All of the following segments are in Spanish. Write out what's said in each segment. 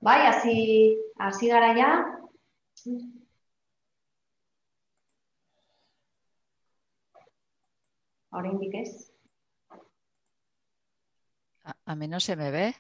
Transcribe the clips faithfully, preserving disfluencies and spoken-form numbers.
Bai, hasi, hasi gara ja. Oraindik ez. A, a mí no se me ve.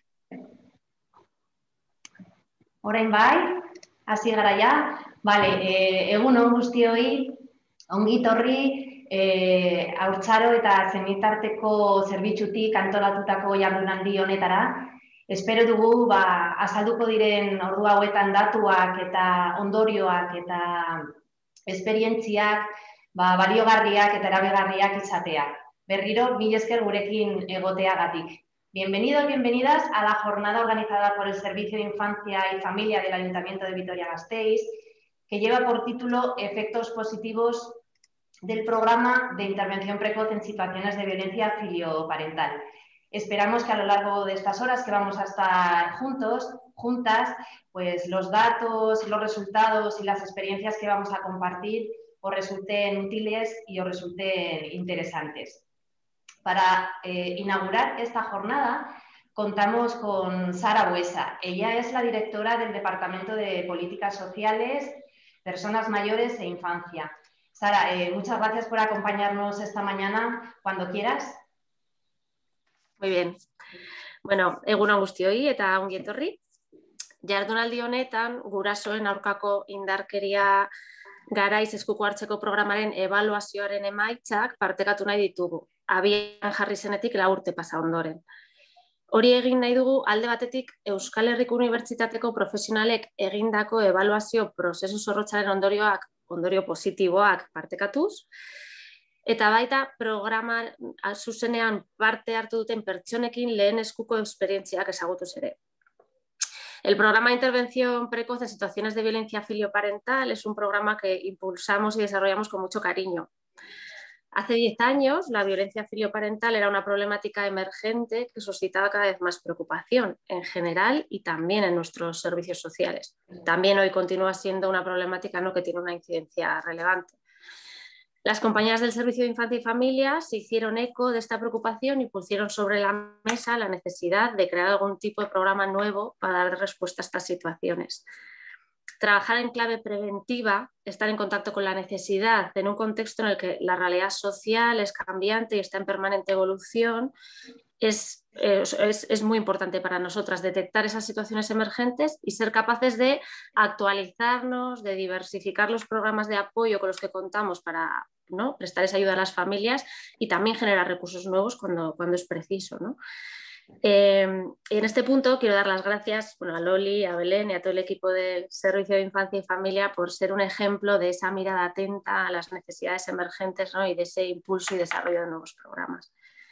Orain bai, hasi gara ja. Vale, eh, egun on guztioi, ongi torri, eh, haurtzaro eta senitarteko zerbitzutik antolatutako jardunaldi honetara. Espero dugu, ba, azalduko diren ordu hauetan datuak eta ondorioak eta esperientziak, ba, baliogarriak eta erabilgarriak izatea. Berriro, mil esker gurekin egoteagatik. Bienvenidos, bienvenidas a la jornada organizada por el Servicio de Infancia y Familia del Ayuntamiento de Vitoria-Gasteiz, que lleva por título Efectos positivos del programa de intervención precoz en situaciones de violencia filioparental. Esperamos que a lo largo de estas horas que vamos a estar juntos, juntas, pues los datos, los resultados y las experiencias que vamos a compartir os resulten útiles y os resulten interesantes. Para eh, inaugurar esta jornada contamos con Sara Buesa. Ella es la directora del Departamento de Políticas Sociales, Personas Mayores e Infancia. Sara, eh, muchas gracias por acompañarnos esta mañana. Cuando quieras. Muy bien. Bueno, egun on guztioi eta ongi etorri. Jardunaldi honetan gurasoen aurkako indarkeria garaiz eskuko hartzeko programaren ebaluazioaren emaitzak partekatu nahi ditugu. Abian jarri zenetik lau urte pasa ondoren. Hori egin nahi dugu alde batetik Euskal Herriko Unibertsitateko profesionalek egindako ebaluazio prozesu zorrotzaren ondorioak, ondorio positiboak partekatuz, eta baita programa zuzenean parte hartu duten pertsonekin lehen eskuko esperientziak ezagutuz ere. El programa de intervención precoz en situaciones de violencia filioparental es un programa que impulsamos y desarrollamos con mucho cariño. Hace diez años, la violencia filioparental era una problemática emergente que suscitaba cada vez más preocupación en general y también en nuestros servicios sociales. También hoy continúa siendo una problemática, ¿no?, que tiene una incidencia relevante. Las compañeras del Servicio de Infancia y Familia se hicieron eco de esta preocupación y pusieron sobre la mesa la necesidad de crear algún tipo de programa nuevo para dar respuesta a estas situaciones. Trabajar en clave preventiva, estar en contacto con la necesidad en un contexto en el que la realidad social es cambiante y está en permanente evolución, es, es, es muy importante para nosotras detectar esas situaciones emergentes y ser capaces de actualizarnos, de diversificar los programas de apoyo con los que contamos para, ¿no?, prestar esa ayuda a las familias y también generar recursos nuevos cuando, cuando es preciso, ¿no? Eh, en este punto quiero dar las gracias, bueno, a Loli, a Belén y a todo el equipo del Servicio de Infancia y Familia por ser un ejemplo de esa mirada atenta a las necesidades emergentes, ¿no?, y de ese impulso y desarrollo de nuevos programas.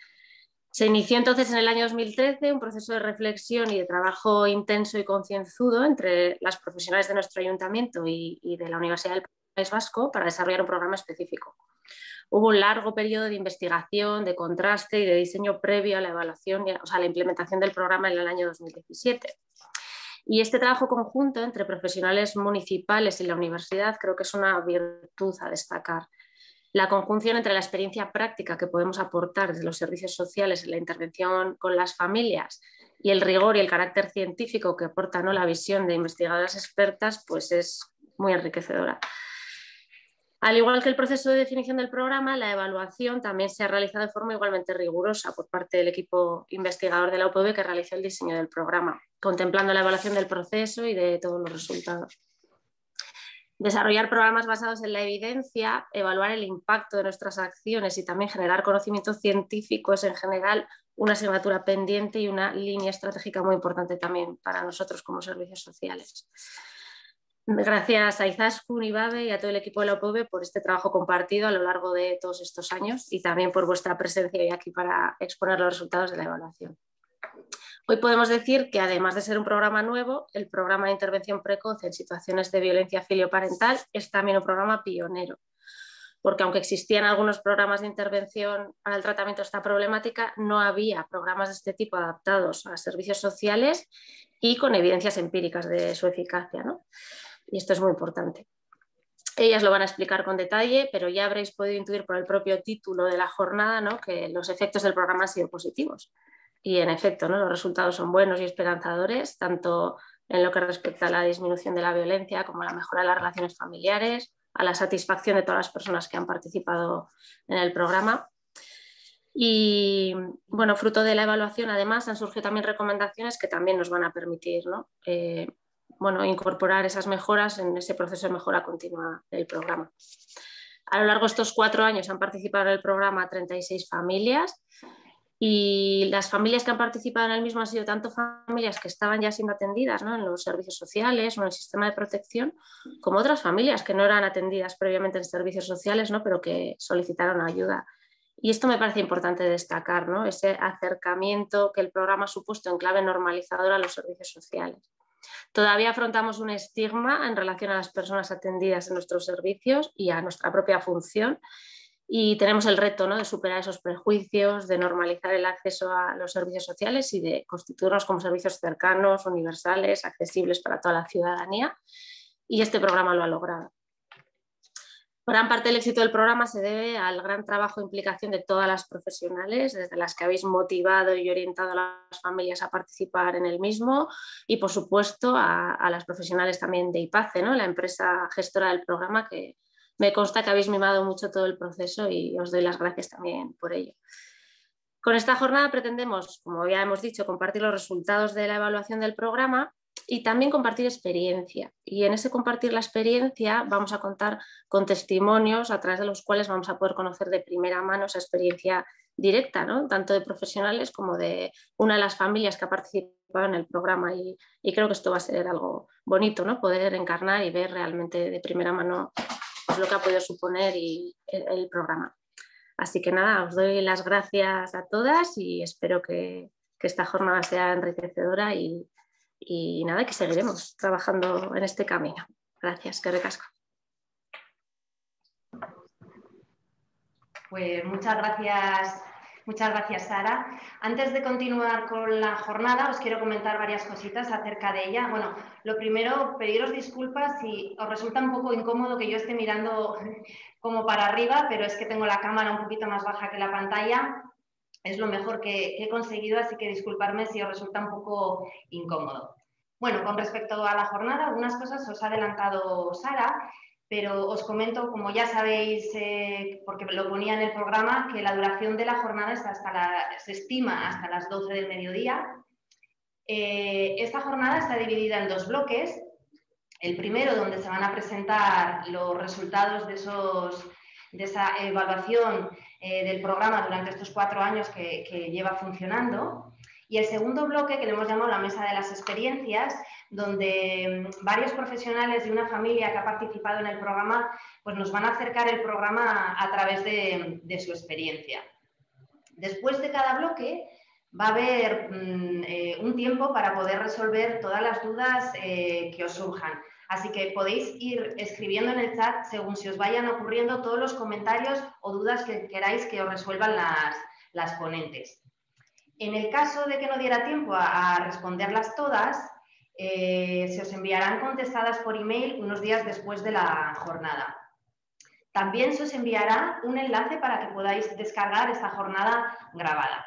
Se inició entonces en el año dos mil trece un proceso de reflexión y de trabajo intenso y concienzudo entre las profesionales de nuestro ayuntamiento y, y de la Universidad del País Vasco para desarrollar un programa específico. Hubo un largo periodo de investigación, de contraste y de diseño previo a la evaluación, o sea, a la implementación del programa en el año dos mil diecisiete. Y este trabajo conjunto entre profesionales municipales y la universidad creo que es una virtud a destacar. La conjunción entre la experiencia práctica que podemos aportar desde los servicios sociales en la intervención con las familias y el rigor y el carácter científico que aporta, ¿no?, la visión de investigadoras expertas, pues es muy enriquecedora. Al igual que el proceso de definición del programa, la evaluación también se ha realizado de forma igualmente rigurosa por parte del equipo investigador de la U P V que realizó el diseño del programa, contemplando la evaluación del proceso y de todos los resultados. Desarrollar programas basados en la evidencia, evaluar el impacto de nuestras acciones y también generar conocimiento científico es en general una asignatura pendiente y una línea estratégica muy importante también para nosotros como servicios sociales. Gracias a Izaskun, Ibabe y a todo el equipo de la U P V por este trabajo compartido a lo largo de todos estos años y también por vuestra presencia hoy aquí para exponer los resultados de la evaluación. Hoy podemos decir que además de ser un programa nuevo, el programa de intervención precoz en situaciones de violencia filioparental es también un programa pionero, porque aunque existían algunos programas de intervención para el tratamiento de esta problemática, no había programas de este tipo adaptados a servicios sociales y con evidencias empíricas de su eficacia, ¿no? Y esto es muy importante. Ellas lo van a explicar con detalle, pero ya habréis podido intuir por el propio título de la jornada, ¿no?, que los efectos del programa han sido positivos. Y en efecto, ¿no?, los resultados son buenos y esperanzadores, tanto en lo que respecta a la disminución de la violencia, como la mejora de las relaciones familiares, a la satisfacción de todas las personas que han participado en el programa. Y bueno, fruto de la evaluación, además, han surgido también recomendaciones que también nos van a permitir, ¿no? eh, bueno, incorporar esas mejoras en ese proceso de mejora continua del programa. A lo largo de estos cuatro años han participado en el programa treinta y seis familias, y las familias que han participado en el mismo han sido tanto familias que estaban ya siendo atendidas, ¿no?, en los servicios sociales o en el sistema de protección, como otras familias que no eran atendidas previamente en servicios sociales, ¿no?, pero que solicitaron ayuda. Y esto me parece importante destacar, ¿no?, ese acercamiento que el programa ha supuesto en clave normalizadora a los servicios sociales. Todavía afrontamos un estigma en relación a las personas atendidas en nuestros servicios y a nuestra propia función, y tenemos el reto, ¿no?, de superar esos prejuicios, de normalizar el acceso a los servicios sociales y de constituirnos como servicios cercanos, universales, accesibles para toda la ciudadanía, y este programa lo ha logrado. Gran parte del éxito del programa se debe al gran trabajo e implicación de todas las profesionales, desde las que habéis motivado y orientado a las familias a participar en el mismo, y por supuesto a, a las profesionales también de IPACE, ¿no?, la empresa gestora del programa, que me consta que habéis mimado mucho todo el proceso y os doy las gracias también por ello. Con esta jornada pretendemos, como ya hemos dicho, compartir los resultados de la evaluación del programa y también compartir experiencia. Y en ese compartir la experiencia vamos a contar con testimonios a través de los cuales vamos a poder conocer de primera mano esa experiencia directa, ¿no?, tanto de profesionales como de una de las familias que ha participado en el programa. Y, y creo que esto va a ser algo bonito, ¿no?, poder encarnar y ver realmente de primera mano pues, lo que ha podido suponer y el, el programa. Así que nada, os doy las gracias a todas y espero que, que esta jornada sea enriquecedora y, y nada, que seguiremos trabajando en este camino. Gracias, que recasco. Pues muchas gracias, muchas gracias, Sara. Antes de continuar con la jornada, os quiero comentar varias cositas acerca de ella. Bueno, lo primero, pediros disculpas si os resulta un poco incómodo que yo esté mirando como para arriba, pero es que tengo la cámara un poquito más baja que la pantalla. Es lo mejor que, que he conseguido, así que disculparme si os resulta un poco incómodo. Bueno, con respecto a la jornada, algunas cosas os ha adelantado Sara, pero os comento, como ya sabéis, eh, porque lo ponía en el programa, que la duración de la jornada es hasta la, se estima hasta las doce del mediodía. Eh, esta jornada está dividida en dos bloques. El primero, donde se van a presentar los resultados de, esos, de esa evaluación eh, del programa durante estos cuatro años que, que lleva funcionando. Y el segundo bloque, que le hemos llamado la mesa de las experiencias, donde varios profesionales de una familia que ha participado en el programa pues nos van a acercar el programa a través de, de su experiencia. Después de cada bloque va a haber mm, eh, un tiempo para poder resolver todas las dudas eh, que os surjan. Así que podéis ir escribiendo en el chat según se os vayan ocurriendo todos los comentarios o dudas que queráis que os resuelvan las, las ponentes. En el caso de que no diera tiempo a, a responderlas todas, eh, se os enviarán contestadas por email unos días después de la jornada. También se os enviará un enlace para que podáis descargar esta jornada grabada.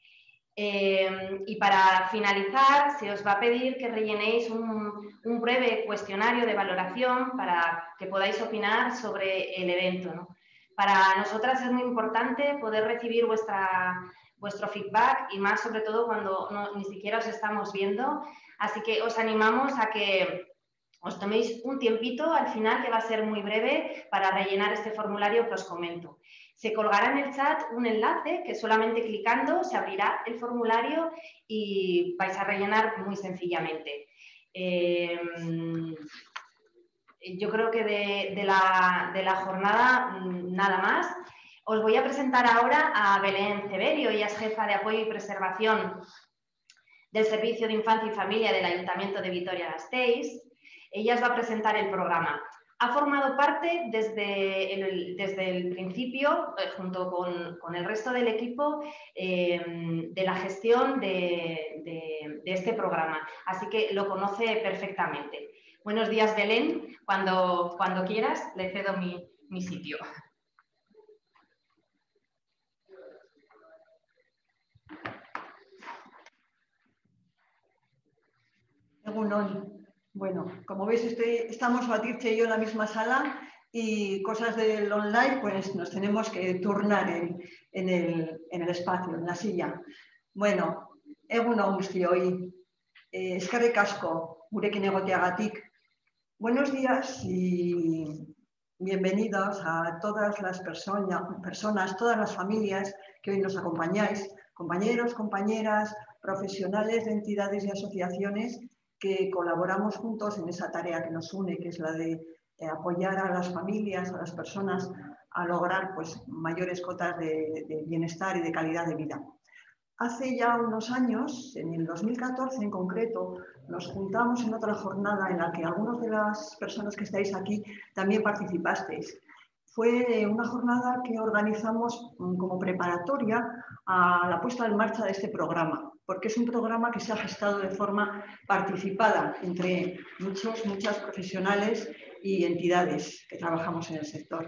Eh, y para finalizar, se os va a pedir que rellenéis un, un breve cuestionario de valoración para que podáis opinar sobre el evento, ¿no? Para nosotras es muy importante poder recibir vuestra, vuestro feedback y más sobre todo cuando no, ni siquiera os estamos viendo. Así que os animamos a que os toméis un tiempito al final, que va a ser muy breve, para rellenar este formulario que os comento. Se colgará en el chat un enlace que solamente clicando se abrirá el formulario y vais a rellenar muy sencillamente. Eh, yo creo que de, de, la, de la jornada nada más. Os voy a presentar ahora a Belén Ceberio, ella es jefa de apoyo y preservación del Servicio de Infancia y Familia del Ayuntamiento de Vitoria-Gasteiz. Ella os va a presentar el programa. Ha formado parte desde el, desde el principio, eh, junto con, con el resto del equipo, eh, de la gestión de, de, de este programa. Así que lo conoce perfectamente. Buenos días, Belén. Cuando, cuando quieras, le cedo mi, mi sitio. Egunon. Bueno, como veis, estoy, estamos Batirche y yo en la misma sala y cosas del online, pues nos tenemos que turnar en, en, el, en el espacio, en la silla. Bueno, egunon guztioi, eh, eskerrik asko gurekin egoteagatik. Buenos días y bienvenidos a todas las persona, personas, todas las familias que hoy nos acompañáis, compañeros, compañeras, profesionales de entidades y asociaciones que colaboramos juntos en esa tarea que nos une, que es la de eh, apoyar a las familias, a las personas a lograr pues, mayores cotas de, de bienestar y de calidad de vida. Hace ya unos años, en el dos mil catorce en concreto, nos juntamos en otra jornada en la que algunas de las personas que estáis aquí también participasteis. Fue una jornada que organizamos como preparatoria a la puesta en marcha de este programa, porque es un programa que se ha gestado de forma participada entre muchos, muchas profesionales y entidades que trabajamos en el sector.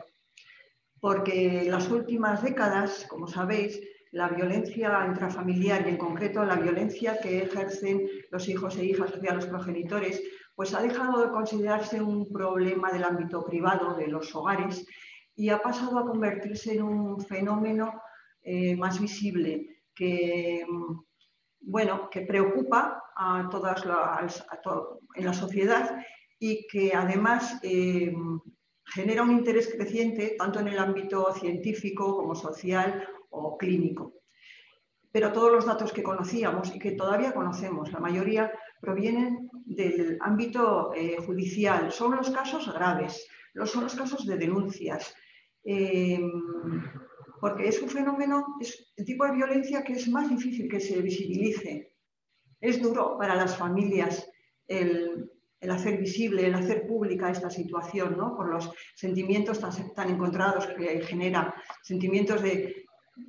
Porque en las últimas décadas, como sabéis, la violencia intrafamiliar y en concreto la violencia que ejercen los hijos e hijas hacia los progenitores, pues ha dejado de considerarse un problema del ámbito privado de los hogares y ha pasado a convertirse en un fenómeno eh, más visible que, bueno, que preocupa a todas las, a to, en la sociedad y que además eh, genera un interés creciente tanto en el ámbito científico como social o clínico. Pero todos los datos que conocíamos y que todavía conocemos, la mayoría provienen del ámbito eh, judicial. Son los casos graves, son los casos de denuncias, eh, porque es un fenómeno, es el tipo de violencia que es más difícil que se visibilice. Es duro para las familias el, el hacer visible, el hacer pública esta situación, ¿no? Por los sentimientos tan, tan encontrados que genera, sentimientos de,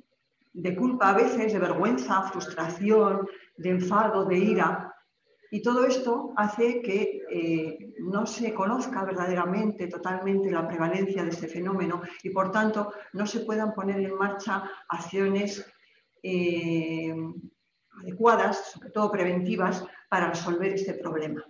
de culpa a veces, de vergüenza, frustración, de enfado, de ira. Y todo esto hace que eh, no se conozca verdaderamente, totalmente la prevalencia de este fenómeno y, por tanto, no se puedan poner en marcha acciones eh, adecuadas, sobre todo preventivas, para resolver este problema.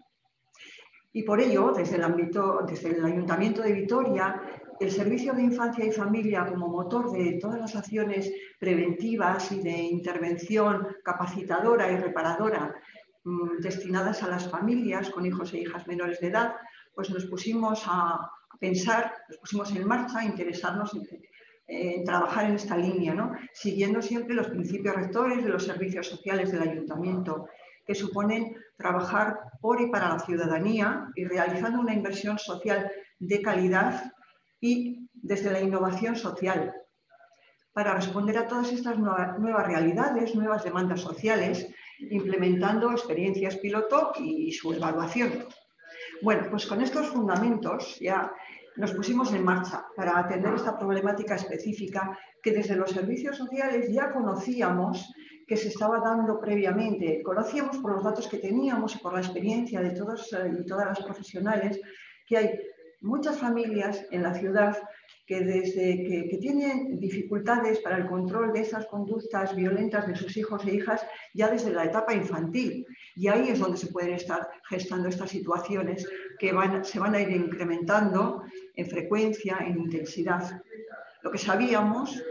Y por ello, desde el ámbito, desde el Ayuntamiento de Vitoria, el Servicio de Infancia y Familia, como motor de todas las acciones preventivas y de intervención capacitadora y reparadora mmm, destinadas a las familias con hijos e hijas menores de edad, pues nos pusimos a pensar, nos pusimos en marcha, a interesarnos en, en trabajar en esta línea, ¿no? Siguiendo siempre los principios rectores de los servicios sociales del Ayuntamiento, que suponen trabajar por y para la ciudadanía y realizando una inversión social de calidad y desde la innovación social, para responder a todas estas nuevas, nuevas realidades, nuevas demandas sociales, implementando experiencias piloto y su evaluación. Bueno, pues con estos fundamentos ya nos pusimos en marcha para atender esta problemática específica que desde los servicios sociales ya conocíamos que se estaba dando previamente. Conocíamos por los datos que teníamos y por la experiencia de todos y todas las profesionales que hay muchas familias en la ciudad que, desde, que, que tienen dificultades para el control de esas conductas violentas de sus hijos e hijas ya desde la etapa infantil. Y ahí es donde se pueden estar gestando estas situaciones que van, se van a ir incrementando en frecuencia, en intensidad. Lo que sabíamos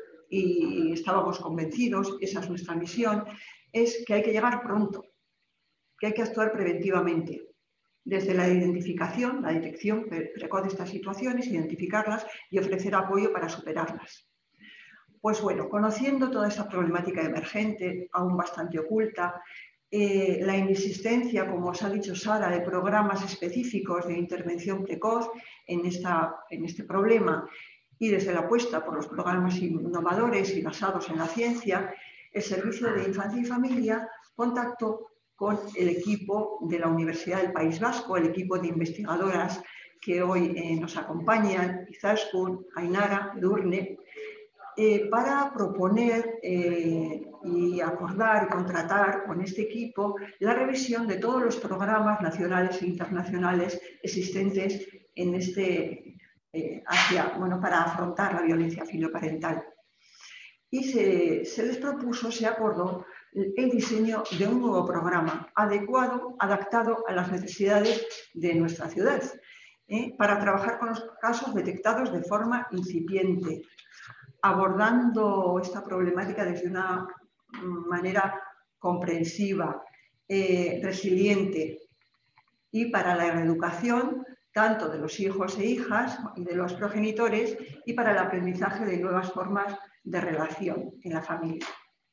y estábamos convencidos, esa es nuestra misión, es que hay que llegar pronto, que hay que actuar preventivamente. Desde la identificación, la detección precoz de estas situaciones, identificarlas y ofrecer apoyo para superarlas. Pues bueno, conociendo toda esta problemática emergente, aún bastante oculta, eh, la inexistencia, como os ha dicho Sara, de programas específicos de intervención precoz en, esta, en este problema y desde la apuesta por los programas innovadores y basados en la ciencia, el Servicio de Infancia y Familia contactó con el equipo de la Universidad del País Vasco, el equipo de investigadoras que hoy eh, nos acompañan, Izaskun, Ainara, Edurne, eh, para proponer eh, y acordar y contratar con este equipo la revisión de todos los programas nacionales e internacionales existentes en este, eh, hacia, bueno, para afrontar la violencia filioparental. Y se, se les propuso, se acordó el diseño de un nuevo programa adecuado, adaptado a las necesidades de nuestra ciudad, ¿eh? para trabajar con los casos detectados de forma incipiente, abordando esta problemática desde una manera comprensiva, eh, resiliente, y para la reeducación tanto de los hijos e hijas y de los progenitores y para el aprendizaje de nuevas formas de relación en la familia.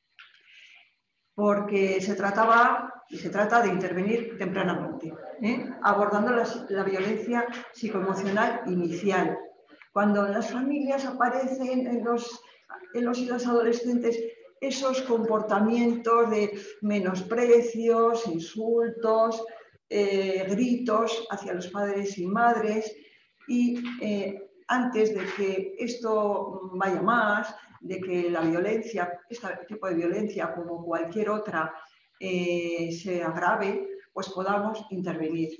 Porque se trataba y se trata de intervenir tempranamente, ¿eh? abordando la, la violencia psicoemocional inicial. Cuando en las familias aparecen en los, en los y las adolescentes esos comportamientos de menosprecios, insultos, eh, gritos hacia los padres y madres, y eh, antes de que esto vaya más, de que la violencia, este tipo de violencia como cualquier otra, eh, se agrave, pues podamos intervenir.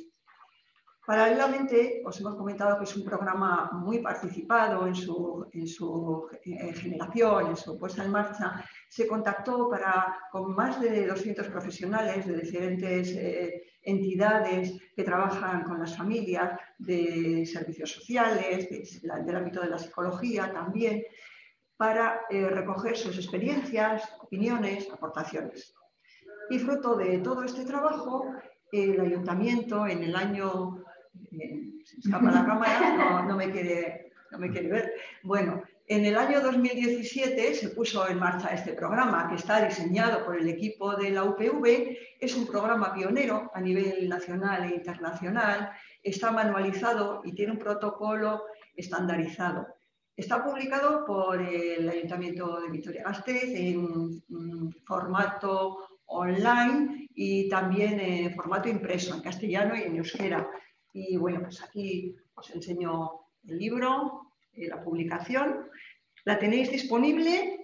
Paralelamente, os hemos comentado que es un programa muy participado en su, en su eh, generación, en su puesta en marcha. Se contactó para, con más de doscientos profesionales de diferentes eh, entidades que trabajan con las familias, de servicios sociales, de, la, del ámbito de la psicología también, para eh, recoger sus experiencias, opiniones, aportaciones. Y fruto de todo este trabajo, el ayuntamiento en el año... Eh, se escapa la cámara, no, no, me quiere, no me quiere ver. Bueno, en el año dos mil diecisiete se puso en marcha este programa que está diseñado por el equipo de la U P V. Es un programa pionero a nivel nacional e internacional. Está manualizado y tiene un protocolo estandarizado. Está publicado por el Ayuntamiento de Vitoria-Gasteiz en mm, formato online y también en formato impreso, en castellano y en euskera. Y bueno, pues aquí os enseño el libro, eh, la publicación. La tenéis disponible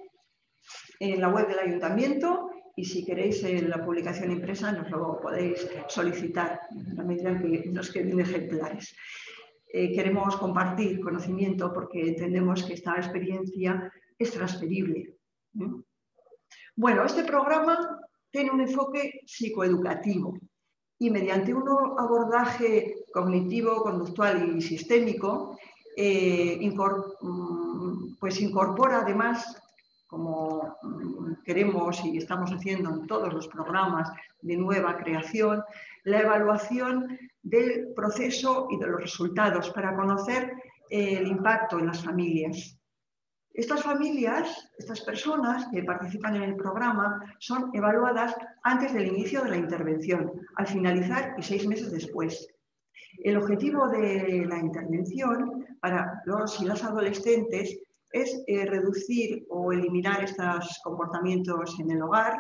en la web del Ayuntamiento y si queréis eh, la publicación impresa nos lo podéis solicitar en la medida en que nos queden ejemplares. Eh, queremos compartir conocimiento porque entendemos que esta experiencia es transferible. ¿eh? Bueno, este programa tiene un enfoque psicoeducativo y mediante un abordaje cognitivo, conductual y sistémico, eh, incor pues incorpora además, como queremos y estamos haciendo en todos los programas de nueva creación, la evaluación del proceso y de los resultados para conocer eh, el impacto en las familias. Estas familias, estas personas que participan en el programa, son evaluadas antes del inicio de la intervención, al finalizar y seis meses después. El objetivo de la intervención para los y las adolescentes es eh, reducir o eliminar estos comportamientos en el hogar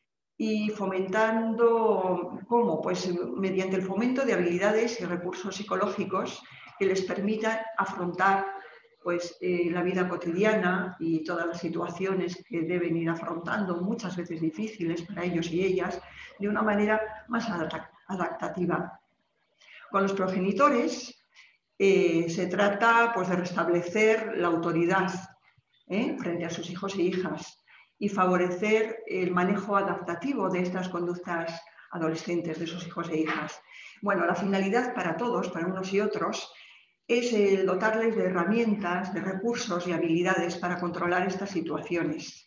y fomentando, ¿cómo? Pues mediante el fomento de habilidades y recursos psicológicos que les permitan afrontar pues, eh, la vida cotidiana y todas las situaciones que deben ir afrontando, muchas veces difíciles para ellos y ellas, de una manera más adaptativa. Con los progenitores eh, se trata pues, de restablecer la autoridad ¿eh? frente a sus hijos e hijas y favorecer el manejo adaptativo de estas conductas adolescentes de sus hijos e hijas. Bueno, la finalidad para todos, para unos y otros, es el dotarles de herramientas, de recursos y habilidades para controlar estas situaciones,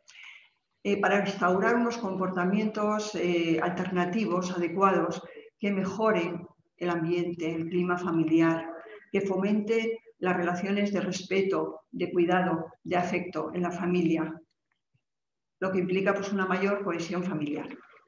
eh, para restaurar unos comportamientos eh, alternativos, adecuados, que mejoren el ambiente, el clima familiar, que fomenten las relaciones de respeto, de cuidado, de afecto en la familia, lo que implica pues, una mayor cohesión familiar.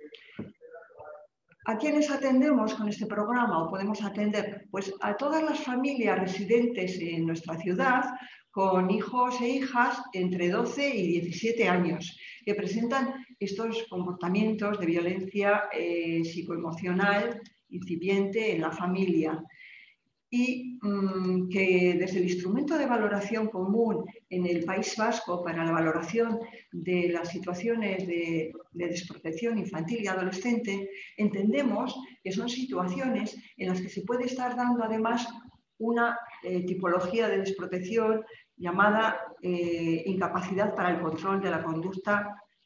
¿A quiénes atendemos con este programa o podemos atender? Pues a todas las familias residentes en nuestra ciudad con hijos e hijas entre doce y diecisiete años que presentan estos comportamientos de violencia eh, psicoemocional incipiente en la familia y mmm, que desde el instrumento de valoración común en el País Vasco para la valoración de las situaciones de, de desprotección infantil y adolescente, entendemos que son situaciones en las que se puede estar dando además una eh, tipología de desprotección llamada eh, incapacidad para el control de la conducta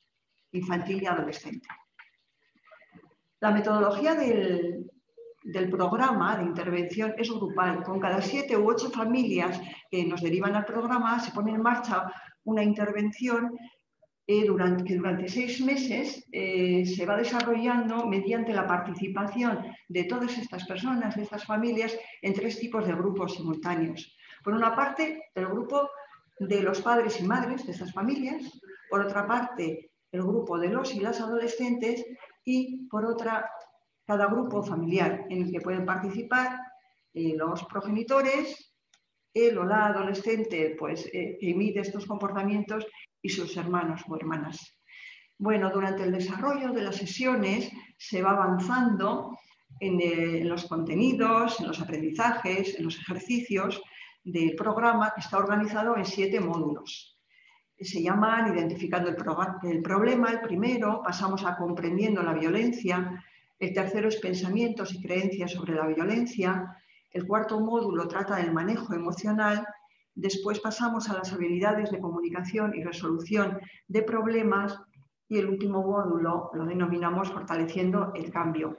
infantil y adolescente. La metodología del, del programa de intervención es grupal. Con cada siete u ocho familias que nos derivan al programa se pone en marcha una intervención eh, durante, que durante seis meses eh, se va desarrollando mediante la participación de todas estas personas, de estas familias, en tres tipos de grupos simultáneos. Por una parte, el grupo de los padres y madres de estas familias, por otra parte, el grupo de los y las adolescentes y, por otra, cada grupo familiar en el que pueden participar eh, los progenitores, el o la adolescente pues, eh, que imite estos comportamientos y sus hermanos o hermanas. Bueno, durante el desarrollo de las sesiones se va avanzando en, eh, en los contenidos, en los aprendizajes, en los ejercicios del programa, que está organizado en siete módulos. Se llaman Identificando el, pro el problema, el primero, pasamos a Comprendiendo la violencia, el tercero es Pensamientos y creencias sobre la violencia, el cuarto módulo trata del manejo emocional, después pasamos a las habilidades de comunicación y resolución de problemas y el último módulo lo denominamos Fortaleciendo el cambio.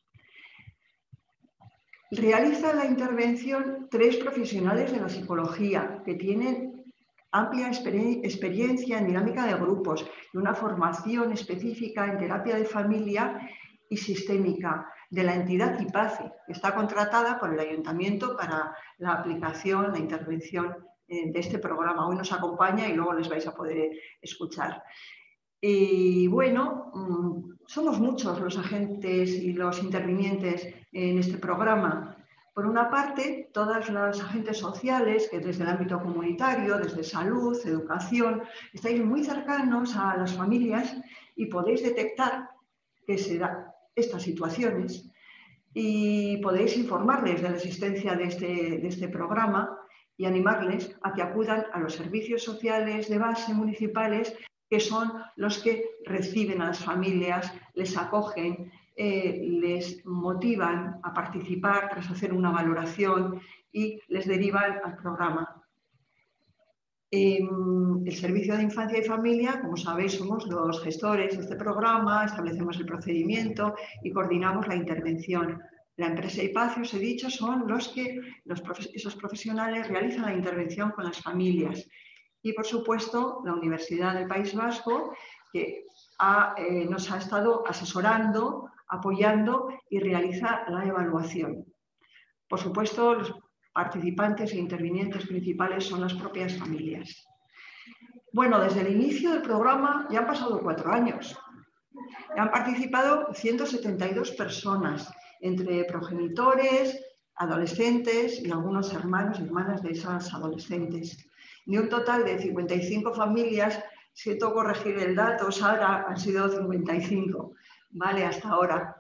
Realiza la intervención tres profesionales de la psicología que tienen amplia experiencia en dinámica de grupos y una formación específica en terapia de familia y sistémica de la entidad IPACE, que está contratada por el Ayuntamiento para la aplicación, la intervención de este programa. Hoy nos acompaña y luego les vais a poder escuchar. Y bueno, somos muchos los agentes y los intervinientes en este programa. Por una parte, todos los agentes sociales que desde el ámbito comunitario, desde salud, educación, estáis muy cercanos a las familias y podéis detectar que se dan estas situaciones y podéis informarles de la existencia de este, de este programa y animarles a que acudan a los servicios sociales de base municipales, que son los que reciben a las familias, les acogen, eh, les motivan a participar tras hacer una valoración y les derivan al programa. Eh, el Servicio de Infancia y Familia, como sabéis, somos los gestores de este programa, establecemos el procedimiento y coordinamos la intervención. La empresa IPACE, os he dicho, son los que los profe- esos profesionales realizan la intervención con las familias. Y, por supuesto, la Universidad del País Vasco, que ha, eh, nos ha estado asesorando, apoyando y realiza la evaluación. Por supuesto, los participantes e intervinientes principales son las propias familias. Bueno, desde el inicio del programa ya han pasado cuatro años. Han participado ciento setenta y dos personas, entre progenitores, adolescentes y algunos hermanos y hermanas de esas adolescentes. De un total de cincuenta y cinco familias, siento corregir el dato, Sara, han sido cincuenta y cinco, ¿vale? Hasta ahora.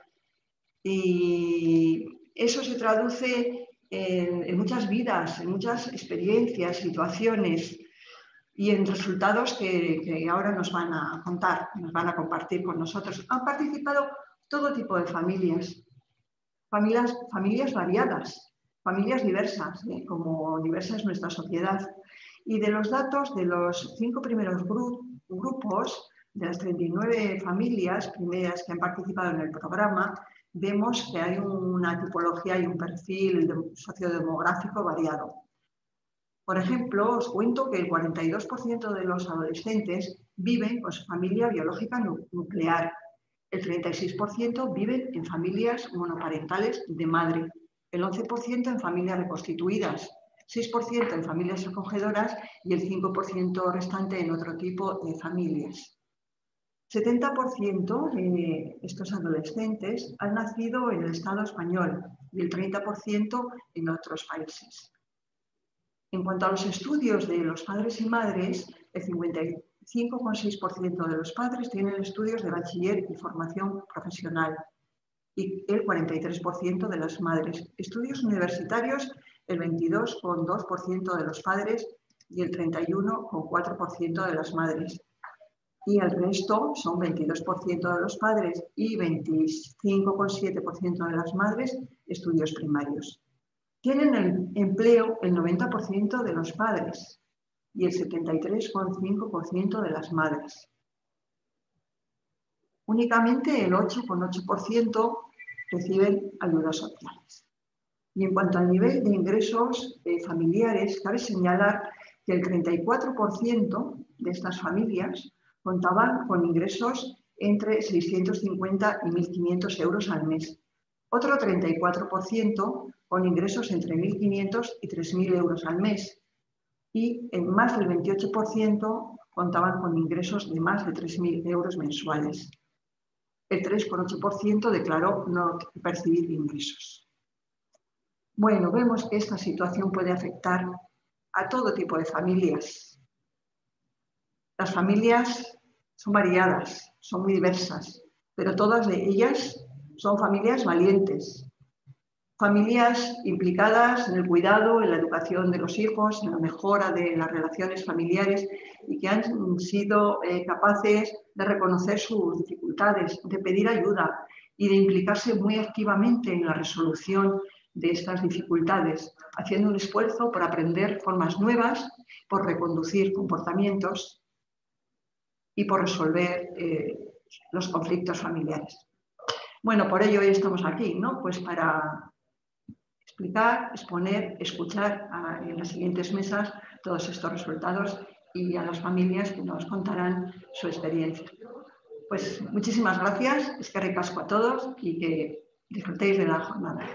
Y eso se traduce en, en muchas vidas, en muchas experiencias, situaciones y en resultados que, que ahora nos van a contar, nos van a compartir con nosotros. Han participado todo tipo de familias, familias, familias variadas, familias diversas, ¿eh? Como diversa es nuestra sociedad. Y de los datos de los cinco primeros gru grupos, de las treinta y nueve familias primeras que han participado en el programa, vemos que hay una tipología y un perfil sociodemográfico variado. Por ejemplo, os cuento que el cuarenta y dos por ciento de los adolescentes viven con su familia biológica nuclear. El treinta y seis por ciento viven en familias monoparentales de madre. El once por ciento en familias reconstituidas. seis por ciento en familias acogedoras y el cinco por ciento restante en otro tipo de familias. setenta por ciento de estos adolescentes han nacido en el Estado español y el treinta por ciento en otros países. En cuanto a los estudios de los padres y madres, el cincuenta y cinco coma seis por ciento de los padres tienen estudios de bachiller y formación profesional y el cuarenta y tres por ciento de las madres. Estudios universitarios, el veintidós coma dos por ciento de los padres y el treinta y uno coma cuatro por ciento de las madres. Y el resto son veintidós por ciento de los padres y veinticinco coma siete por ciento de las madres, estudios primarios. Tienen el empleo el noventa por ciento de los padres y el setenta y tres coma cinco por ciento de las madres. Únicamente el ocho coma ocho por ciento reciben ayudas sociales. Y en cuanto al nivel de ingresos eh, familiares, cabe señalar que el treinta y cuatro por ciento de estas familias contaban con ingresos entre seiscientos cincuenta y mil quinientos euros al mes. Otro treinta y cuatro por ciento con ingresos entre mil quinientos y tres mil euros al mes. Y en más del veintiocho por ciento contaban con ingresos de más de tres mil euros mensuales. El tres coma ocho por ciento declaró no percibir ingresos. Bueno, vemos que esta situación puede afectar a todo tipo de familias. Las familias son variadas, son muy diversas, pero todas de ellas son familias valientes, familias implicadas en el cuidado, en la educación de los hijos, en la mejora de las relaciones familiares y que han sido eh, capaces de reconocer sus dificultades, de pedir ayuda y de implicarse muy activamente en la resolución de estas dificultades, haciendo un esfuerzo por aprender formas nuevas, por reconducir comportamientos y por resolver eh, los conflictos familiares. Bueno, por ello hoy estamos aquí, ¿no? Pues para explicar, exponer, escuchar a, en las siguientes mesas todos estos resultados y a las familias que nos contarán su experiencia. Pues muchísimas gracias, eskerrik asko a todos y que disfrutéis de la jornada.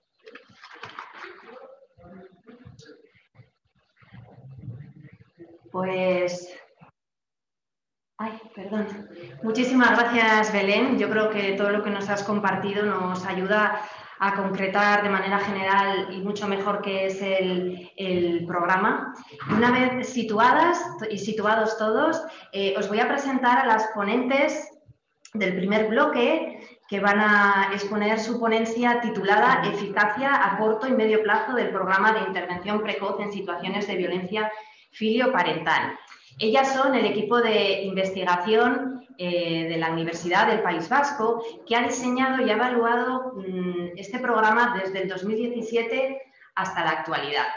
Pues, ay, perdón. Muchísimas gracias, Belén. Yo creo que todo lo que nos has compartido nos ayuda a concretar de manera general y mucho mejor qué es el, el programa. Una vez situadas y situados todos, eh, os voy a presentar a las ponentes del primer bloque que van a exponer su ponencia titulada Eficacia a corto y medio plazo del programa de intervención precoz en situaciones de violencia filioparental. Ellas son el equipo de investigación eh, de la Universidad del País Vasco que ha diseñado y ha evaluado mmm, este programa desde el dos mil diecisiete hasta la actualidad.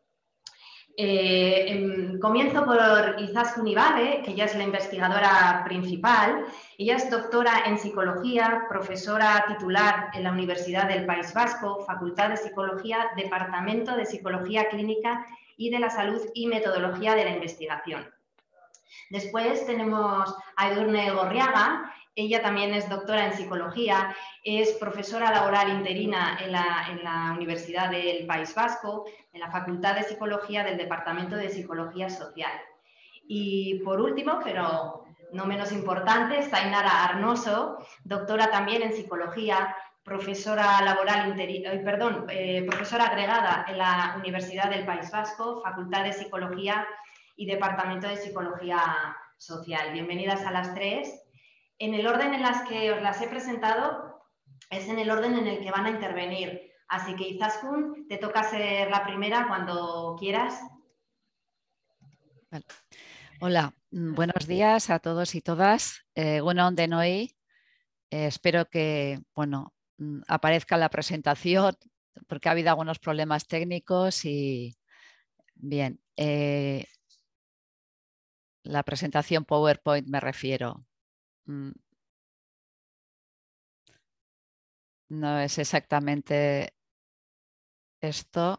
Eh, em, comienzo por Izaskun Ibabe, que ella es la investigadora principal. Ella es doctora en psicología, profesora titular en la Universidad del País Vasco, Facultad de Psicología, Departamento de Psicología Clínica y de la Salud y Metodología de la Investigación. Después tenemos a Edurne Gorriaga. Ella también es doctora en psicología, es profesora laboral interina en la, en la Universidad del País Vasco, en la Facultad de Psicología del Departamento de Psicología Social. Y por último, pero no menos importante, está Ainara Arnoso, doctora también en psicología, profesora laboral interina, eh, perdón, eh, profesora agregada en la Universidad del País Vasco, Facultad de Psicología y Departamento de Psicología Social. Bienvenidas a las tres. En el orden en las que os las he presentado es en el orden en el que van a intervenir. Así que, Izaskun, te toca ser la primera cuando quieras. Vale. Hola, buenos días a todos y todas. Eh, bueno, donde no hay, eh, espero que bueno, aparezca la presentación porque ha habido algunos problemas técnicos y bien, eh, la presentación PowerPoint me refiero. No es exactamente esto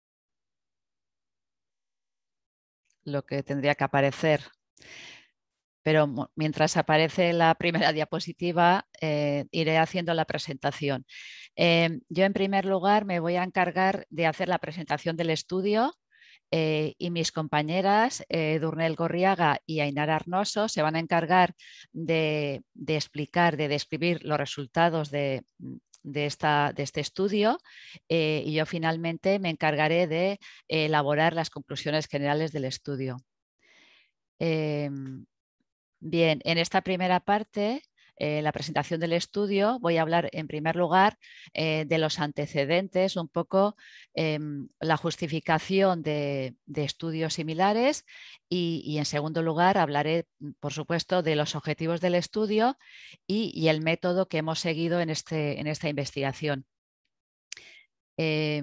lo que tendría que aparecer. Pero mientras aparece la primera diapositiva, eh, iré haciendo la presentación. Eh, yo, en primer lugar, me voy a encargar de hacer la presentación del estudio eh, y mis compañeras, eh, Edurne Gorriaga y Ainara Arnoso, se van a encargar de, de explicar, de describir los resultados de, de, esta, de este estudio eh, y yo finalmente me encargaré de elaborar las conclusiones generales del estudio. Eh, Bien, en esta primera parte, eh, la presentación del estudio, voy a hablar en primer lugar eh, de los antecedentes, un poco eh, la justificación de, de estudios similares y, y en segundo lugar hablaré, por supuesto, de los objetivos del estudio y, y el método que hemos seguido en, este, en esta investigación. Eh,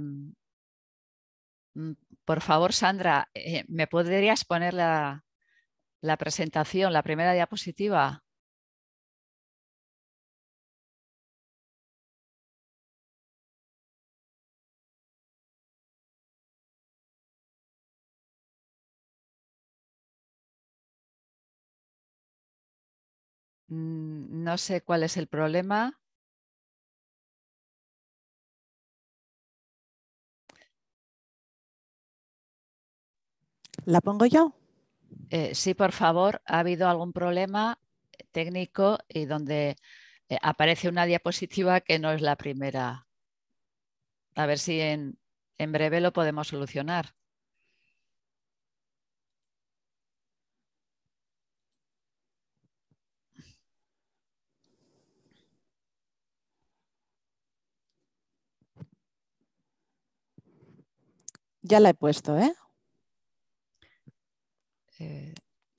por favor, Sandra, eh, ¿me podrías poner la... la presentación, la primera diapositiva? No sé cuál es el problema. ¿La pongo yo? Eh, sí, por favor. ¿Ha habido algún problema técnico y donde eh, aparece una diapositiva que no es la primera? A ver si en, en breve lo podemos solucionar. Ya la he puesto, ¿eh? Eh,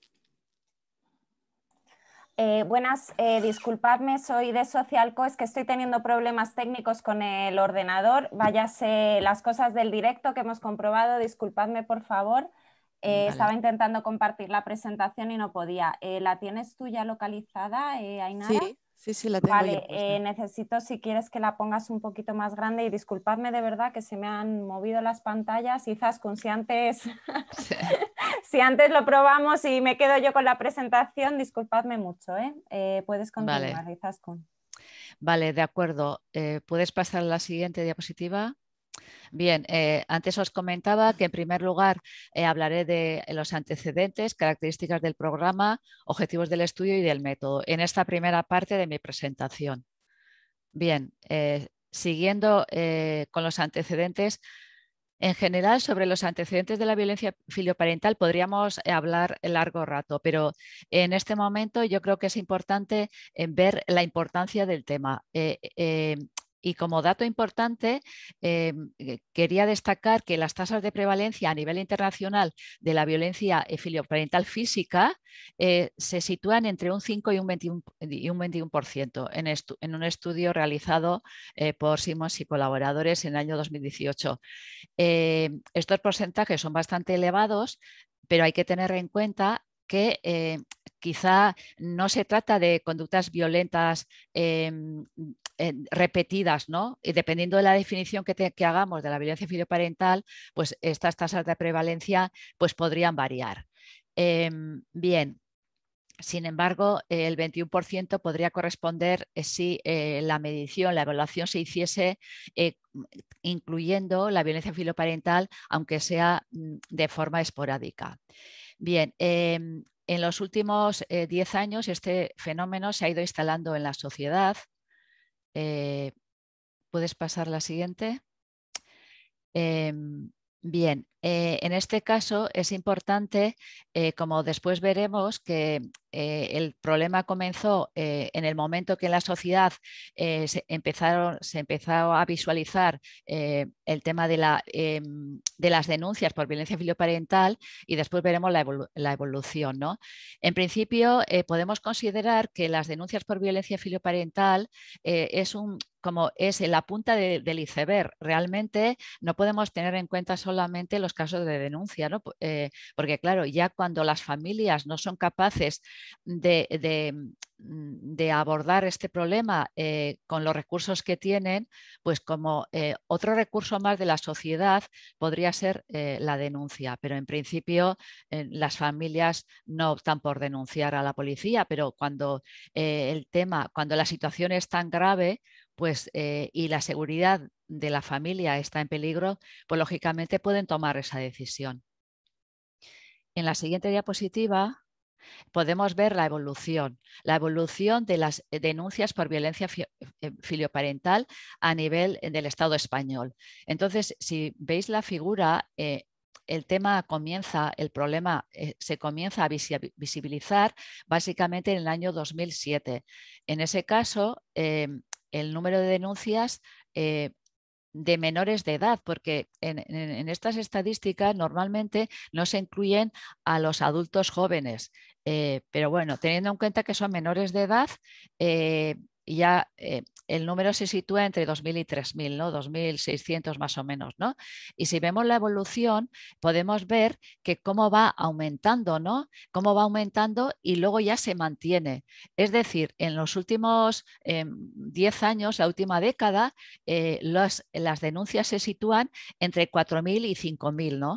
Eh, buenas, eh, disculpadme, soy de Socialco, es que estoy teniendo problemas técnicos con el ordenador. Váyase las cosas del directo que hemos comprobado, disculpadme por favor. Eh, vale. Estaba intentando compartir la presentación y no podía. Eh, ¿La tienes tú ya localizada, eh, Ainara? Sí, sí, sí, la tengo vale, ya puesta. eh, necesito si quieres que la pongas un poquito más grande y disculpadme de verdad que se me han movido las pantallas y Zaskun, si antes, Sí. si antes lo probamos y me quedo yo con la presentación, disculpadme mucho, ¿eh? Eh, puedes continuar, Vale. Zaskun. Vale, de acuerdo. Eh, ¿Puedes pasar a la siguiente diapositiva? Bien, eh, antes os comentaba que en primer lugar eh, hablaré de los antecedentes, características del programa, objetivos del estudio y del método en esta primera parte de mi presentación. Bien, eh, siguiendo eh, con los antecedentes, en general sobre los antecedentes de la violencia filioparental podríamos hablar largo rato, pero en este momento yo creo que es importante eh, ver la importancia del tema. Eh, eh, Y como dato importante, eh, quería destacar que las tasas de prevalencia a nivel internacional de la violencia filioparental física eh, se sitúan entre un cinco y un veintiuno por ciento, y un veintiuno por ciento en, en un estudio realizado eh, por Simons y colaboradores en el año dos mil dieciocho. Eh, estos porcentajes son bastante elevados, pero hay que tener en cuenta que eh, quizá no se trata de conductas violentas eh, eh, repetidas, ¿no? Y dependiendo de la definición que, te, que hagamos de la violencia filioparental, pues estas tasas de prevalencia pues, podrían variar. Eh, bien. Sin embargo, el veintiuno por ciento podría corresponder eh, si eh, la medición, la evaluación se hiciese eh, incluyendo la violencia filioparental, aunque sea de forma esporádica. Bien, eh, en los últimos eh, diez años este fenómeno se ha ido instalando en la sociedad. Eh, ¿Puedes pasar la siguiente? Eh, bien, eh, en este caso es importante, eh, como después veremos, que eh, el problema comenzó eh, en el momento que en la sociedad eh, se, empezaron, se empezó a visualizar eh, el tema de, la, eh, de las denuncias por violencia filioparental y después veremos la, evolu la evolución, ¿no? En principio, eh, podemos considerar que las denuncias por violencia filioparental eh, es un como es la punta de, del iceberg. Realmente no podemos tener en cuenta solamente los casos de denuncia, ¿no? Eh, porque claro, ya cuando las familias no son capaces de, de, de abordar este problema eh, con los recursos que tienen, pues como eh, otro recurso más de la sociedad podría ser eh, la denuncia. Pero en principio eh, las familias no optan por denunciar a la policía, pero cuando eh, el tema, cuando la situación es tan grave, pues, eh, y la seguridad de la familia está en peligro, pues lógicamente pueden tomar esa decisión. En la siguiente diapositiva podemos ver la evolución, la evolución de las denuncias por violencia filioparental a nivel del Estado español. Entonces, si veis la figura, eh, el tema comienza, el problema eh, se comienza a visibilizar básicamente en el año dos mil siete. En ese caso, eh, el número de denuncias eh, de menores de edad, porque en, en, en estas estadísticas normalmente no se incluyen a los adultos jóvenes, eh, pero bueno, teniendo en cuenta que son menores de edad, eh, ya eh, el número se sitúa entre dos mil y tres mil, ¿no? dos mil seiscientos más o menos, ¿no? Y si vemos la evolución, podemos ver que cómo va aumentando, ¿no? Cómo va aumentando y luego ya se mantiene. Es decir, en los últimos eh, diez años, la última década, eh, las, las denuncias se sitúan entre cuatro mil y cinco mil, ¿no?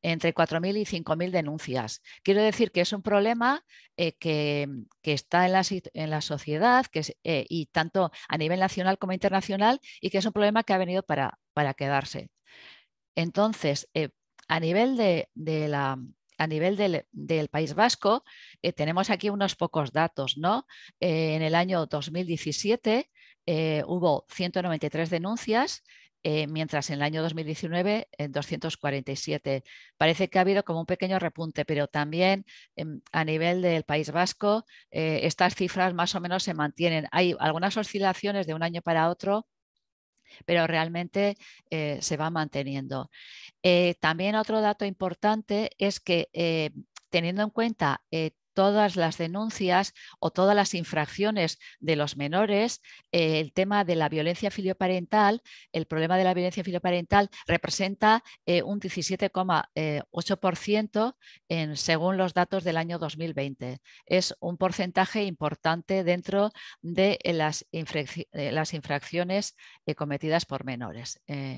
entre cuatro mil y cinco mil denuncias. Quiero decir que es un problema eh, que, que está en la, en la sociedad que es, eh, y tanto a nivel nacional como internacional, y que es un problema que ha venido para, para quedarse. Entonces, eh, a nivel, de, de la, a nivel del, del País Vasco, eh, tenemos aquí unos pocos datos, ¿no? Eh, en el año dos mil diecisiete eh, hubo ciento noventa y tres denuncias, eh, mientras en el año dos mil diecinueve en doscientos cuarenta y siete. Parece que ha habido como un pequeño repunte, pero también eh, a nivel del País Vasco eh, estas cifras más o menos se mantienen. Hay algunas oscilaciones de un año para otro, pero realmente eh, se va manteniendo. Eh, también otro dato importante es que eh, teniendo en cuenta eh, todas las denuncias o todas las infracciones de los menores, eh, el tema de la violencia filioparental, el problema de la violencia filioparental representa eh, un diecisiete coma ocho por ciento en, según los datos del año dos mil veinte. Es un porcentaje importante dentro de las, infracci eh, las infracciones eh, cometidas por menores. Eh,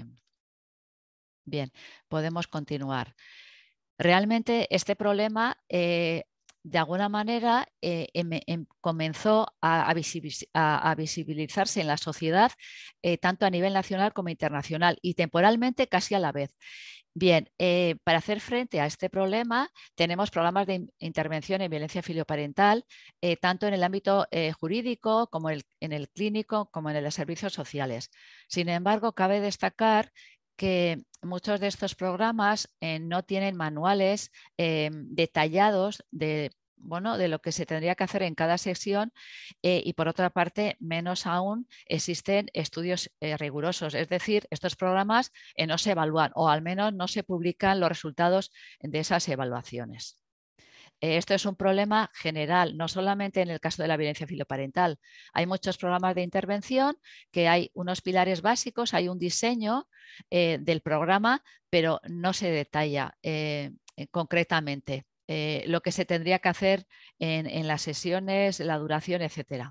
bien, podemos continuar. Realmente este problema eh, de alguna manera eh, em, em, comenzó a, a, visibiliz a, a visibilizarse en la sociedad eh, tanto a nivel nacional como internacional y temporalmente casi a la vez. Bien, eh, para hacer frente a este problema tenemos programas de intervención en violencia filioparental, eh, tanto en el ámbito eh, jurídico como el, en el clínico como en los servicios sociales. Sin embargo, cabe destacar que muchos de estos programas eh, no tienen manuales eh, detallados de, bueno, de lo que se tendría que hacer en cada sesión eh, y por otra parte, menos aún, existen estudios eh, rigurosos. Es decir, estos programas eh, no se evalúan o al menos no se publican los resultados de esas evaluaciones. Esto es un problema general, no solamente en el caso de la violencia filioparental. Hay muchos programas de intervención que hay unos pilares básicos, hay un diseño eh, del programa, pero no se detalla eh, concretamente eh, lo que se tendría que hacer en, en las sesiones, la duración, etcétera.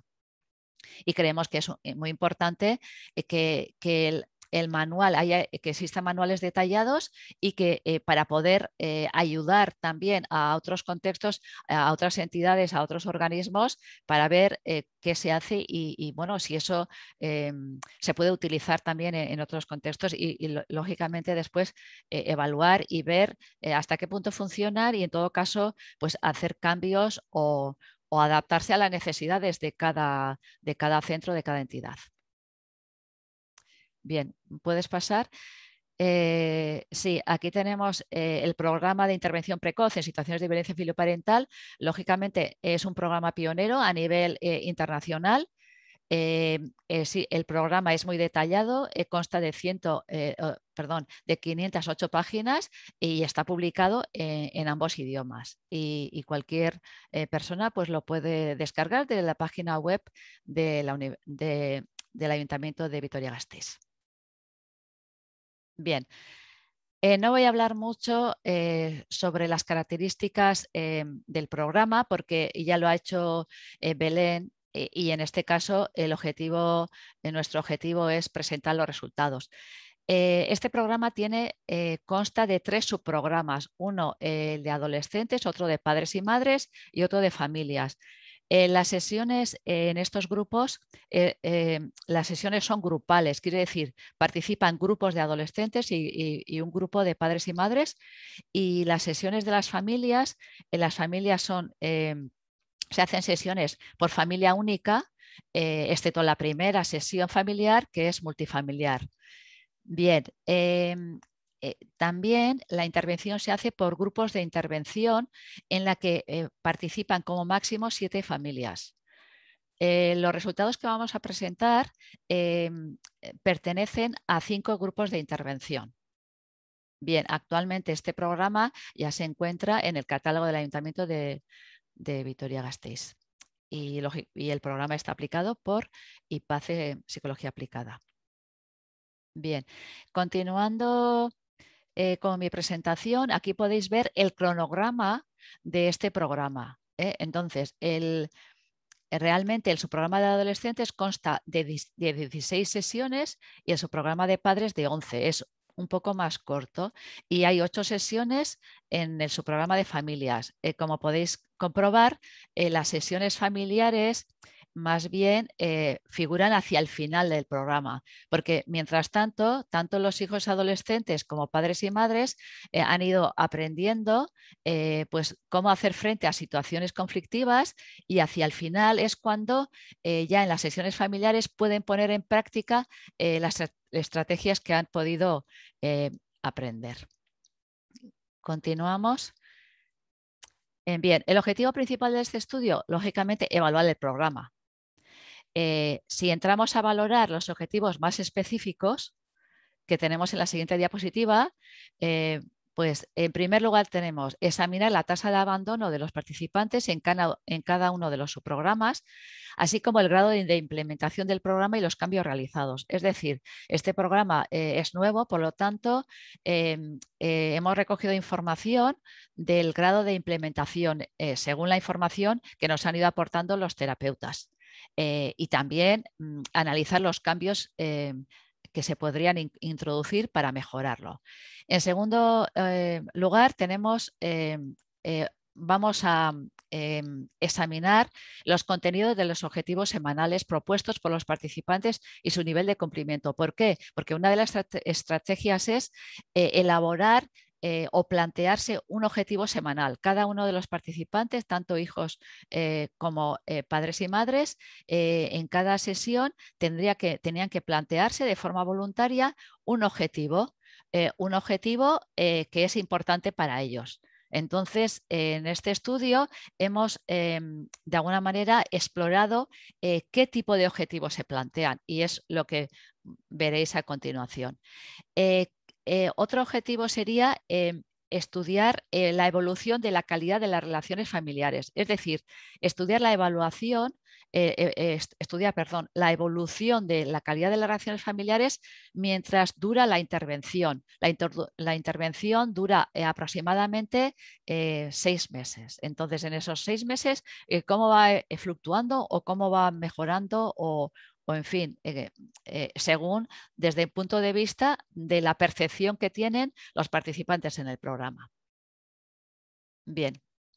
Y creemos que es muy importante que, que el, el manual, haya, que existan manuales detallados y que eh, para poder eh, ayudar también a otros contextos, a otras entidades, a otros organismos, para ver eh, qué se hace y, y bueno, si eso eh, se puede utilizar también en, en otros contextos y, y lógicamente después eh, evaluar y ver eh, hasta qué punto funcionan y en todo caso pues hacer cambios o, o adaptarse a las necesidades de cada, de cada centro, de cada entidad. Bien, ¿puedes pasar? Eh, sí, aquí tenemos eh, el programa de intervención precoz en situaciones de violencia filioparental. Lógicamente es un programa pionero a nivel eh, internacional. Eh, eh, sí, el programa es muy detallado, eh, consta de, cien, eh, oh, perdón, de quinientas ocho páginas y está publicado eh, en ambos idiomas. Y, y cualquier eh, persona pues, lo puede descargar de la página web de la de, del Ayuntamiento de Vitoria-Gasteiz. Bien, eh, no voy a hablar mucho eh, sobre las características eh, del programa porque ya lo ha hecho eh, Belén eh, y en este caso el objetivo, eh, nuestro objetivo es presentar los resultados. Eh, este programa tiene, eh, consta de tres subprogramas, uno eh, de adolescentes, otro de padres y madres y otro de familias. Eh, las sesiones eh, en estos grupos, eh, eh, las sesiones son grupales, quiere decir, participan grupos de adolescentes y, y, y un grupo de padres y madres. Y las sesiones de las familias, en las familias son, eh, se hacen sesiones por familia única, eh, excepto la primera sesión familiar que es multifamiliar. Bien, eh, eh, también la intervención se hace por grupos de intervención en la que eh, participan como máximo siete familias. Eh, los resultados que vamos a presentar eh, pertenecen a cinco grupos de intervención. Bien, actualmente este programa ya se encuentra en el catálogo del Ayuntamiento de, de Vitoria-Gasteiz y, y el programa está aplicado por IPACE Psicología Aplicada. Bien, continuando eh, con mi presentación, aquí podéis ver el cronograma de este programa. ¿eh? Entonces, el, realmente el subprograma de adolescentes consta de, de dieciséis sesiones y el subprograma de padres de once. Es un poco más corto y hay ocho sesiones en el subprograma de familias. Eh, como podéis comprobar, eh, las sesiones familiares más bien eh, figuran hacia el final del programa, porque mientras tanto, tanto los hijos adolescentes como padres y madres eh, han ido aprendiendo eh, pues, cómo hacer frente a situaciones conflictivas y hacia el final es cuando eh, ya en las sesiones familiares pueden poner en práctica eh, las estrategias que han podido eh, aprender. Continuamos. Bien, el objetivo principal de este estudio, lógicamente, evaluar el programa. Eh, si entramos a valorar los objetivos más específicos que tenemos en la siguiente diapositiva, eh, pues en primer lugar tenemos examinar la tasa de abandono de los participantes en cada, en cada uno de los subprogramas, así como el grado de, de implementación del programa y los cambios realizados. Es decir, este programa eh, es nuevo, por lo tanto, eh, eh, hemos recogido información del grado de implementación eh, según la información que nos han ido aportando los terapeutas. Eh, y también mm, analizar los cambios eh, que se podrían in introducir para mejorarlo. En segundo eh, lugar, tenemos, eh, eh, vamos a eh, examinar los contenidos de los objetivos semanales propuestos por los participantes y su nivel de cumplimiento. ¿Por qué? Porque una de las estrategias es eh, elaborar Eh, o plantearse un objetivo semanal. Cada uno de los participantes, tanto hijos eh, como eh, padres y madres, eh, en cada sesión tendría que, tenían que plantearse de forma voluntaria un objetivo, eh, un objetivo eh, que es importante para ellos. Entonces, en este estudio hemos eh, de alguna manera explorado eh, qué tipo de objetivos se plantean y es lo que veréis a continuación. Eh, Eh, otro objetivo sería eh, estudiar eh, la evolución de la calidad de las relaciones familiares, es decir, estudiar la evaluación, eh, eh, estudiar, perdón, la evolución de la calidad de las relaciones familiares mientras dura la intervención. La, inter la intervención dura eh, aproximadamente eh, seis meses. Entonces, en esos seis meses, eh, ¿cómo va eh, fluctuando o cómo va mejorando o o en fin, eh, eh, según desde el punto de vista de la percepción que tienen los participantes en el programa. Bien,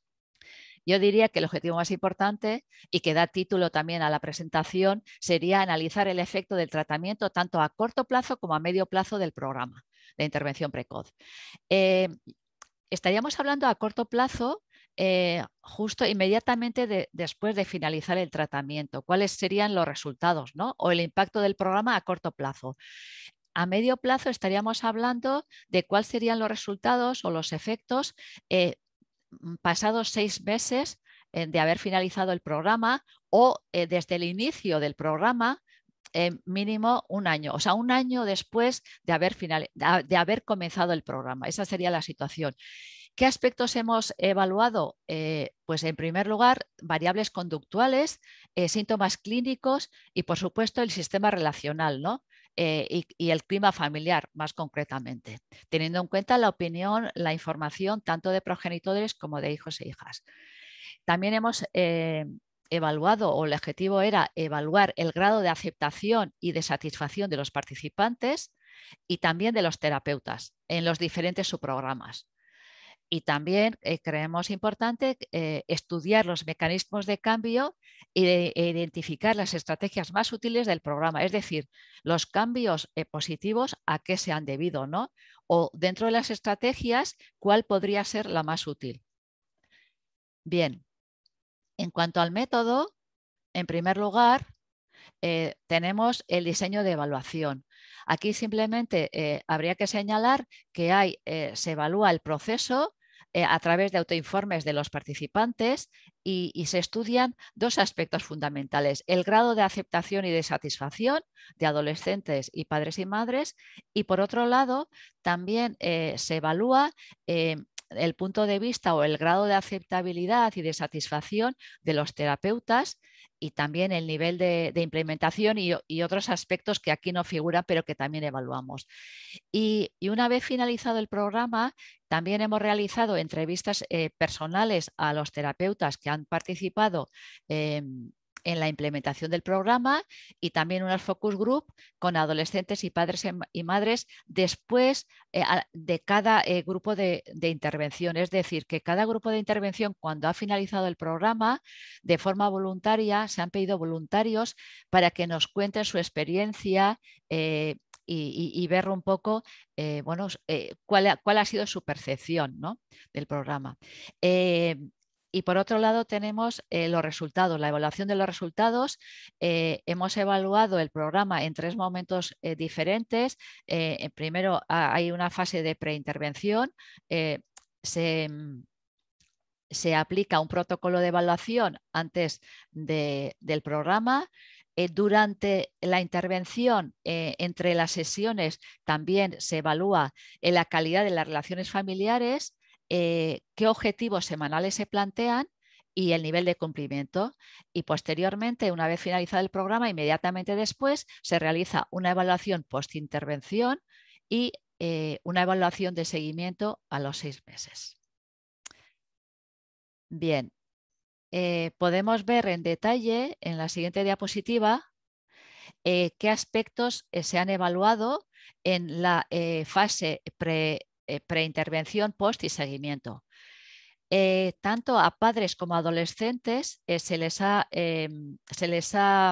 yo diría que el objetivo más importante y que da título también a la presentación sería analizar el efecto del tratamiento tanto a corto plazo como a medio plazo del programa de intervención precoz. Eh, estaríamos hablando a corto plazo Eh, justo inmediatamente de, después de finalizar el tratamiento, cuáles serían los resultados, ¿no? O el impacto del programa a corto plazo. A medio plazo estaríamos hablando de cuáles serían los resultados o los efectos eh, pasados seis meses eh, de haber finalizado el programa o eh, desde el inicio del programa eh, mínimo un año, o sea, un año después de haber, final, de haber comenzado el programa. Esa sería la situación. ¿Qué aspectos hemos evaluado? Eh, pues en primer lugar, variables conductuales, eh, síntomas clínicos y por supuesto el sistema relacional, ¿no? Eh, y, y el clima familiar más concretamente, teniendo en cuenta la opinión, la información tanto de progenitores como de hijos e hijas. También hemos eh, evaluado, o el objetivo era evaluar el grado de aceptación y de satisfacción de los participantes y también de los terapeutas en los diferentes subprogramas. Y también eh, creemos importante eh, estudiar los mecanismos de cambio e, e identificar las estrategias más útiles del programa, es decir, los cambios eh, positivos a qué se han debido, ¿no? O dentro de las estrategias, ¿cuál podría ser la más útil? Bien, en cuanto al método, en primer lugar, eh, tenemos el diseño de evaluación. Aquí simplemente eh, habría que señalar que hay, eh, se evalúa el proceso Eh, a través de autoinformes de los participantes y, y se estudian dos aspectos fundamentales, el grado de aceptación y de satisfacción de adolescentes y padres y madres y por otro lado también eh, se evalúa eh, el punto de vista o el grado de aceptabilidad y de satisfacción de los terapeutas y también el nivel de, de implementación y, y otros aspectos que aquí no figuran pero que también evaluamos. Y, y una vez finalizado el programa, también hemos realizado entrevistas eh, personales a los terapeutas que han participado eh, en la implementación del programa y también unas focus group con adolescentes y padres y madres después eh, de cada eh, grupo de, de intervención. Es decir, que cada grupo de intervención, cuando ha finalizado el programa, de forma voluntaria, se han pedido voluntarios para que nos cuenten su experiencia eh, y, y, y ver un poco eh, bueno, eh, cuál, cuál ha sido su percepción, ¿no?, del programa. Eh, Y por otro lado tenemos eh, los resultados, la evaluación de los resultados. Eh, hemos evaluado el programa en tres momentos eh, diferentes. Eh, primero hay una fase de preintervención. Eh, se, se aplica un protocolo de evaluación antes de, del programa. Eh, durante la intervención, eh, entre las sesiones, también se evalúa eh, la calidad de las relaciones familiares, Eh, qué objetivos semanales se plantean y el nivel de cumplimiento. Y posteriormente, una vez finalizado el programa, inmediatamente después se realiza una evaluación postintervención y eh, una evaluación de seguimiento a los seis meses. Bien, eh, podemos ver en detalle en la siguiente diapositiva eh, qué aspectos eh, se han evaluado en la eh, fase pre Eh, preintervención, post y seguimiento. Eh, tanto a padres como a adolescentes eh, se les ha, eh, se les ha,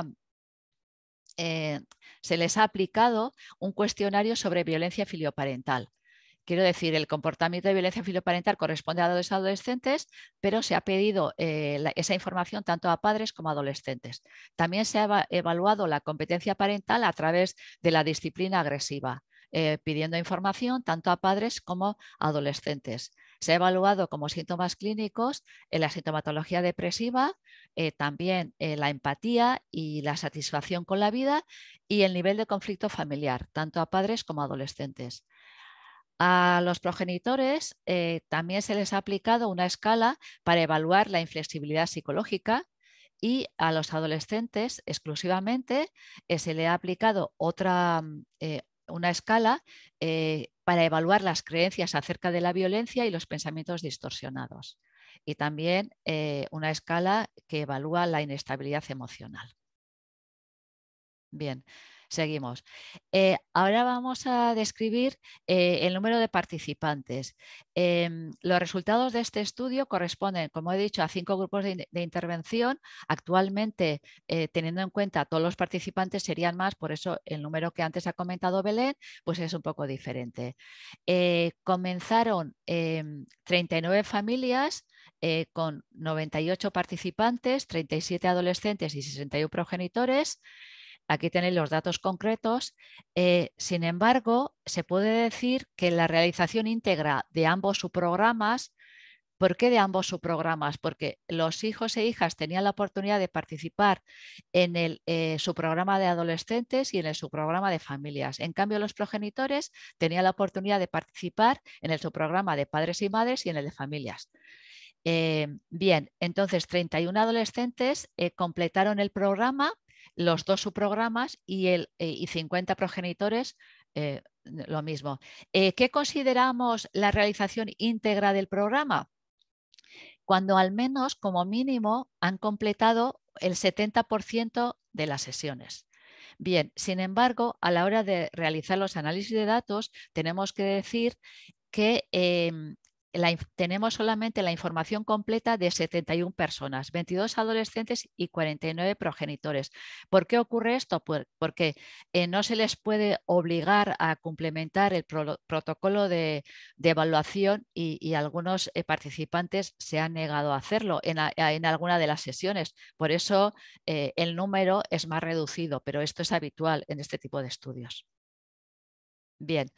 eh, se les ha aplicado un cuestionario sobre violencia filioparental. Quiero decir, el comportamiento de violencia filioparental corresponde a los adolescentes, pero se ha pedido eh, la, esa información tanto a padres como a adolescentes. También se ha evaluado la competencia parental a través de la disciplina agresiva. Eh, pidiendo información tanto a padres como a adolescentes. Se ha evaluado como síntomas clínicos en la sintomatología depresiva, eh, también eh, la empatía y la satisfacción con la vida y el nivel de conflicto familiar, tanto a padres como a adolescentes. A los progenitores eh, también se les ha aplicado una escala para evaluar la inflexibilidad psicológica y a los adolescentes exclusivamente eh, se le ha aplicado otra eh, una escala eh, para evaluar las creencias acerca de la violencia y los pensamientos distorsionados. Y también eh, una escala que evalúa la inestabilidad emocional. Bien, seguimos. Eh, ahora vamos a describir eh, el número de participantes. Eh, los resultados de este estudio corresponden, como he dicho, a cinco grupos de, de intervención. Actualmente, eh, teniendo en cuenta todos los participantes, serían más, por eso el número que antes ha comentado Belén, pues es un poco diferente. Eh, comenzaron eh, treinta y nueve familias eh, con noventa y ocho participantes, treinta y siete adolescentes y sesenta y uno progenitores. Aquí tenéis los datos concretos. Eh, sin embargo, se puede decir que la realización íntegra de ambos subprogramas. ¿Por qué de ambos subprogramas? Porque los hijos e hijas tenían la oportunidad de participar en el eh, subprograma de adolescentes y en el subprograma de familias. En cambio, los progenitores tenían la oportunidad de participar en el subprograma de padres y madres y en el de familias. Eh, bien, entonces treinta y uno adolescentes eh, completaron el programa, los dos subprogramas y, el, eh, y cincuenta progenitores eh, lo mismo. Eh, ¿Qué consideramos la realización íntegra del programa? Cuando al menos, como mínimo, han completado el setenta por ciento de las sesiones. Bien, sin embargo, a la hora de realizar los análisis de datos, tenemos que decir que eh, la, tenemos solamente la información completa de setenta y una personas, veintidós adolescentes y cuarenta y nueve progenitores. ¿Por qué ocurre esto? Pues porque eh, no se les puede obligar a complementar el pro, protocolo de, de evaluación y, y algunos eh, participantes se han negado a hacerlo en, a, en alguna de las sesiones. Por eso eh, el número es más reducido, pero esto es habitual en este tipo de estudios. Bien.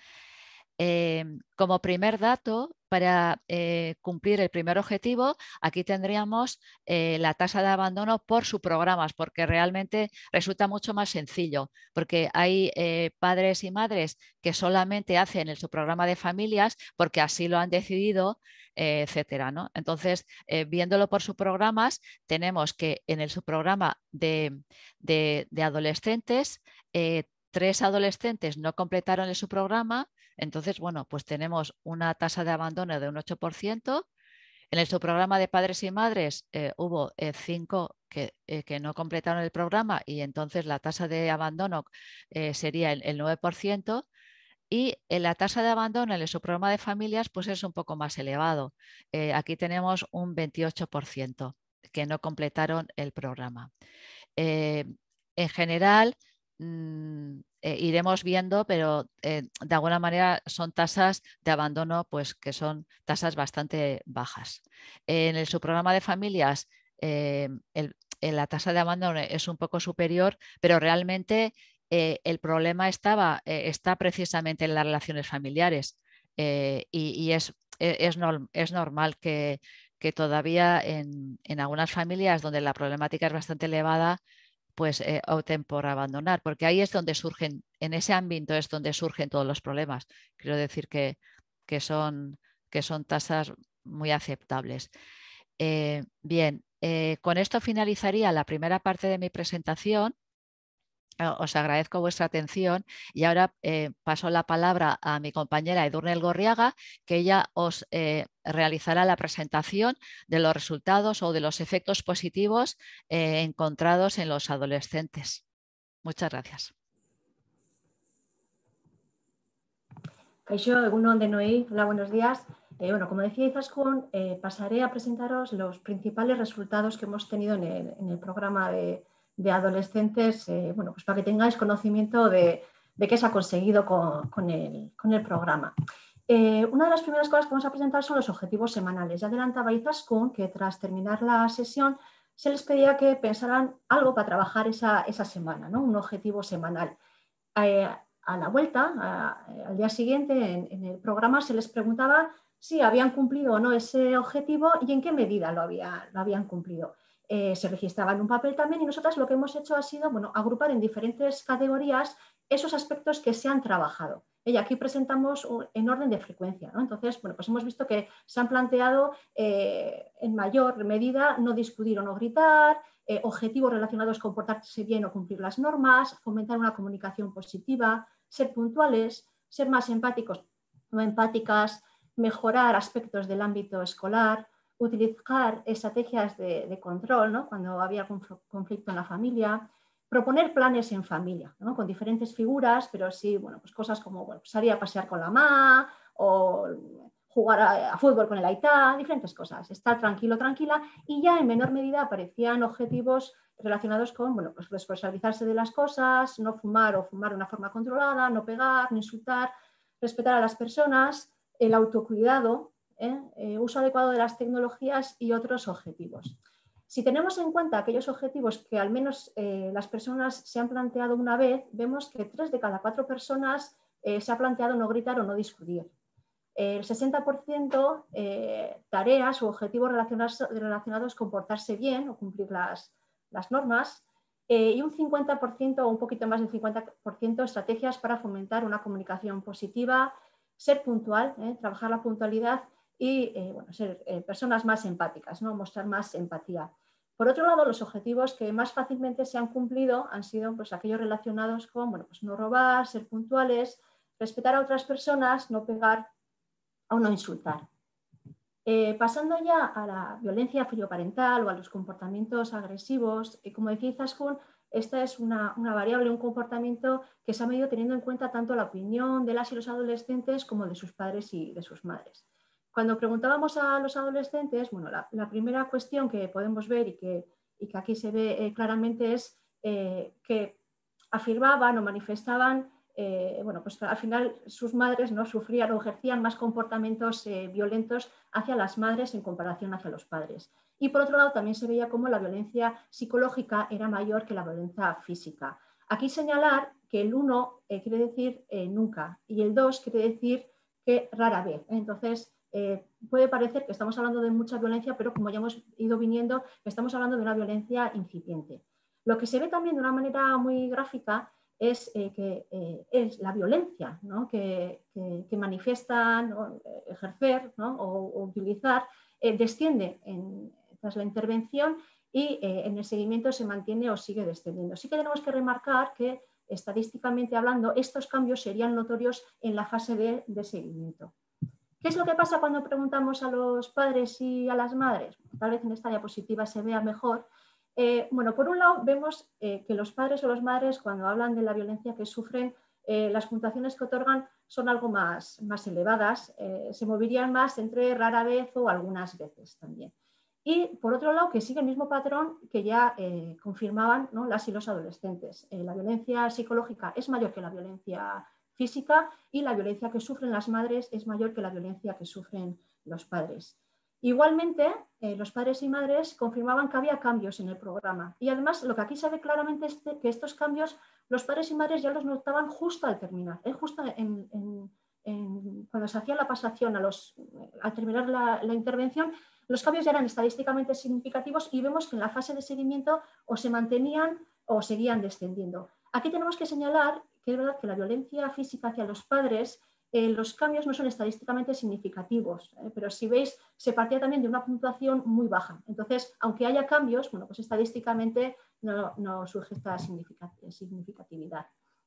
Eh, como primer dato, para eh, cumplir el primer objetivo, aquí tendríamos eh, la tasa de abandono por subprogramas, porque realmente resulta mucho más sencillo, porque hay eh, padres y madres que solamente hacen el subprograma de familias porque así lo han decidido, eh, etcétera, ¿no? Entonces, eh, viéndolo por subprogramas, tenemos que en el subprograma de, de, de adolescentes, eh, tres adolescentes no completaron el subprograma. Entonces, bueno, pues tenemos una tasa de abandono de un ocho por ciento. En el subprograma de padres y madres eh, hubo eh, cinco que, eh, que no completaron el programa y entonces la tasa de abandono eh, sería el, el nueve por ciento. Y la tasa de abandono en el subprograma de familias pues es un poco más elevado. Eh, aquí tenemos un veintiocho por ciento que no completaron el programa. Eh, en general, mmm, eh, iremos viendo, pero eh, de alguna manera son tasas de abandono pues, que son tasas bastante bajas. En el subprograma de familias, eh, el, la tasa de abandono es un poco superior, pero realmente Eh, el problema estaba, eh, está precisamente en las relaciones familiares eh, y, y es, es, norm, es, normal que, que todavía en, en algunas familias donde la problemática es bastante elevada, pues eh, opten por abandonar, porque ahí es donde surgen, en ese ámbito es donde surgen todos los problemas. Quiero decir que, que, son, que son tasas muy aceptables. Eh, bien, eh, con esto finalizaría la primera parte de mi presentación. Os agradezco vuestra atención y ahora eh, paso la palabra a mi compañera Edurne Elgorriaga, que ella os eh, realizará la presentación de los resultados o de los efectos positivos eh, encontrados en los adolescentes. Muchas gracias. Kaixo, egunon denoi, hola, buenos días. Eh, bueno, como decía Izaskun, eh, pasaré a presentaros los principales resultados que hemos tenido en el, en el programa de de adolescentes, eh, bueno, pues para que tengáis conocimiento de, de qué se ha conseguido con, con, el, con el programa. Eh, una de las primeras cosas que vamos a presentar son los objetivos semanales. Ya adelantaba Izaskun que tras terminar la sesión se les pedía que pensaran algo para trabajar esa, esa semana, ¿no? Un objetivo semanal. Eh, a la vuelta, a, al día siguiente, en, en el programa se les preguntaba si habían cumplido o no ese objetivo y en qué medida lo, había, lo habían cumplido. Eh, se registraba en un papel también y nosotras lo que hemos hecho ha sido bueno, agrupar en diferentes categorías esos aspectos que se han trabajado. Y aquí presentamos en orden de frecuencia, ¿no? Entonces, bueno, pues hemos visto que se han planteado eh, en mayor medida no discutir o no gritar, eh, objetivos relacionados con portarse bien o cumplir las normas, fomentar una comunicación positiva, ser puntuales, ser más empáticos o empáticas, mejorar aspectos del ámbito escolar, utilizar estrategias de, de control, ¿no? Cuando había conflicto en la familia, proponer planes en familia, ¿no? Con diferentes figuras, pero sí, bueno, pues cosas como bueno, pues salir a pasear con la mamá o jugar a, a fútbol con el aitá, diferentes cosas, estar tranquilo, tranquila, y ya en menor medida aparecían objetivos relacionados con bueno, pues responsabilizarse de las cosas, no fumar o fumar de una forma controlada, no pegar, no insultar, respetar a las personas, el autocuidado, ¿Eh? Eh, uso adecuado de las tecnologías y otros objetivos. Si tenemos en cuenta aquellos objetivos que al menos eh, las personas se han planteado una vez, vemos que tres de cada cuatro personas eh, se ha planteado no gritar o no discutir. Eh, el sesenta por ciento eh, tareas u objetivos relacionados, relacionados con portarse bien o cumplir las, las normas eh, y un cincuenta por ciento o un poquito más del cincuenta por ciento estrategias para fomentar una comunicación positiva, ser puntual, eh, trabajar la puntualidad y eh, bueno, ser eh, personas más empáticas, ¿no? Mostrar más empatía. Por otro lado, los objetivos que más fácilmente se han cumplido han sido pues, aquellos relacionados con bueno, pues, no robar, ser puntuales, respetar a otras personas, no pegar o no insultar. Eh, pasando ya a la violencia filioparental o a los comportamientos agresivos, eh, como decía Izaskun, esta es una, una variable, un comportamiento que se ha medido teniendo en cuenta tanto la opinión de las y los adolescentes como de sus padres y de sus madres. Cuando preguntábamos a los adolescentes, bueno, la, la primera cuestión que podemos ver y que, y que aquí se ve eh, claramente es eh, que afirmaban o manifestaban, eh, bueno, pues al final sus madres no sufrían o ejercían más comportamientos eh, violentos hacia las madres en comparación hacia los padres. Y por otro lado también se veía cómo la violencia psicológica era mayor que la violencia física. Aquí señalar que el uno eh, quiere decir eh, nunca y el dos quiere decir que rara vez. Entonces, Eh, puede parecer que estamos hablando de mucha violencia, pero como ya hemos ido viniendo, estamos hablando de una violencia incipiente. Lo que se ve también de una manera muy gráfica es eh, que eh, es la violencia, ¿no? que, que, que manifiestan ¿no? ejercer ¿no? o, o utilizar, eh, desciende en, tras la intervención y eh, en el seguimiento se mantiene o sigue descendiendo. Sí que tenemos que remarcar que estadísticamente hablando estos cambios serían notorios en la fase de, de seguimiento. ¿Qué es lo que pasa cuando preguntamos a los padres y a las madres? Tal vez en esta diapositiva se vea mejor. Eh, bueno, por un lado vemos eh, que los padres o las madres cuando hablan de la violencia que sufren, eh, las puntuaciones que otorgan son algo más, más elevadas, eh, se moverían más entre rara vez o algunas veces también. Y por otro lado, que sigue el mismo patrón que ya eh, confirmaban, ¿no?, las y los adolescentes. Eh, la violencia psicológica es mayor que la violencia física y la violencia que sufren las madres es mayor que la violencia que sufren los padres. Igualmente, eh, los padres y madres confirmaban que había cambios en el programa. Y además, lo que aquí se ve claramente es que estos cambios los padres y madres ya los notaban justo al terminar, ¿eh? justo en, en, en, cuando se hacía la pasación a los, al terminar la, la intervención, los cambios ya eran estadísticamente significativos y vemos que en la fase de seguimiento o se mantenían o seguían descendiendo. Aquí tenemos que señalar que es verdad que la violencia física hacia los padres, eh, los cambios no son estadísticamente significativos, ¿eh? pero si veis, se partía también de una puntuación muy baja. Entonces, aunque haya cambios, bueno, pues estadísticamente no, no surge esta significatividad.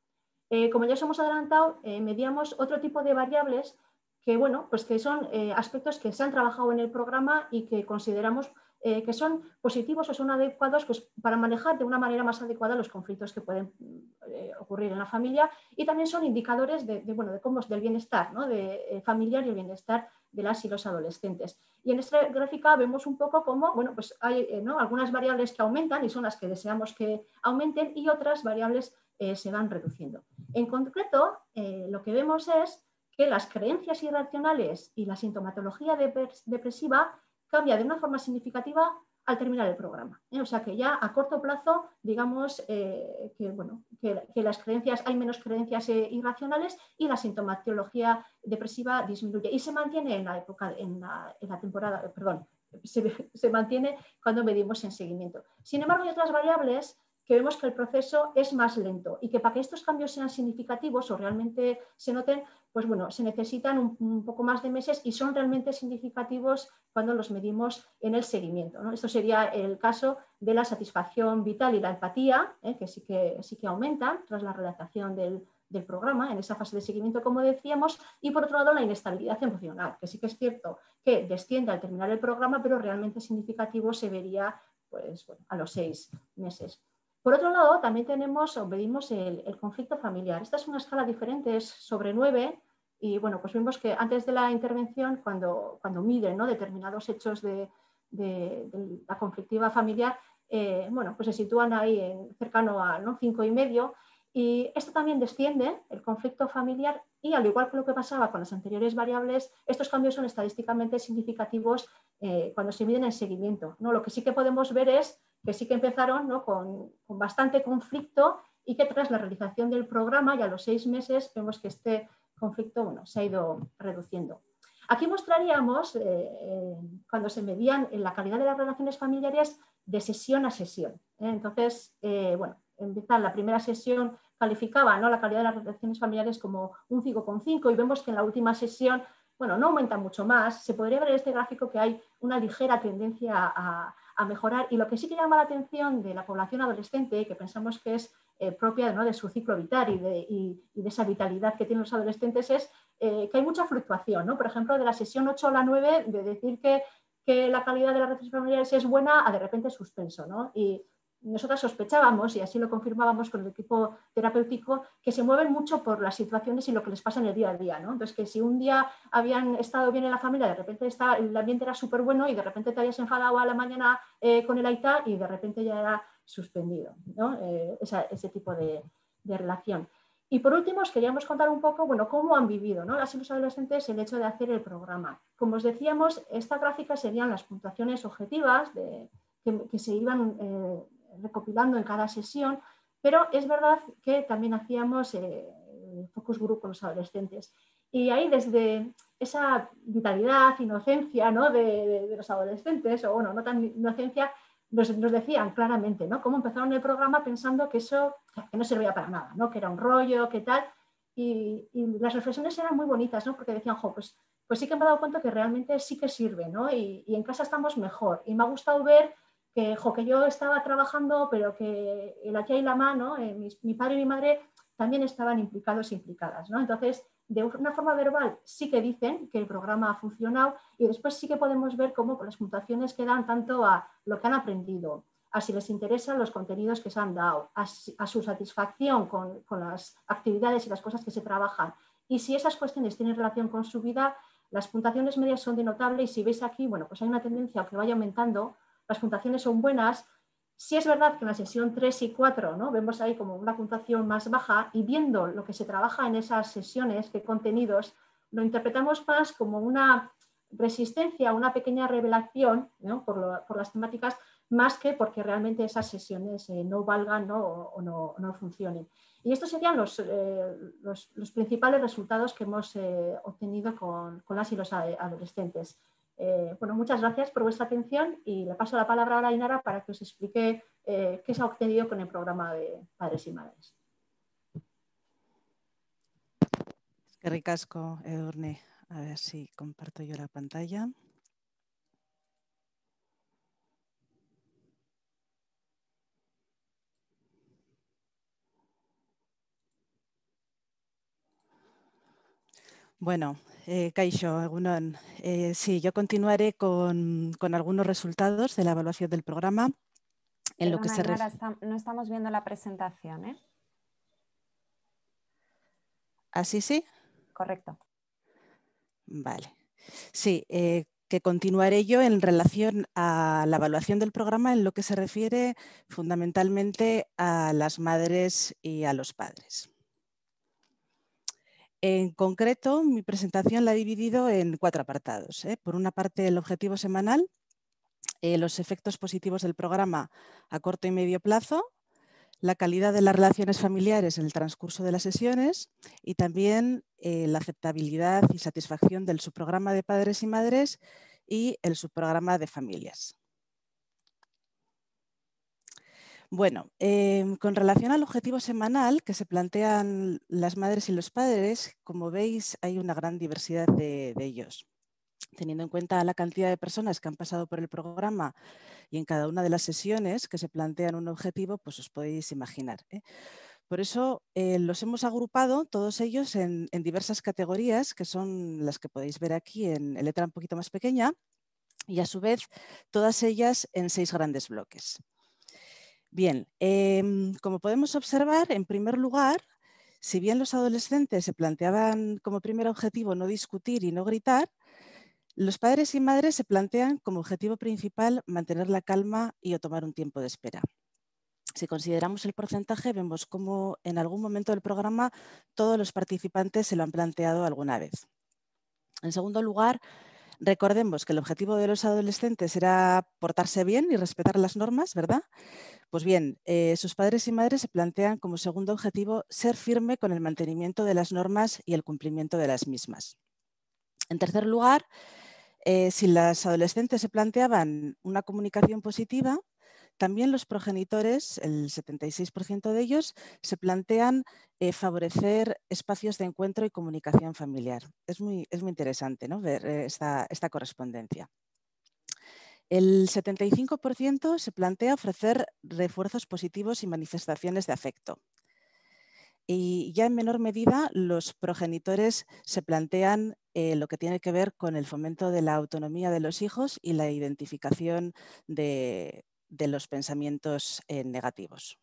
Eh, como ya os hemos adelantado, eh, medíamos otro tipo de variables que, bueno, pues que son eh, aspectos que se han trabajado en el programa y que consideramos eh, que son positivos o son adecuados, pues, para manejar de una manera más adecuada los conflictos que pueden eh, ocurrir en la familia, y también son indicadores de, de, bueno, de cómo es del bienestar, ¿no?, de, eh, familiar y el bienestar de las y los adolescentes. Y en esta gráfica vemos un poco cómo, bueno, pues hay eh, ¿no?, algunas variables que aumentan y son las que deseamos que aumenten, y otras variables eh, se van reduciendo. En concreto, eh, lo que vemos es que las creencias irracionales y la sintomatología depresiva cambia de una forma significativa al terminar el programa. ¿eh? O sea que ya a corto plazo, digamos eh, que, bueno, que, que las creencias, hay menos creencias eh, irracionales y la sintomatología depresiva disminuye y se mantiene en la época, en la, en la temporada, perdón, se, se mantiene cuando medimos en seguimiento. Sin embargo, hay otras variables que vemos que el proceso es más lento y que para que estos cambios sean significativos o realmente se noten, pues bueno, se necesitan un, un poco más de meses y son realmente significativos cuando los medimos en el seguimiento, ¿no? Esto sería el caso de la satisfacción vital y la empatía, ¿eh? que, sí que sí que aumentan tras la realización del, del programa en esa fase de seguimiento, como decíamos, y por otro lado la inestabilidad emocional, que sí que es cierto que desciende al terminar el programa, pero realmente significativo se vería, pues, bueno, a los seis meses. Por otro lado, también tenemos o medimos el, el conflicto familiar. Esta es una escala diferente, es sobre nueve, y bueno, pues vimos que antes de la intervención, cuando, cuando miden, ¿no?, determinados hechos de, de, de la conflictiva familiar, eh, bueno, pues se sitúan ahí en, cercano a, ¿no?, cinco y medio, y esto también desciende, el conflicto familiar, y al igual que lo que pasaba con las anteriores variables, estos cambios son estadísticamente significativos eh, cuando se miden en seguimiento, ¿no? Lo que sí que podemos ver es que sí que empezaron, ¿no?, con, con bastante conflicto y que tras la realización del programa y a los seis meses vemos que este conflicto, bueno, se ha ido reduciendo. Aquí mostraríamos, eh, eh, cuando se medían en la calidad de las relaciones familiares de sesión a sesión. ¿eh? Entonces, eh, bueno, empieza la primera sesión, calificaba, ¿no?, la calidad de las relaciones familiares como un cinco coma cinco y vemos que en la última sesión, bueno, no aumenta mucho más. Se podría ver en este gráfico que hay una ligera tendencia a, a mejorar, y lo que sí que llama la atención de la población adolescente, que pensamos que es eh, propia, ¿no?, de su ciclo vital y de, y, y de esa vitalidad que tienen los adolescentes, es eh, que hay mucha fluctuación, ¿no? Por ejemplo, de la sesión ocho a la nueve, de decir que, que la calidad de las relaciones familiares es buena a de repente suspenso, ¿no? Y nosotras sospechábamos, y así lo confirmábamos con el equipo terapéutico, que se mueven mucho por las situaciones y lo que les pasa en el día a día, ¿no? Entonces, que si un día habían estado bien en la familia, de repente está, el ambiente era súper bueno y de repente te habías enfadado a la mañana eh, con el aita y de repente ya era suspendido, ¿no? Eh, esa, ese tipo de, de relación. Y por último, os queríamos contar un poco, bueno, cómo han vivido, ¿no?, las y los adolescentes el hecho de hacer el programa. Como os decíamos, esta gráfica serían las puntuaciones objetivas de, que, que se iban eh, recopilando en cada sesión, pero es verdad que también hacíamos eh, focus group con los adolescentes. Y ahí, desde esa vitalidad, inocencia, ¿no?, de, de, de los adolescentes, o bueno, no tan inocencia, nos, nos decían claramente, ¿no?, cómo empezaron el programa pensando que eso que no servía para nada, ¿no?, que era un rollo, que tal. Y, y las reflexiones eran muy bonitas, ¿no?, porque decían, jo, pues, pues sí que me he dado cuenta que realmente sí que sirve, ¿no?, y, y en casa estamos mejor. Y me ha gustado ver que, jo, que yo estaba trabajando, pero que el aquí y la mano, eh, mi, mi padre y mi madre también estaban implicados e implicadas, ¿no? Entonces, de una forma verbal sí que dicen que el programa ha funcionado, y después sí que podemos ver cómo las puntuaciones que dan tanto a lo que han aprendido, a si les interesan los contenidos que se han dado, a, a su satisfacción con, con las actividades y las cosas que se trabajan. Y si esas cuestiones tienen relación con su vida, las puntuaciones medias son de notable y si veis aquí, bueno, pues hay una tendencia a que vaya aumentando, las puntuaciones son buenas. Sí es verdad que en la sesión tres y cuatro, ¿no?, vemos ahí como una puntuación más baja y viendo lo que se trabaja en esas sesiones, qué contenidos, lo interpretamos más como una resistencia, una pequeña revelación, ¿no?, por, lo, por las temáticas, más que porque realmente esas sesiones eh, no valgan, ¿no?, o, o no, no funcionen. Y estos serían los, eh, los, los principales resultados que hemos eh, obtenido con, con las y los adolescentes. Eh, bueno, muchas gracias por vuestra atención y le paso la palabra ahora a Ainara para que os explique eh, qué se ha obtenido con el programa de Padres y Madres. Qué ricasco, Edurne. A ver si comparto yo la pantalla. Bueno, eh, Kaixo, Egunon. Eh, sí, yo continuaré con, con algunos resultados de la evaluación del programa. En Perdona, lo que se Ainara, ref... está, no estamos viendo la presentación, ¿eh? ¿Así sí? Correcto. Vale. Sí, eh, que continuaré yo en relación a la evaluación del programa en lo que se refiere fundamentalmente a las madres y a los padres. En concreto, mi presentación la he dividido en cuatro apartados, ¿eh? Por una parte, el objetivo semanal, eh, los efectos positivos del programa a corto y medio plazo, la calidad de las relaciones familiares en el transcurso de las sesiones y también eh, la aceptabilidad y satisfacción del subprograma de padres y madres y el subprograma de familias. Bueno, eh, con relación al objetivo semanal que se plantean las madres y los padres, como veis, hay una gran diversidad de, de ellos. Teniendo en cuenta la cantidad de personas que han pasado por el programa y en cada una de las sesiones que se plantean un objetivo, pues os podéis imaginar, ¿eh? Por eso eh, los hemos agrupado todos ellos en, en diversas categorías, que son las que podéis ver aquí en, en letra un poquito más pequeña, y a su vez todas ellas en seis grandes bloques. Bien, eh, como podemos observar, en primer lugar, si bien los adolescentes se planteaban como primer objetivo no discutir y no gritar, los padres y madres se plantean como objetivo principal mantener la calma y o tomar un tiempo de espera. Si consideramos el porcentaje, vemos cómo en algún momento del programa todos los participantes se lo han planteado alguna vez. En segundo lugar, recordemos que el objetivo de los adolescentes era portarse bien y respetar las normas, ¿verdad? Pues bien, eh, sus padres y madres se plantean como segundo objetivo ser firme con el mantenimiento de las normas y el cumplimiento de las mismas. En tercer lugar, eh, si las adolescentes se planteaban una comunicación positiva, también los progenitores, el setenta y seis por ciento de ellos, se plantean eh, favorecer espacios de encuentro y comunicación familiar. Es muy, es muy interesante, ¿no?, ver eh, esta, esta correspondencia. El setenta y cinco por ciento se plantea ofrecer refuerzos positivos y manifestaciones de afecto. Y ya en menor medida los progenitores se plantean eh, lo que tiene que ver con el fomento de la autonomía de los hijos y la identificación de, de los pensamientos eh, negativos.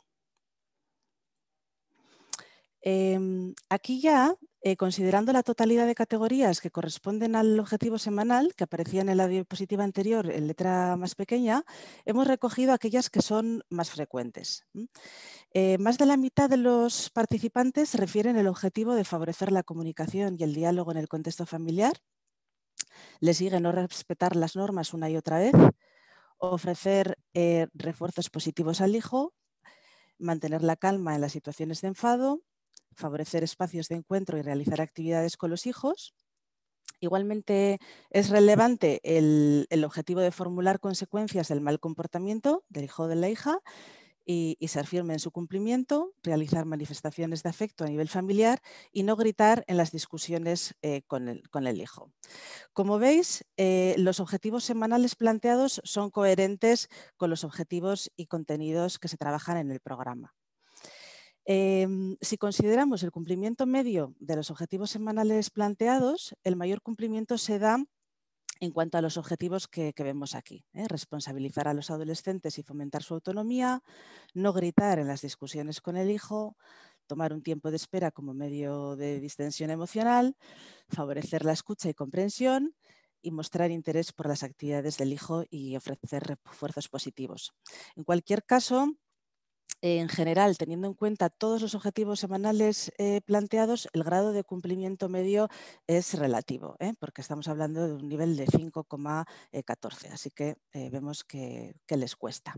Eh, aquí ya, eh, considerando la totalidad de categorías que corresponden al objetivo semanal, que aparecían en la diapositiva anterior en letra más pequeña, hemos recogido aquellas que son más frecuentes. Eh, más de la mitad de los participantes refieren el objetivo de favorecer la comunicación y el diálogo en el contexto familiar. Le sigue no respetar las normas una y otra vez, ofrecer eh, refuerzos positivos al hijo, mantener la calma en las situaciones de enfado, favorecer espacios de encuentro y realizar actividades con los hijos. Igualmente es relevante el, el objetivo de formular consecuencias del mal comportamiento del hijo o de la hija y, y ser firme en su cumplimiento, realizar manifestaciones de afecto a nivel familiar y no gritar en las discusiones eh, con, el, con el hijo. Como veis, eh, los objetivos semanales planteados son coherentes con los objetivos y contenidos que se trabajan en el programa. Eh, si consideramos el cumplimiento medio de los objetivos semanales planteados, el mayor cumplimiento se da en cuanto a los objetivos que, que vemos aquí. ¿eh? Responsabilizar a los adolescentes y fomentar su autonomía, no gritar en las discusiones con el hijo, tomar un tiempo de espera como medio de distensión emocional, favorecer la escucha y comprensión y mostrar interés por las actividades del hijo y ofrecer refuerzos positivos. En cualquier caso, en general, teniendo en cuenta todos los objetivos semanales eh, planteados, el grado de cumplimiento medio es relativo, ¿eh? porque estamos hablando de un nivel de cinco coma catorce, así que eh, vemos que, que les cuesta.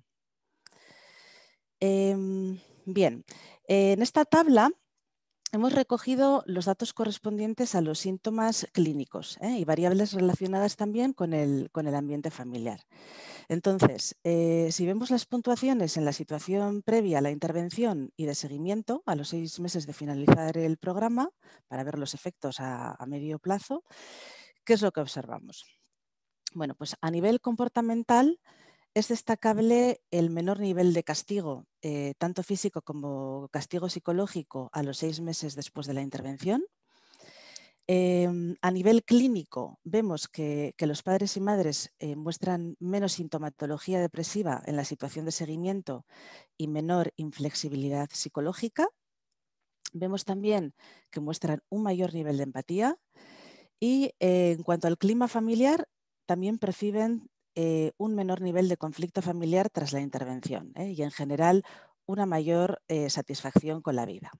Eh, bien, eh, en esta tabla hemos recogido los datos correspondientes a los síntomas clínicos ¿eh? y variables relacionadas también con el, con el ambiente familiar. Entonces, eh, si vemos las puntuaciones en la situación previa a la intervención y de seguimiento a los seis meses de finalizar el programa, para ver los efectos a, a medio plazo, ¿qué es lo que observamos? Bueno, pues a nivel comportamental es destacable el menor nivel de castigo, eh, tanto físico como castigo psicológico, a los seis meses después de la intervención. Eh, a nivel clínico, vemos que, que los padres y madres eh, muestran menos sintomatología depresiva en la situación de seguimiento y menor inflexibilidad psicológica. Vemos también que muestran un mayor nivel de empatía y eh, en cuanto al clima familiar, también perciben eh, un menor nivel de conflicto familiar tras la intervención ¿eh? y en general una mayor eh, satisfacción con la vida.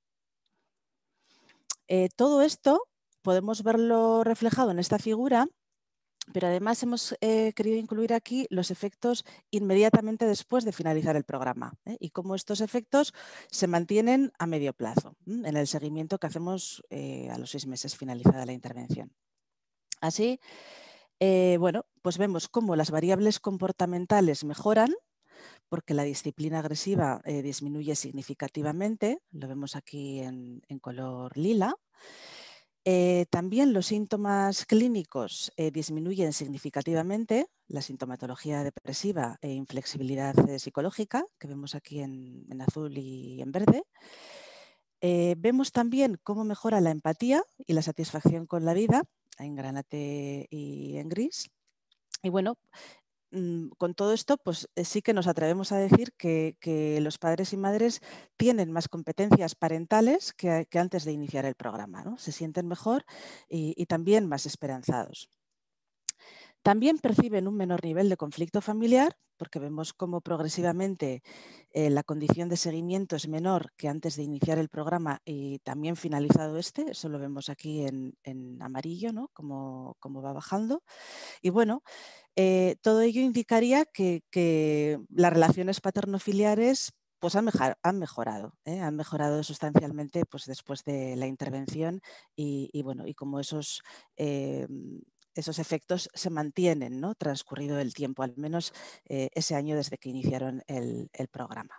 Eh, todo esto podemos verlo reflejado en esta figura, pero además hemos eh, querido incluir aquí los efectos inmediatamente después de finalizar el programa ¿eh? y cómo estos efectos se mantienen a medio plazo ¿eh? en el seguimiento que hacemos eh, a los seis meses finalizada la intervención. Así, eh, bueno, pues vemos cómo las variables comportamentales mejoran porque la disciplina agresiva eh, disminuye significativamente, lo vemos aquí en, en color lila. Eh, también los síntomas clínicos eh, disminuyen significativamente, la sintomatología depresiva e inflexibilidad eh, psicológica, que vemos aquí en, en azul y en verde. Eh, vemos también cómo mejora la empatía y la satisfacción con la vida, en granate y en gris. Y bueno, con todo esto, pues sí que nos atrevemos a decir que, que los padres y madres tienen más competencias parentales que, que antes de iniciar el programa, ¿no? Se sienten mejor y, y también más esperanzados. También perciben un menor nivel de conflicto familiar, porque vemos cómo progresivamente eh, la condición de seguimiento es menor que antes de iniciar el programa y también finalizado este. Eso lo vemos aquí en, en amarillo, ¿no? Cómo, cómo va bajando. Y bueno, eh, todo ello indicaría que, que las relaciones paterno-filiares pues han, mejor, han mejorado, ¿eh? han mejorado sustancialmente pues, después de la intervención y, y bueno, y como esos, eh, esos efectos se mantienen, ¿no? Transcurrido el tiempo, al menos eh, ese año desde que iniciaron el, el programa.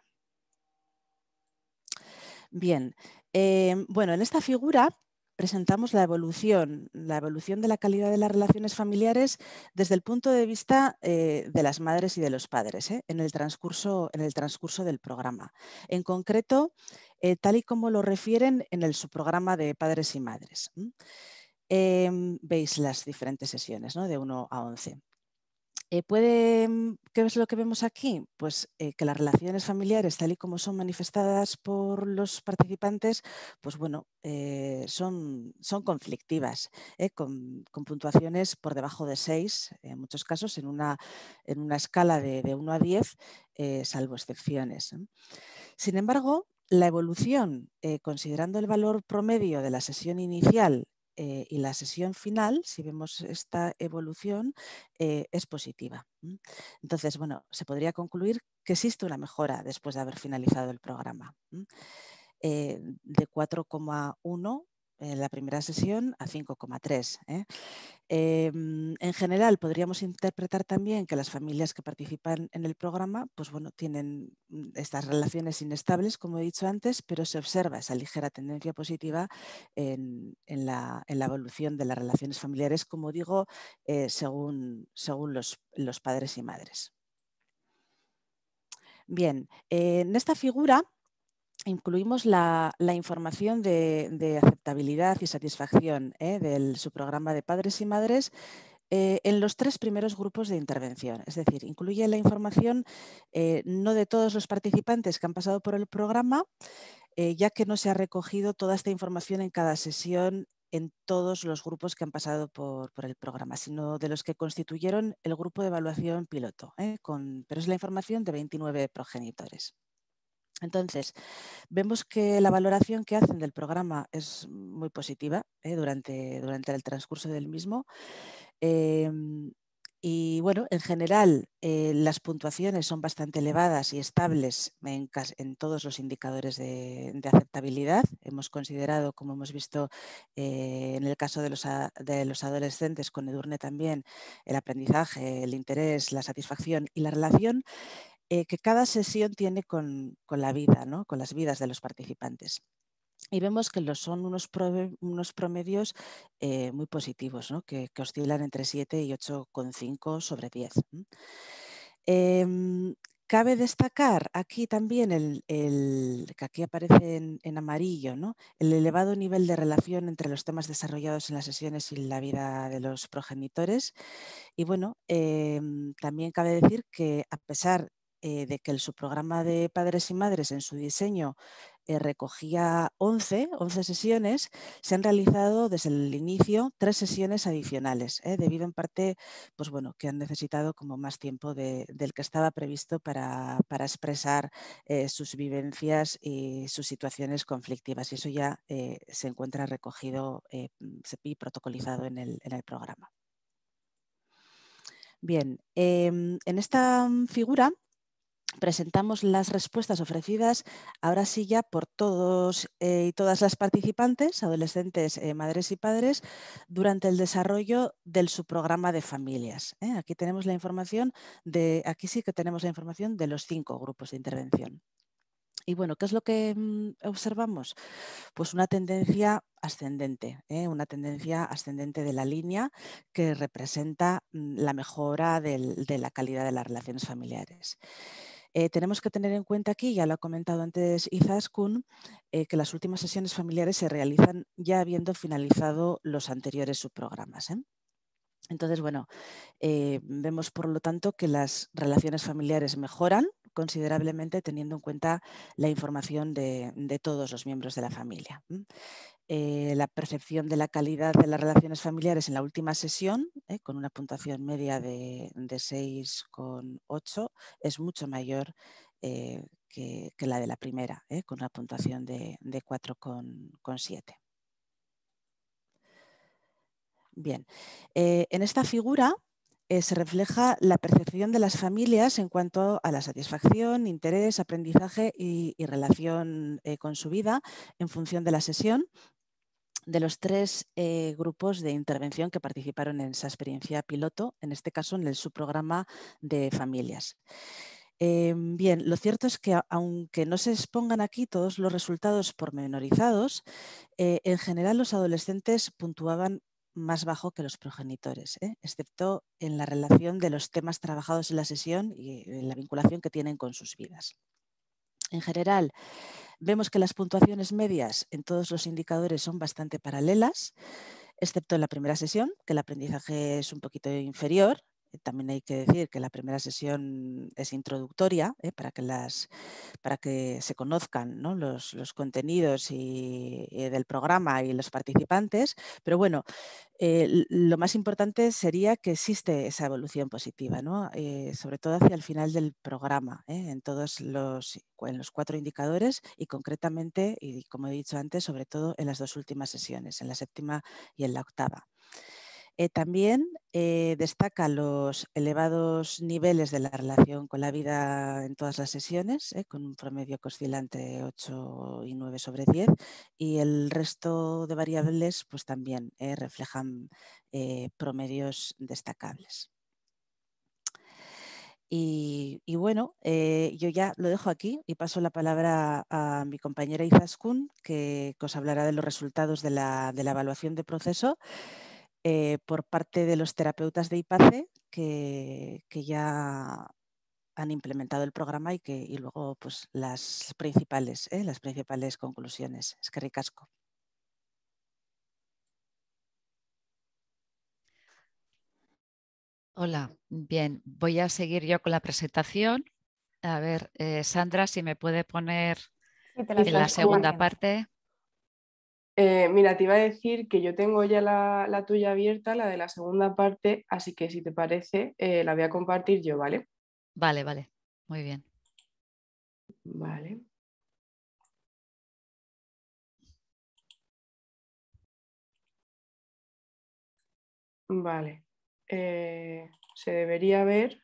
Bien, eh, bueno, en esta figura presentamos la evolución, la evolución de la calidad de las relaciones familiares desde el punto de vista eh, de las madres y de los padres ¿eh? en, el transcurso, en el transcurso del programa. En concreto, eh, tal y como lo refieren en el subprograma de padres y madres. Eh, veis las diferentes sesiones, ¿no? de uno a once. Eh, puede, ¿qué es lo que vemos aquí? Pues eh, que las relaciones familiares, tal y como son manifestadas por los participantes, pues bueno, eh, son, son conflictivas, eh, con, con puntuaciones por debajo de seis, en muchos casos, en una, en una escala de, de uno a diez, eh, salvo excepciones. ¿eh? Sin embargo, la evolución, eh, considerando el valor promedio de la sesión inicial Eh, y la sesión final, si vemos esta evolución, eh, es positiva. Entonces, bueno, se podría concluir que existe una mejora después de haber finalizado el programa. Eh, de cuatro coma uno en la primera sesión a cinco coma tres. ¿eh? Eh, en general, podríamos interpretar también que las familias que participan en el programa pues, bueno, tienen estas relaciones inestables, como he dicho antes, pero se observa esa ligera tendencia positiva en, en, la, en la evolución de las relaciones familiares, como digo, eh, según, según los, los padres y madres. Bien, eh, en esta figura incluimos la, la información de, de aceptabilidad y satisfacción ¿eh? del subprograma de padres y madres eh, en los tres primeros grupos de intervención. Es decir, incluye la información eh, no de todos los participantes que han pasado por el programa, eh, ya que no se ha recogido toda esta información en cada sesión en todos los grupos que han pasado por, por el programa, sino de los que constituyeron el grupo de evaluación piloto, ¿eh? Con, pero es la información de veintinueve progenitores. Entonces, vemos que la valoración que hacen del programa es muy positiva ¿eh? durante, durante el transcurso del mismo. Eh, y bueno, en general, eh, las puntuaciones son bastante elevadas y estables en, en todos los indicadores de, de aceptabilidad. Hemos considerado, como hemos visto eh, en el caso de los, a, de los adolescentes, con Edurne también, el aprendizaje, el interés, la satisfacción y la relación eh, que cada sesión tiene con, con la vida, ¿no? Con las vidas de los participantes. Y vemos que los son unos, pro, unos promedios eh, muy positivos, ¿no? que, que oscilan entre siete y ocho coma cinco sobre diez. Eh, cabe destacar aquí también el, el que aquí aparece en, en amarillo, ¿no? El elevado nivel de relación entre los temas desarrollados en las sesiones y la vida de los progenitores. Y bueno, eh, también cabe decir que a pesar eh, de que el subprograma de padres y madres en su diseño eh, recogía once, once sesiones, se han realizado desde el inicio tres sesiones adicionales, ¿eh? debido en parte pues bueno, que han necesitado como más tiempo de, del que estaba previsto para, para expresar eh, sus vivencias y sus situaciones conflictivas. Y eso ya eh, se encuentra recogido eh, y protocolizado en el, en el programa. Bien, eh, en esta figura presentamos las respuestas ofrecidas ahora sí ya por todos eh, y todas las participantes, adolescentes, eh, madres y padres, durante el desarrollo del subprograma de familias. ¿eh? Aquí tenemos la información de, aquí sí que tenemos la información de los cinco grupos de intervención. Y bueno, ¿qué es lo que mm, observamos? Pues una tendencia ascendente, ¿eh? una tendencia ascendente de la línea que representa mm, la mejora del, de la calidad de las relaciones familiares. Eh, tenemos que tener en cuenta aquí, ya lo ha comentado antes Izaskun, eh, que las últimas sesiones familiares se realizan ya habiendo finalizado los anteriores subprogramas. ¿eh? Entonces, bueno, eh, vemos por lo tanto que las relaciones familiares mejoran considerablemente teniendo en cuenta la información de, de todos los miembros de la familia. Eh, la percepción de la calidad de las relaciones familiares en la última sesión, eh, con una puntuación media de, de seis coma ocho, es mucho mayor eh, que, que la de la primera, eh, con una puntuación de, de cuatro coma siete. Bien, eh, en esta figura eh, se refleja la percepción de las familias en cuanto a la satisfacción, interés, aprendizaje y, y relación eh, con su vida en función de la sesión de los tres eh, grupos de intervención que participaron en esa experiencia piloto, en este caso en el subprograma de familias. Eh, bien, lo cierto es que aunque no se expongan aquí todos los resultados pormenorizados, eh, en general los adolescentes puntuaban más bajo que los progenitores, ¿eh? excepto en la relación de los temas trabajados en la sesión y en la vinculación que tienen con sus vidas. En general, vemos que las puntuaciones medias en todos los indicadores son bastante paralelas, excepto en la primera sesión, que el aprendizaje es un poquito inferior. También hay que decir que la primera sesión es introductoria ¿eh? para, que las, para que se conozcan ¿no? los, los contenidos y, y del programa y los participantes, pero bueno, eh, lo más importante sería que existe esa evolución positiva, ¿no? eh, sobre todo hacia el final del programa, ¿eh? en todos los, en los cuatro indicadores y concretamente, y como he dicho antes, sobre todo en las dos últimas sesiones, en la séptima y en la octava. Eh, también eh, destaca los elevados niveles de la relación con la vida en todas las sesiones, eh, con un promedio que oscila entre ocho y nueve sobre diez, y el resto de variables pues, también eh, reflejan eh, promedios destacables. Y, y bueno, eh, yo ya lo dejo aquí y paso la palabra a mi compañera Izaskun, que, que os hablará de los resultados de la, de la evaluación de proceso Eh, por parte de los terapeutas de IPACE que, que ya han implementado el programa y, que, y luego pues, las, principales, ¿eh? las principales conclusiones. Es que ricasco. Hola, bien, voy a seguir yo con la presentación. A ver, eh, Sandra, si me puede poner Sí, te la en la estoy segunda compartiendo. parte. Eh, mira, te iba a decir que yo tengo ya la, la tuya abierta, la de la segunda parte, así que si te parece, eh, la voy a compartir yo, ¿vale? Vale, vale, muy bien. Vale. Vale. Eh, se debería ver.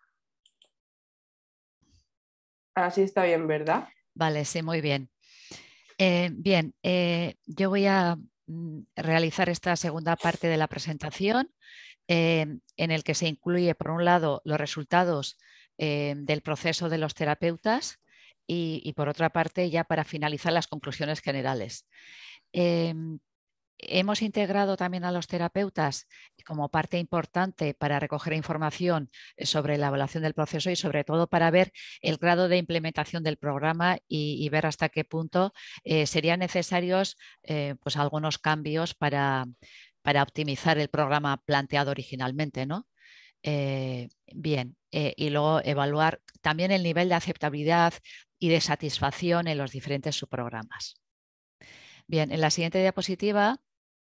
Así está bien, ¿verdad? Vale, sí, muy bien. Eh, bien, eh, yo voy a mm, realizar esta segunda parte de la presentación eh, en el que se incluye, por un lado, los resultados eh, del proceso de los terapeutas y, y, por otra parte, ya para finalizar, las conclusiones generales. Eh, Hemos integrado también a los terapeutas como parte importante para recoger información sobre la evaluación del proceso y sobre todo para ver el grado de implementación del programa y, y ver hasta qué punto eh, serían necesarios eh, pues algunos cambios para, para optimizar el programa planteado originalmente, ¿no? Eh, bien, eh, y luego evaluar también el nivel de aceptabilidad y de satisfacción en los diferentes subprogramas. Bien, en la siguiente diapositiva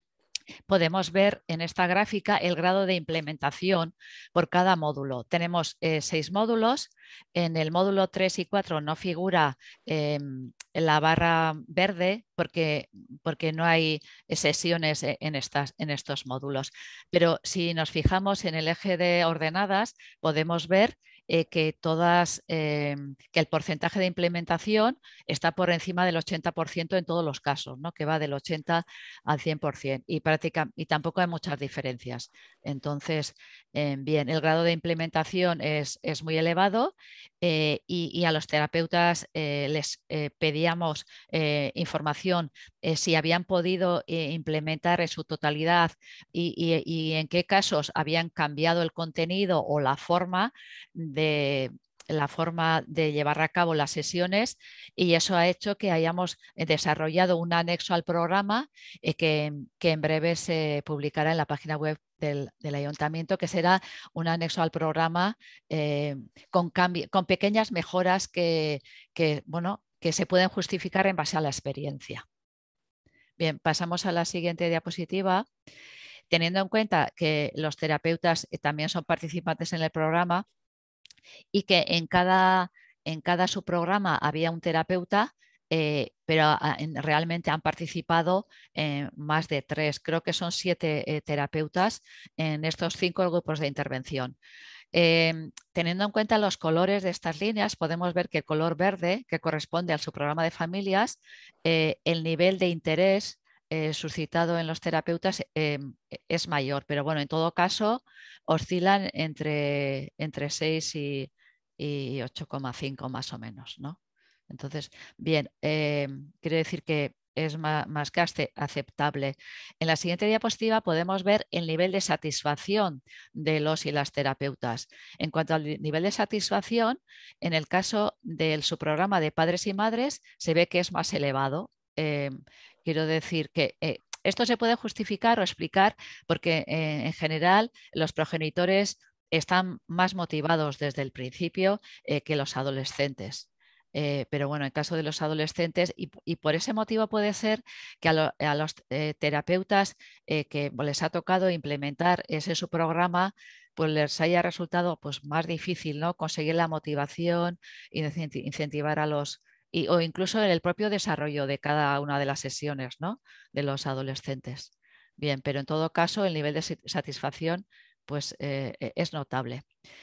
podemos ver en esta gráfica el grado de implementación por cada módulo. Tenemos eh, seis módulos. En el módulo tres y cuatro no figura eh, la barra verde porque, porque no hay sesiones en, estas, en estos módulos. Pero si nos fijamos en el eje de ordenadas, podemos ver eh, que, todas, eh, que el porcentaje de implementación está por encima del ochenta por ciento en todos los casos, ¿no? Que va del ochenta al cien por ciento y, práctica, y tampoco hay muchas diferencias. Entonces, eh, bien, el grado de implementación es, es muy elevado eh, y, y a los terapeutas eh, les eh, pedíamos eh, información eh, si habían podido eh, implementar en su totalidad y, y, y en qué casos habían cambiado el contenido o la forma de la forma de llevar a cabo las sesiones y eso ha hecho que hayamos desarrollado un anexo al programa eh, que, que en breve se publicará en la página web del, del ayuntamiento, que será un anexo al programa eh, con, con pequeñas mejoras que, que, bueno, que se pueden justificar en base a la experiencia. Bien, pasamos a la siguiente diapositiva. Teniendo en cuenta que los terapeutas también son participantes en el programa, y que en cada, en cada subprograma había un terapeuta, eh, pero a, en, realmente han participado eh, más de tres, creo que son siete eh, terapeutas en estos cinco grupos de intervención. Eh, teniendo en cuenta los colores de estas líneas, podemos ver que el color verde, que corresponde al subprograma de familias, eh, el nivel de interés eh, suscitado en los terapeutas eh, es mayor, pero bueno, en todo caso oscilan entre, entre seis y, y ocho coma cinco más o menos, ¿no? Entonces, bien, eh, quiere decir que es más, más que aceptable. En la siguiente diapositiva podemos ver el nivel de satisfacción de los y las terapeutas. En cuanto al nivel de satisfacción, en el caso del subprograma de padres y madres, se ve que es más elevado. Eh, quiero decir que eh, esto se puede justificar o explicar porque eh, en general los progenitores están más motivados desde el principio eh, que los adolescentes. Eh, pero bueno, en caso de los adolescentes, y, y por ese motivo puede ser que a, lo, a los eh, terapeutas eh, que les ha tocado implementar ese su programa, pues les haya resultado pues, más difícil, ¿no? Conseguir la motivación y incentivar a los, y, o incluso en el propio desarrollo de cada una de las sesiones, ¿no? De los adolescentes. Bien, pero en todo caso el nivel de satisfacción pues, eh, es notable.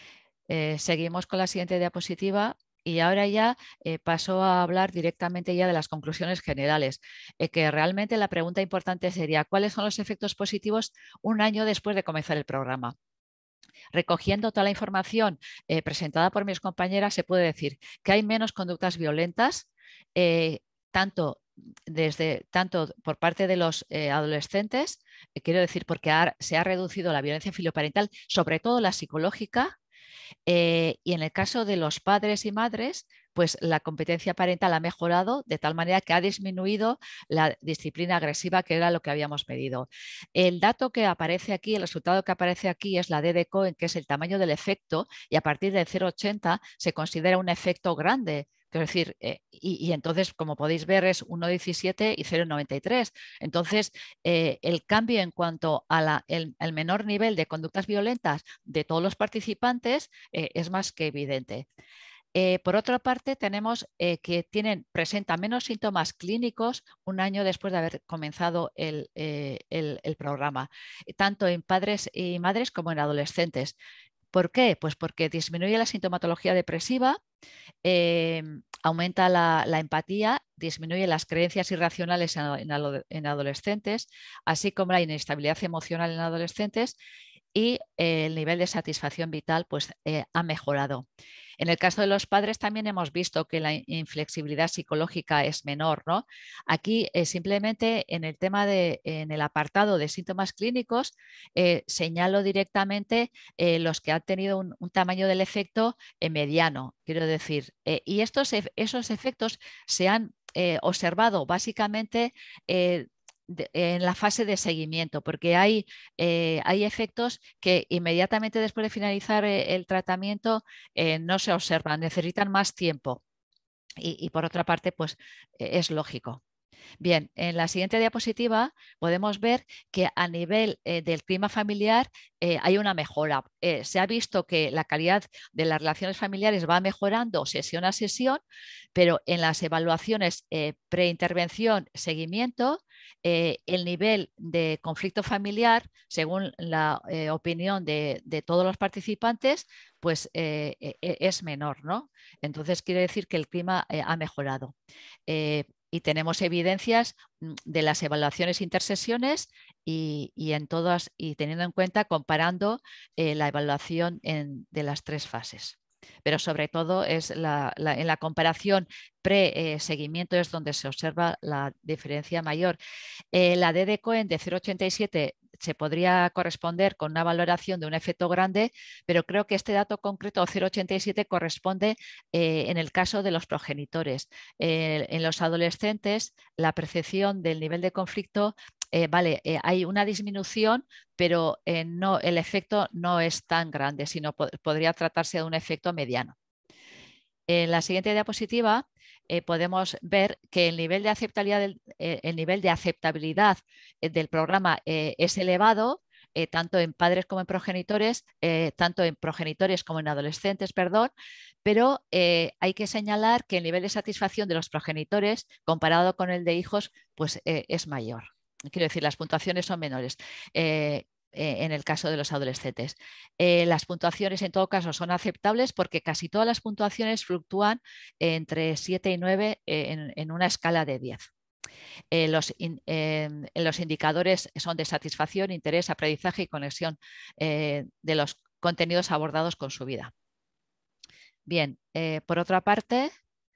Eh, seguimos con la siguiente diapositiva. Y ahora ya eh, paso a hablar directamente ya de las conclusiones generales, eh, que realmente la pregunta importante sería ¿cuáles son los efectos positivos un año después de comenzar el programa? Recogiendo toda la información eh, presentada por mis compañeras, se puede decir que hay menos conductas violentas, eh, tanto, desde, tanto por parte de los eh, adolescentes, eh, quiero decir porque ha, se ha reducido la violencia filoparental, sobre todo la psicológica, Eh, y en el caso de los padres y madres, pues la competencia parental ha mejorado de tal manera que ha disminuido la disciplina agresiva, que era lo que habíamos medido. El dato que aparece aquí, el resultado que aparece aquí es la D de Cohen, que es el tamaño del efecto, y a partir del cero coma ochenta se considera un efecto grande. Quiero decir, eh, y, y entonces, como podéis ver, es uno coma diecisiete y cero coma noventa y tres. Entonces, eh, el cambio en cuanto al menor nivel de conductas violentas de todos los participantes eh, es más que evidente. Eh, por otra parte, tenemos eh, que tienen, presentan menos síntomas clínicos un año después de haber comenzado el, eh, el, el programa, tanto en padres y madres como en adolescentes. ¿Por qué? Pues porque disminuye la sintomatología depresiva, eh, aumenta la, la empatía, disminuye las creencias irracionales en, en, en adolescentes, así como la inestabilidad emocional en adolescentes, y eh, el nivel de satisfacción vital pues, eh, ha mejorado. En el caso de los padres también hemos visto que la inflexibilidad psicológica es menor, ¿no? Aquí eh, simplemente en el tema de, en el apartado de síntomas clínicos, eh, señalo directamente eh, los que han tenido un, un tamaño del efecto eh, mediano, quiero decir, eh, y estos, esos efectos se han eh, observado básicamente eh, De, en la fase de seguimiento, porque hay, eh, hay efectos que inmediatamente después de finalizar eh, el tratamiento eh, no se observan, necesitan más tiempo y, y por otra parte pues eh, es lógico. Bien, en la siguiente diapositiva podemos ver que a nivel eh, del clima familiar eh, hay una mejora. Eh, se ha visto que la calidad de las relaciones familiares va mejorando sesión a sesión, pero en las evaluaciones eh, preintervención, seguimiento, eh, el nivel de conflicto familiar, según la eh, opinión de, de todos los participantes, pues eh, es menor, ¿no? Entonces quiere decir que el clima eh, ha mejorado. Eh, Y tenemos evidencias de las evaluaciones intersesiones y, y en todas, y teniendo en cuenta, comparando eh, la evaluación en, de las tres fases. Pero sobre todo es la, la, en la comparación pre-seguimiento eh, es donde se observa la diferencia mayor. Eh, la D de Cohen de cero coma ochenta y siete se podría corresponder con una valoración de un efecto grande, pero creo que este dato concreto cero coma ochenta y siete corresponde eh, en el caso de los progenitores. Eh, en los adolescentes, la percepción del nivel de conflicto, eh, vale, eh, hay una disminución, pero eh, no, el efecto no es tan grande, sino po podría tratarse de un efecto mediano. En la siguiente diapositiva eh, podemos ver que el nivel de aceptabilidad del, eh, el nivel de aceptabilidad del programa eh, es elevado, eh, tanto en padres como en progenitores, eh, tanto en progenitores como en adolescentes, perdón, pero eh, hay que señalar que el nivel de satisfacción de los progenitores comparado con el de hijos pues, eh, es mayor. Quiero decir, las puntuaciones son menores. Eh, en el caso de los adolescentes. Eh, las puntuaciones en todo caso son aceptables porque casi todas las puntuaciones fluctúan entre siete y nueve eh, en, en una escala de diez. Eh, los, in, eh, los indicadores son de satisfacción, interés, aprendizaje y conexión eh, de los contenidos abordados con su vida. Bien, eh, por otra parte,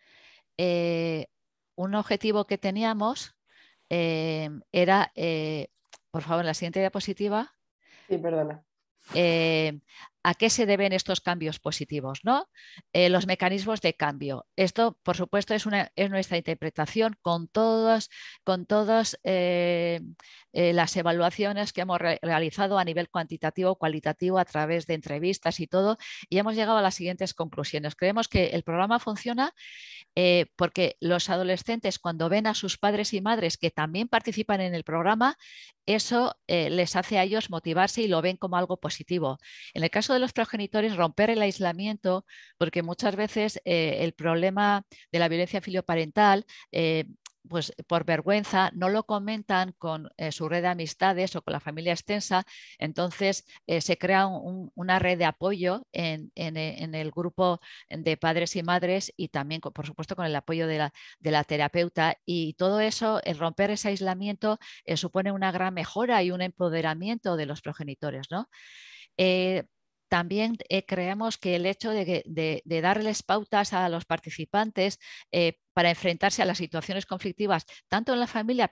eh, un objetivo que teníamos eh, era, eh, por favor, la siguiente diapositiva. Sí, perdona. Eh, ¿A qué se deben estos cambios positivos? ¿No? Eh, los mecanismos de cambio. Esto, por supuesto, es, una, es nuestra interpretación con todas con todas, eh, eh, las evaluaciones que hemos re realizado a nivel cuantitativo o cualitativo a través de entrevistas y todo, y hemos llegado a las siguientes conclusiones. Creemos que el programa funciona eh, porque los adolescentes, cuando ven a sus padres y madres que también participan en el programa, eso eh, les hace a ellos motivarse y lo ven como algo positivo. En el caso de los progenitores, romper el aislamiento, porque muchas veces eh, el problema de la violencia filioparental, eh, pues por vergüenza no lo comentan con eh, su red de amistades o con la familia extensa, entonces eh, se crea un, una red de apoyo en, en, en el grupo de padres y madres y también, por supuesto, con el apoyo de la, de la terapeuta, y todo eso, el romper ese aislamiento eh, supone una gran mejora y un empoderamiento de los progenitores, ¿no? Eh, También eh, creemos que el hecho de, de, de darles pautas a los participantes eh, para enfrentarse a las situaciones conflictivas, tanto en la familia, pero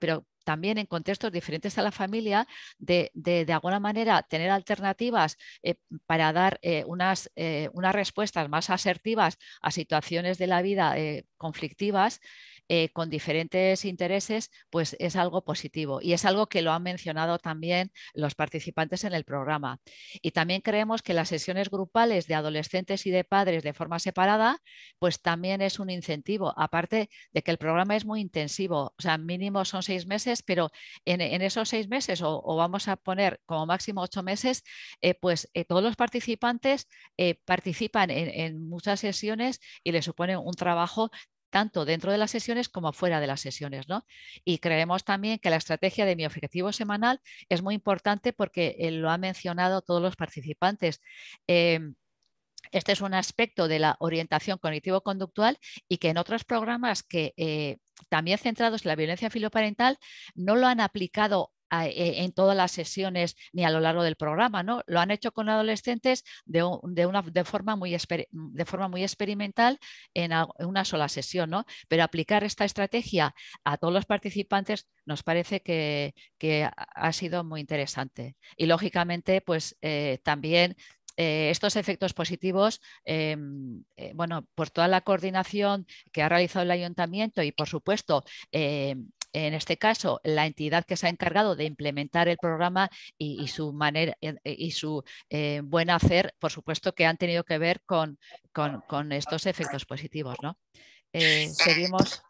también en contextos diferentes a la familia, de, de, de alguna manera tener alternativas eh, para dar eh, unas, eh, unas respuestas más asertivas a situaciones de la vida eh, conflictivas, Eh, con diferentes intereses, pues es algo positivo y es algo que lo han mencionado también los participantes en el programa. Y también creemos que las sesiones grupales de adolescentes y de padres de forma separada, pues también es un incentivo, aparte de que el programa es muy intensivo, o sea, mínimo son seis meses, pero en, en esos seis meses, o, o vamos a poner como máximo ocho meses, eh, pues eh, todos los participantes eh, participan en, en muchas sesiones y les supone un trabajo tanto dentro de las sesiones como fuera de las sesiones, ¿no? Y creemos también que la estrategia de mi objetivo semanal es muy importante porque eh, lo han mencionado todos los participantes. Eh, Este es un aspecto de la orientación cognitivo-conductual y que en otros programas que eh, también centrados en la violencia filoparental no lo han aplicado a, eh, en todas las sesiones ni a lo largo del programa, ¿no? Lo han hecho con adolescentes de, un, de, una, de, forma, muy de forma muy experimental en, a, en una sola sesión, ¿no? Pero aplicar esta estrategia a todos los participantes nos parece que, que ha sido muy interesante. Y lógicamente, pues eh, también Eh, estos efectos positivos, eh, eh, bueno, por toda la coordinación que ha realizado el ayuntamiento y, por supuesto, eh, en este caso, la entidad que se ha encargado de implementar el programa y, y su manera y su eh, buen hacer, por supuesto, que han tenido que ver con, con, con estos efectos positivos, ¿no? Eh, seguimos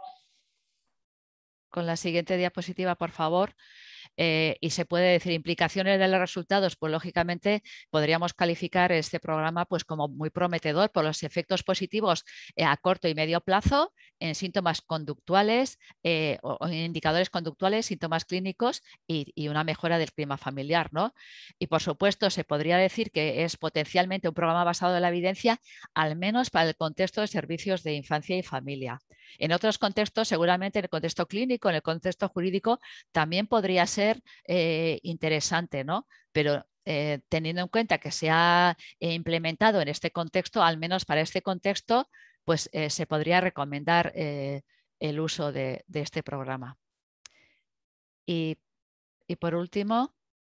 con la siguiente diapositiva, por favor. Eh, y se puede decir implicaciones de los resultados, pues lógicamente podríamos calificar este programa pues como muy prometedor por los efectos positivos eh, a corto y medio plazo en síntomas conductuales eh, o en indicadores conductuales, síntomas clínicos y, y una mejora del clima familiar, ¿no? Y por supuesto se podría decir que es potencialmente un programa basado en la evidencia, al menos para el contexto de servicios de infancia y familia. En otros contextos, seguramente en el contexto clínico, en el contexto jurídico, también podría ser eh, interesante, ¿no? Pero eh, teniendo en cuenta que se ha eh, implementado en este contexto, al menos para este contexto, pues eh, se podría recomendar eh, el uso de, de este programa. Y, y por último,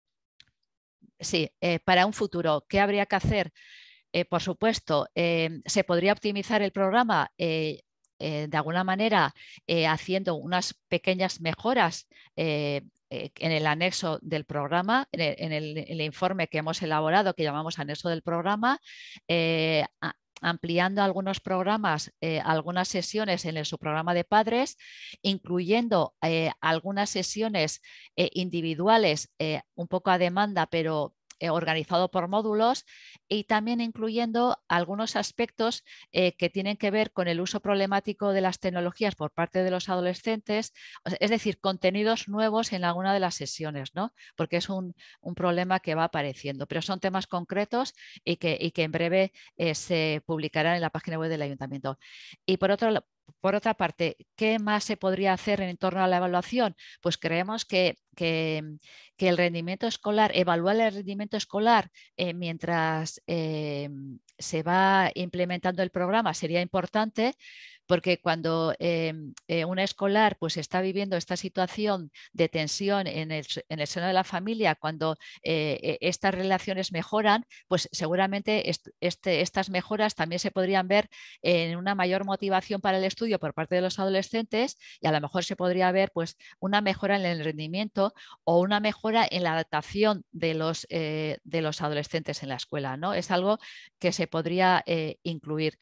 sí, eh, para un futuro, ¿qué habría que hacer? Eh, por supuesto, eh, se podría optimizar el programa eh, eh, de alguna manera eh, haciendo unas pequeñas mejoras eh, eh, en el anexo del programa, en el, en, el, en el informe que hemos elaborado, que llamamos anexo del programa, eh, a, ampliando algunos programas, eh, algunas sesiones en el subprograma de padres, incluyendo eh, algunas sesiones eh, individuales, eh, un poco a demanda, pero Eh, organizado por módulos y también incluyendo algunos aspectos eh, que tienen que ver con el uso problemático de las tecnologías por parte de los adolescentes, es decir, contenidos nuevos en alguna de las sesiones, ¿no? Porque es un, un problema que va apareciendo, pero son temas concretos y que, y que en breve eh, se publicarán en la página web del ayuntamiento. Y por otro lado, por otra parte, ¿qué más se podría hacer en torno a la evaluación? Pues creemos que, que, que el rendimiento escolar, evaluar el rendimiento escolar eh, mientras eh, se va implementando el programa sería importante, porque cuando eh, eh, un escolar pues, está viviendo esta situación de tensión en el, en el seno de la familia, cuando eh, estas relaciones mejoran, pues seguramente est este, estas mejoras también se podrían ver en una mayor motivación para el estudio por parte de los adolescentes y a lo mejor se podría ver pues, una mejora en el rendimiento o una mejora en la adaptación de los, eh, de los adolescentes en la escuela, ¿no? Es algo que se podría eh, incluir.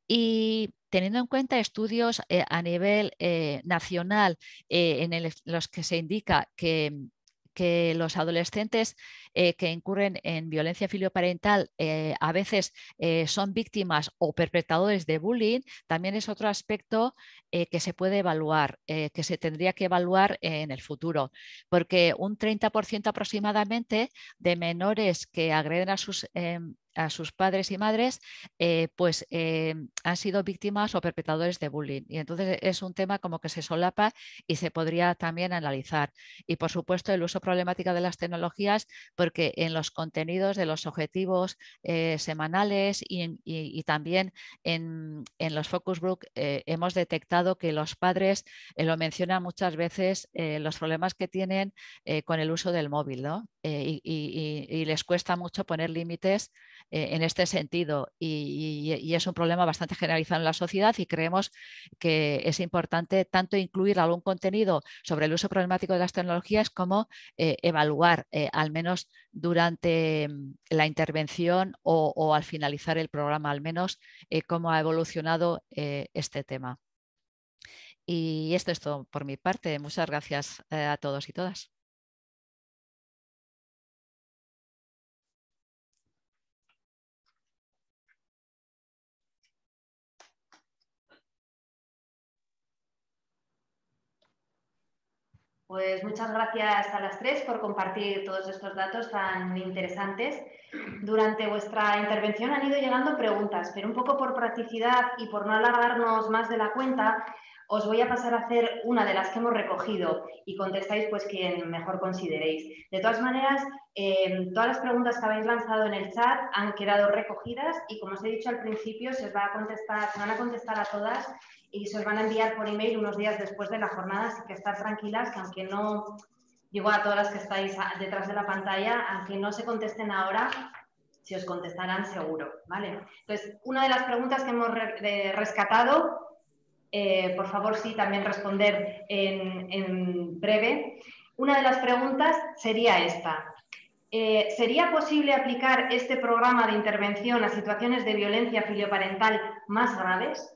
Y teniendo en cuenta estudios eh, a nivel eh, nacional eh, en el, los que se indica que, que los adolescentes eh, que incurren en violencia filioparental eh, a veces eh, son víctimas o perpetradores de bullying, también es otro aspecto eh, que se puede evaluar, eh, que se tendría que evaluar eh, en el futuro, porque un treinta por ciento aproximadamente de menores que agreden a sus eh, a sus padres y madres, eh, pues eh, han sido víctimas o perpetradores de bullying. Y entonces es un tema como que se solapa y se podría también analizar. Y por supuesto el uso problemático de las tecnologías, porque en los contenidos de los objetivos eh, semanales y, en, y, y también en, en los focus group eh, hemos detectado que los padres eh, lo mencionan muchas veces eh, los problemas que tienen eh, con el uso del móvil, ¿no? Eh, y, y, y les cuesta mucho poner límites eh, en este sentido y, y, y es un problema bastante generalizado en la sociedad y creemos que es importante tanto incluir algún contenido sobre el uso problemático de las tecnologías como eh, evaluar eh, al menos durante la intervención o, o al finalizar el programa al menos eh, cómo ha evolucionado eh, este tema. Y esto es todo por mi parte. Muchas gracias eh, a todos y todas. Pues muchas gracias a las tres por compartir todos estos datos tan interesantes. Durante vuestra intervención han ido llegando preguntas, pero un poco por practicidad y por no alargarnos más de la cuenta, os voy a pasar a hacer una de las que hemos recogido y contestáis pues quien mejor consideréis. De todas maneras, eh, todas las preguntas que habéis lanzado en el chat han quedado recogidas y como os he dicho al principio, se os va a contestar, se van a contestar a todas y se os van a enviar por email unos días después de la jornada, así que estar tranquilas que aunque no, digo a todas las que estáis detrás de la pantalla, aunque no se contesten ahora, se os contestarán seguro, ¿vale? Entonces, una de las preguntas que hemos re rescatado, eh, por favor, sí, también responder en, en breve. Una de las preguntas sería esta. Eh, ¿Sería posible aplicar este programa de intervención a situaciones de violencia filioparental más graves?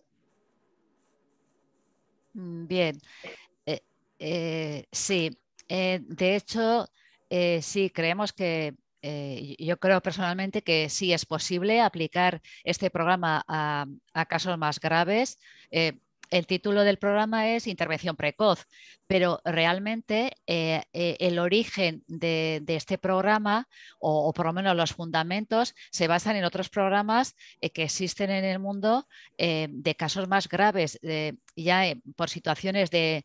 Bien, eh, eh, sí, eh, de hecho, eh, sí, creemos que, eh, yo creo personalmente que sí es posible aplicar este programa a, a casos más graves. Eh, el título del programa es Intervención Precoz, pero realmente eh, eh, el origen de, de este programa, o, o por lo menos los fundamentos, se basan en otros programas eh, que existen en el mundo eh, de casos más graves, eh, ya eh, por situaciones de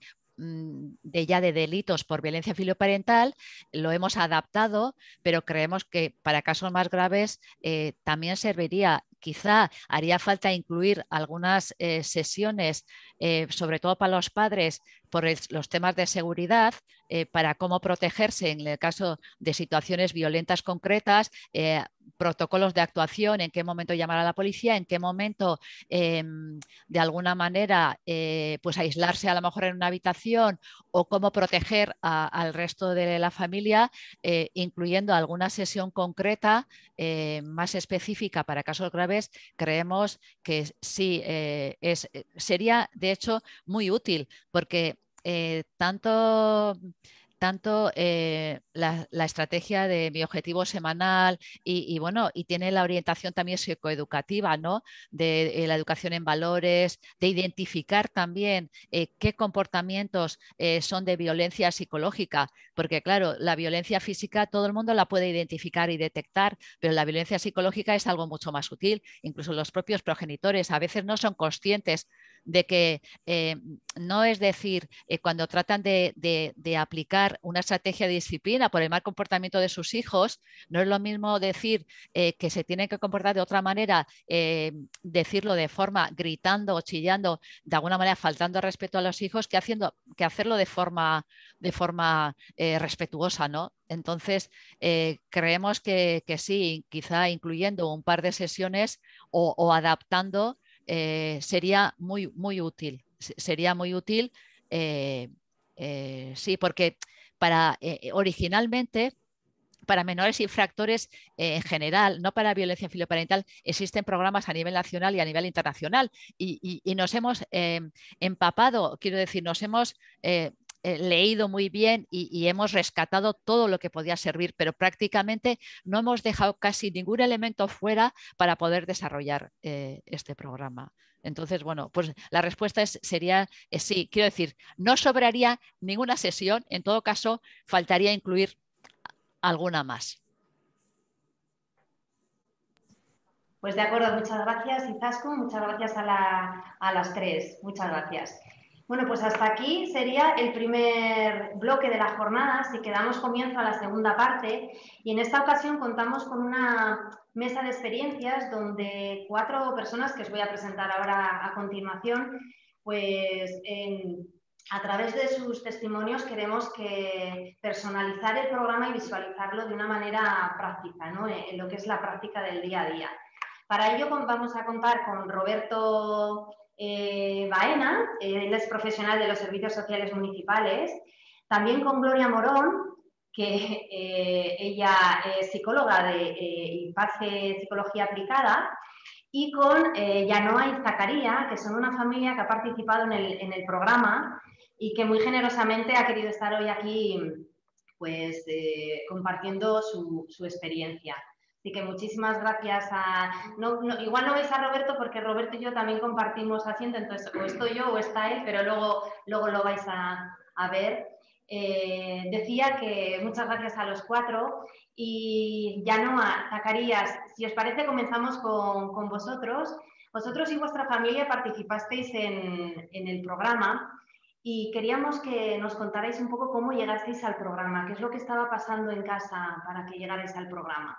de ya de delitos por violencia filioparental, lo hemos adaptado, pero creemos que para casos más graves eh, también serviría. Quizá haría falta incluir algunas eh, sesiones, eh, sobre todo para los padres, por el, los temas de seguridad, eh, para cómo protegerse en el caso de situaciones violentas concretas, eh, protocolos de actuación, en qué momento llamar a la policía, en qué momento eh, de alguna manera eh, pues aislarse a lo mejor en una habitación o cómo proteger a, al resto de la familia, eh, incluyendo alguna sesión concreta eh, más específica para casos graves. Creemos que sí eh, es, sería de hecho muy útil porque eh, tanto tanto eh, la, la estrategia de mi objetivo semanal y, y bueno, y tiene la orientación también psicoeducativa, ¿no? De, de la educación en valores, de identificar también eh, qué comportamientos eh, son de violencia psicológica, porque claro, la violencia física todo el mundo la puede identificar y detectar, pero la violencia psicológica es algo mucho más sutil, incluso los propios progenitores a veces no son conscientes de que eh, no es decir, eh, cuando tratan de, de, de aplicar una estrategia de disciplina por el mal comportamiento de sus hijos, no es lo mismo decir eh, que se tienen que comportar de otra manera, eh, decirlo de forma gritando o chillando, de alguna manera faltando respeto a los hijos, que, haciendo, que hacerlo de forma, de forma eh, respetuosa, ¿no? Entonces, eh, creemos que, que sí, quizá incluyendo un par de sesiones o, o adaptando, Eh, sería muy, muy útil. Sería muy útil, eh, eh, sí, porque para, eh, originalmente para menores infractores eh, en general, no para violencia filioparental, existen programas a nivel nacional y a nivel internacional y, y, y nos hemos eh, empapado, quiero decir, nos hemos eh, eh, leído muy bien y, y hemos rescatado todo lo que podía servir, pero prácticamente no hemos dejado casi ningún elemento fuera para poder desarrollar eh, este programa. Entonces, bueno, pues la respuesta es, sería eh, sí, quiero decir, no sobraría ninguna sesión, en todo caso, faltaría incluir alguna más. Pues de acuerdo, muchas gracias Izaskun, muchas gracias a, la, a las tres, muchas gracias. Bueno, pues hasta aquí sería el primer bloque de la jornada, así que damos comienzo a la segunda parte y en esta ocasión contamos con una mesa de experiencias donde cuatro personas que os voy a presentar ahora a continuación, pues en, a través de sus testimonios queremos que personalizar el programa y visualizarlo de una manera práctica, ¿no? En lo que es la práctica del día a día. Para ello vamos a contar con Roberto eh, Baena, eh, él es profesional de los servicios sociales municipales, también con Gloria Morón, que eh, ella es psicóloga de eh, hace psicología aplicada, y con eh, Yanoa y Zacaría, que son una familia que ha participado en el, en el programa y que muy generosamente ha querido estar hoy aquí pues, eh, compartiendo su, su experiencia. Así que muchísimas gracias a... No, no, igual no veis a Roberto porque Roberto y yo también compartimos asiento, entonces o estoy yo o está él, pero luego, luego lo vais a, a ver. Eh, decía que muchas gracias a los cuatro y Yanoa, Zacarías, si os parece comenzamos con, con vosotros. Vosotros y vuestra familia participasteis en, en el programa y queríamos que nos contarais un poco cómo llegasteis al programa, qué es lo que estaba pasando en casa para que llegarais al programa.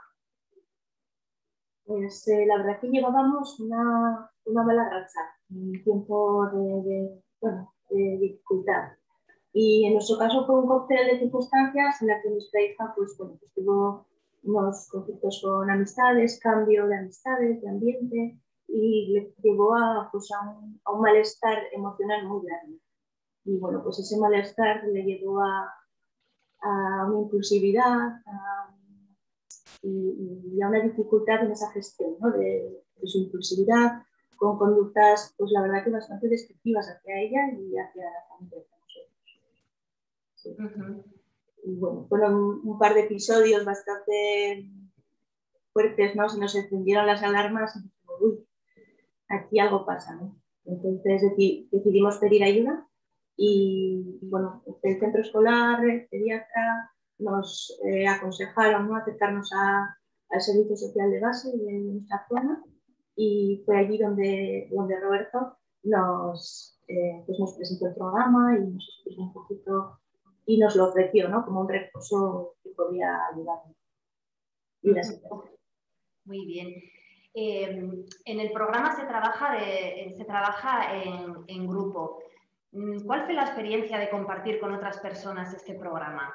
Pues eh, la verdad que llevábamos una, una mala racha, un tiempo de, de, bueno, de dificultad. Y en nuestro caso fue un cóctel de circunstancias en la que nuestra hija pues, bueno, pues tuvo unos conflictos con amistades, cambio de amistades, de ambiente, y le llevó a, pues, a, un, a un malestar emocional muy grande. Y bueno, pues ese malestar le llevó a, a una impulsividad, a Y, y a una dificultad en esa gestión, ¿no? de, de su impulsividad, con conductas, pues la verdad que bastante destructivas hacia ella y hacia la familia de nosotros. Sí. Uh-huh. Y bueno, fueron un par de episodios bastante fuertes, ¿no? Se nos encendieron las alarmas y dijimos, uy, aquí algo pasa, ¿no? Entonces decidimos pedir ayuda y, bueno, el centro escolar, el pediatra, nos eh, aconsejaron, ¿no? acercarnos a, al servicio social de base de nuestra zona y fue allí donde, donde Roberto nos, eh, pues nos presentó el programa y nos explicó un poquito y nos lo ofreció, ¿no? Como un recurso que podía ayudarnos. Y Muy bien. Eh, en el programa se trabaja, de, se trabaja en, en grupo. ¿Cuál fue la experiencia de compartir con otras personas este programa?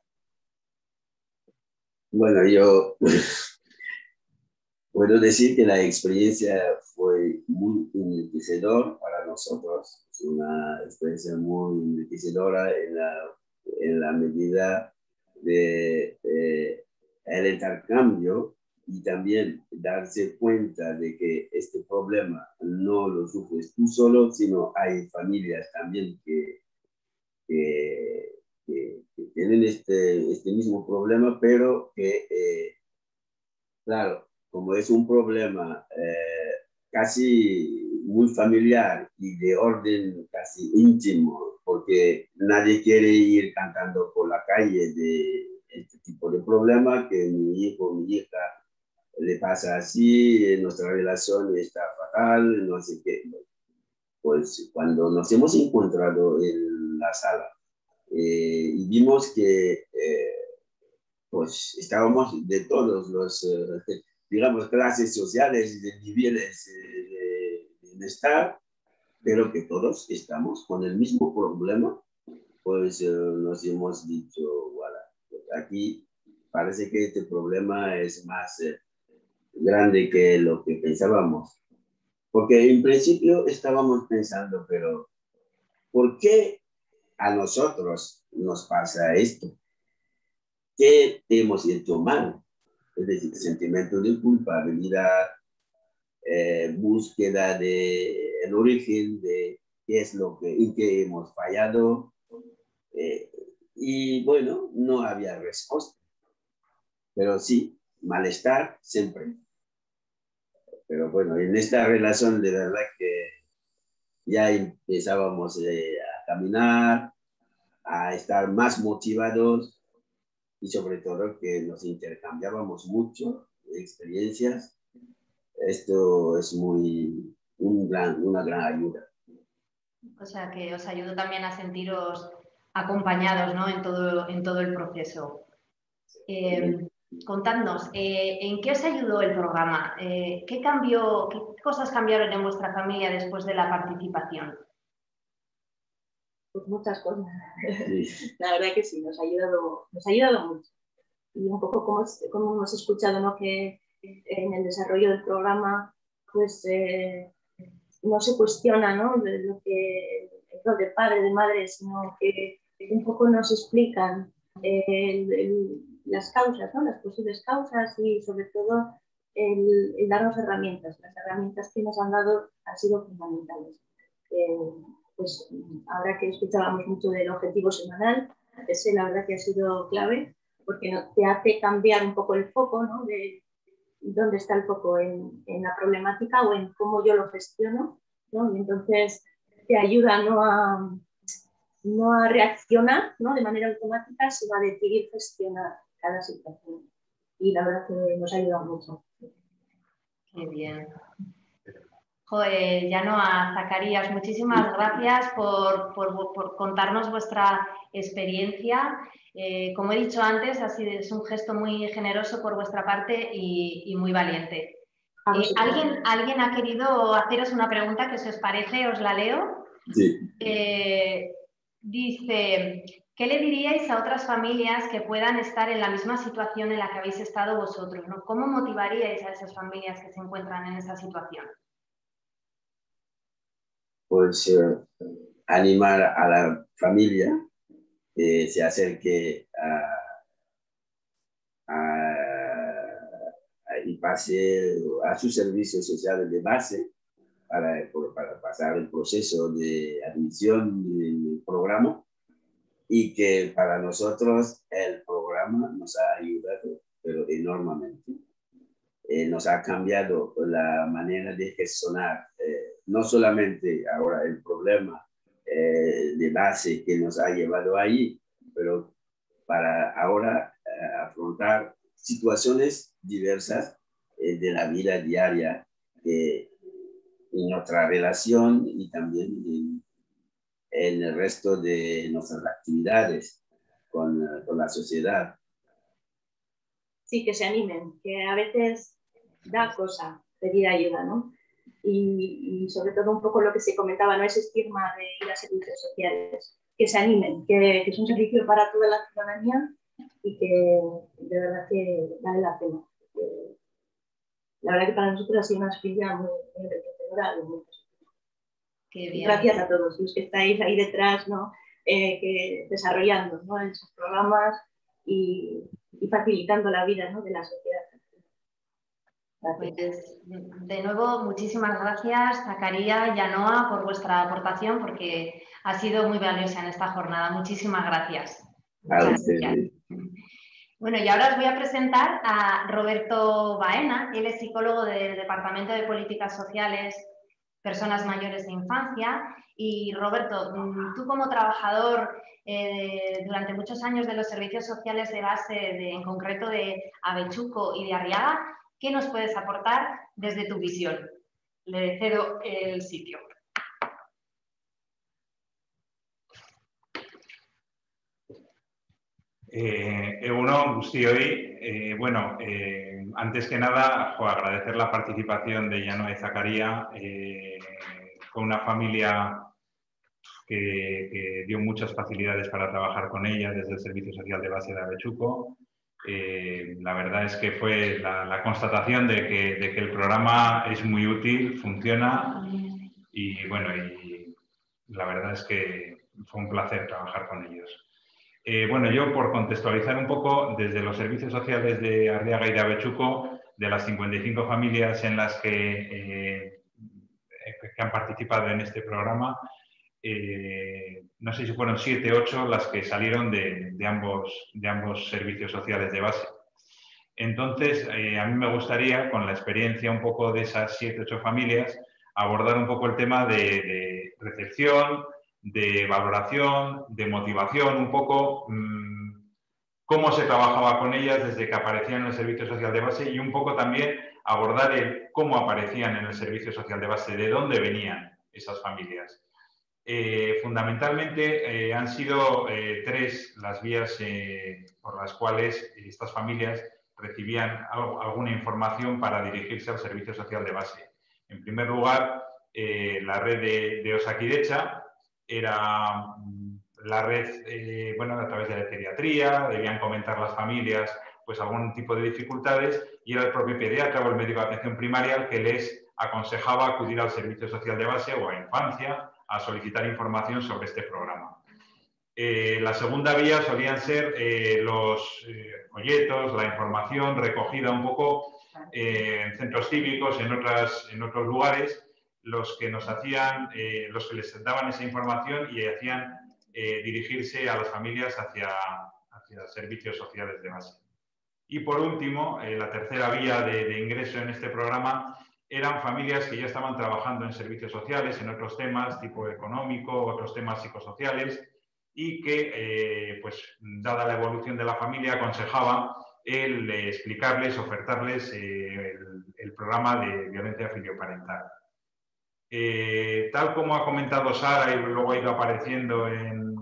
Bueno, yo puedo decir que la experiencia fue muy enriquecedora para nosotros. Es una experiencia muy enriquecedora en la, en la medida de eh, el intercambio y también darse cuenta de que este problema no lo sufres tú solo, sino hay familias también que, que, que, que tienen este, este mismo problema, pero que, eh, claro, como es un problema eh, casi muy familiar y de orden casi íntimo, porque nadie quiere ir cantando por la calle de este tipo de problema, que mi hijo o mi hija le pasa así, nuestra relación está fatal, no sé qué. Pues cuando nos hemos encontrado en la sala eh, y vimos que eh, pues estábamos de todos los, eh, digamos, clases sociales y de niveles eh, de bienestar, pero que todos estamos con el mismo problema, pues eh, nos hemos dicho, voilà, pues aquí parece que este problema es más eh, grande que lo que pensábamos. Porque en principio estábamos pensando, pero ¿por qué a nosotros nos pasa esto? ¿Qué hemos hecho mal? Es decir, sentimiento de culpabilidad, eh, búsqueda de el origen de qué es lo que, en qué hemos fallado. Eh, y bueno, no había respuesta. Pero sí, malestar siempre. Pero bueno, en esta relación de verdad que ya empezábamos eh, a caminar, a estar más motivados y sobre todo que nos intercambiábamos mucho experiencias esto es muy, un gran, una gran ayuda. O sea, que os ayudó también a sentiros acompañados, ¿no? en, todo, en todo el proceso. Eh, contadnos, eh, ¿en qué os ayudó el programa? Eh, ¿qué, cambió, ¿Qué cosas cambiaron en vuestra familia después de la participación? Pues muchas cosas. Sí. La verdad que sí, nos ha ayudado, nos ha ayudado mucho. Y un poco como, como hemos escuchado, ¿no? Que en el desarrollo del programa pues eh, no se cuestiona, ¿no? de lo que el rol de padre, de madre, sino que un poco nos explican eh, el, el, las causas, ¿no? Las posibles causas y sobre todo el, el darnos herramientas. Las herramientas que nos han dado han sido fundamentales. Eh, pues ahora que escuchábamos mucho del objetivo semanal, ese la verdad que ha sido clave porque te hace cambiar un poco el foco, ¿no? De dónde está el foco, en, en la problemática o en cómo yo lo gestiono, ¿no? Y entonces te ayuda no a, no a reaccionar, ¿no? De manera automática, sino a decidir gestionar cada situación. Y la verdad que nos ha ayudado mucho. Qué bien. Joder, ya no a Zacarías, muchísimas gracias por, por, por contarnos vuestra experiencia. Eh, como he dicho antes, ha sido, es un gesto muy generoso por vuestra parte y, y muy valiente. Eh, ¿alguien, ¿Alguien ha querido haceros una pregunta que si os parece os la leo? Sí. Eh, dice, ¿qué le diríais a otras familias que puedan estar en la misma situación en la que habéis estado vosotros, ¿no? ¿Cómo motivaríais a esas familias que se encuentran en esa situación? Pues eh, animar a la familia que se acerque a, a, a, y pase a sus servicios sociales de base para, para pasar el proceso de admisión del programa y que para nosotros el programa nos ha ayudado pero enormemente. Eh, nos ha cambiado la manera de gestionar eh, no solamente ahora el problema eh, de base que nos ha llevado ahí, pero para ahora eh, afrontar situaciones diversas eh, de la vida diaria eh, en nuestra relación y también en, en el resto de nuestras actividades con, con la sociedad. Sí, que se animen, que a veces da cosa pedir ayuda, ¿no? Y, y sobre todo un poco lo que se comentaba, no ese estigma de ir a servicios sociales, que se animen, que, que es un servicio para toda la ciudadanía y que de verdad que vale la pena. La verdad que para nosotros ha sido una experiencia muy enriquecedora. Qué bien. Gracias a todos los que estáis ahí detrás, ¿no? Eh, que desarrollando, ¿no? Esos programas y, y facilitando la vida, ¿no? De la sociedad. Pues, de nuevo, muchísimas gracias, Zacarías y Ainhoa, por vuestra aportación, porque ha sido muy valiosa en esta jornada. Muchísimas gracias. Muchas gracias. Bueno, y ahora os voy a presentar a Roberto Baena. Él es psicólogo del Departamento de Políticas Sociales, Personas Mayores de Infancia. Y Roberto, tú como trabajador eh, durante muchos años de los servicios sociales de base, de, en concreto de Avechuco y de Arriaga, ¿qué nos puedes aportar desde tu visión? Le cedo el sitio. Eh, Egunon, sí, hoy, eh, bueno, eh, antes que nada, jo, agradecer la participación de Ainhoa y Zacarías, eh, con una familia que, que dio muchas facilidades para trabajar con ella desde el Servicio Social de Base de Avechuco. Eh, la verdad es que fue la, la constatación de que, de que el programa es muy útil, funciona y bueno, y la verdad es que fue un placer trabajar con ellos. Eh, bueno, yo por contextualizar un poco, desde los servicios sociales de Arriaga y de Avechuco, de las cincuenta y cinco familias en las que, eh, que han participado en este programa, Eh, no sé si fueron siete, ocho las que salieron de, de, ambos, de ambos servicios sociales de base. Entonces, eh, a mí me gustaría, con la experiencia un poco de esas siete, ocho familias, abordar un poco el tema de, de recepción, de valoración, de motivación, un poco mmm, cómo se trabajaba con ellas desde que aparecían en el servicio social de base y un poco también abordar el cómo aparecían en el servicio social de base, de dónde venían esas familias. Eh, fundamentalmente eh, han sido eh, tres las vías eh, por las cuales estas familias recibían algo, alguna información para dirigirse al servicio social de base. En primer lugar, eh, la red de, de Osakidecha era la red, eh, bueno, a través de la pediatría, debían comentar las familias pues algún tipo de dificultades y era el propio pediatra o el médico de atención primaria el que les aconsejaba acudir al servicio social de base o a infancia a solicitar información sobre este programa. Eh, la segunda vía solían ser eh, los eh, folletos, la información recogida un poco eh, en centros cívicos, en, otras, en otros lugares, los que nos hacían, eh, los que les daban esa información y hacían eh, dirigirse a las familias hacia, hacia servicios sociales de base. Y por último, eh, la tercera vía de, de ingreso en este programa eran familias que ya estaban trabajando en servicios sociales, en otros temas, tipo económico, otros temas psicosociales, y que, eh, pues, dada la evolución de la familia, aconsejaban el eh, explicarles, ofertarles eh, el, el programa de violencia filioparental. Eh, tal como ha comentado Sara y luego ha ido apareciendo en,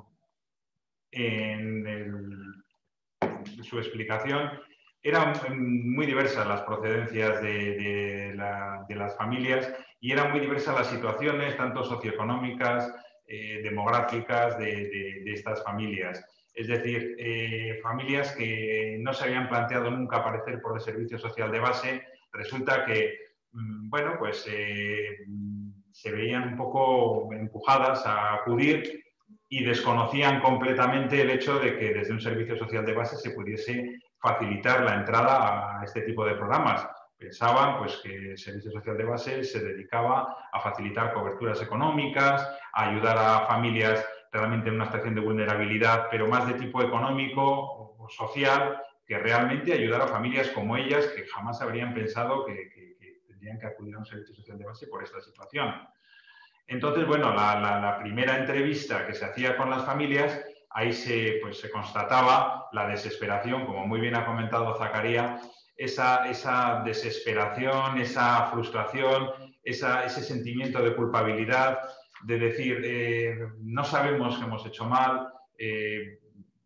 en, el, en su explicación, eran muy diversas las procedencias de, de, la, de las familias y eran muy diversas las situaciones, tanto socioeconómicas, eh, demográficas de, de, de estas familias. Es decir, eh, familias que no se habían planteado nunca aparecer por el servicio social de base, resulta que, bueno, pues eh, se veían un poco empujadas a acudir y desconocían completamente el hecho de que desde un servicio social de base se pudiese facilitar la entrada a este tipo de programas. Pensaban pues, que el servicio social de base se dedicaba a facilitar coberturas económicas, a ayudar a familias realmente en una situación de vulnerabilidad, pero más de tipo económico o social, que realmente ayudar a familias como ellas que jamás habrían pensado que, que, que tendrían que acudir a un servicio social de base por esta situación. Entonces, bueno, la, la, la primera entrevista que se hacía con las familias, ahí se, pues, se constataba la desesperación, como muy bien ha comentado Zacarías, esa, esa desesperación, esa frustración, esa, ese sentimiento de culpabilidad, de decir, eh, no sabemos que hemos hecho mal, eh,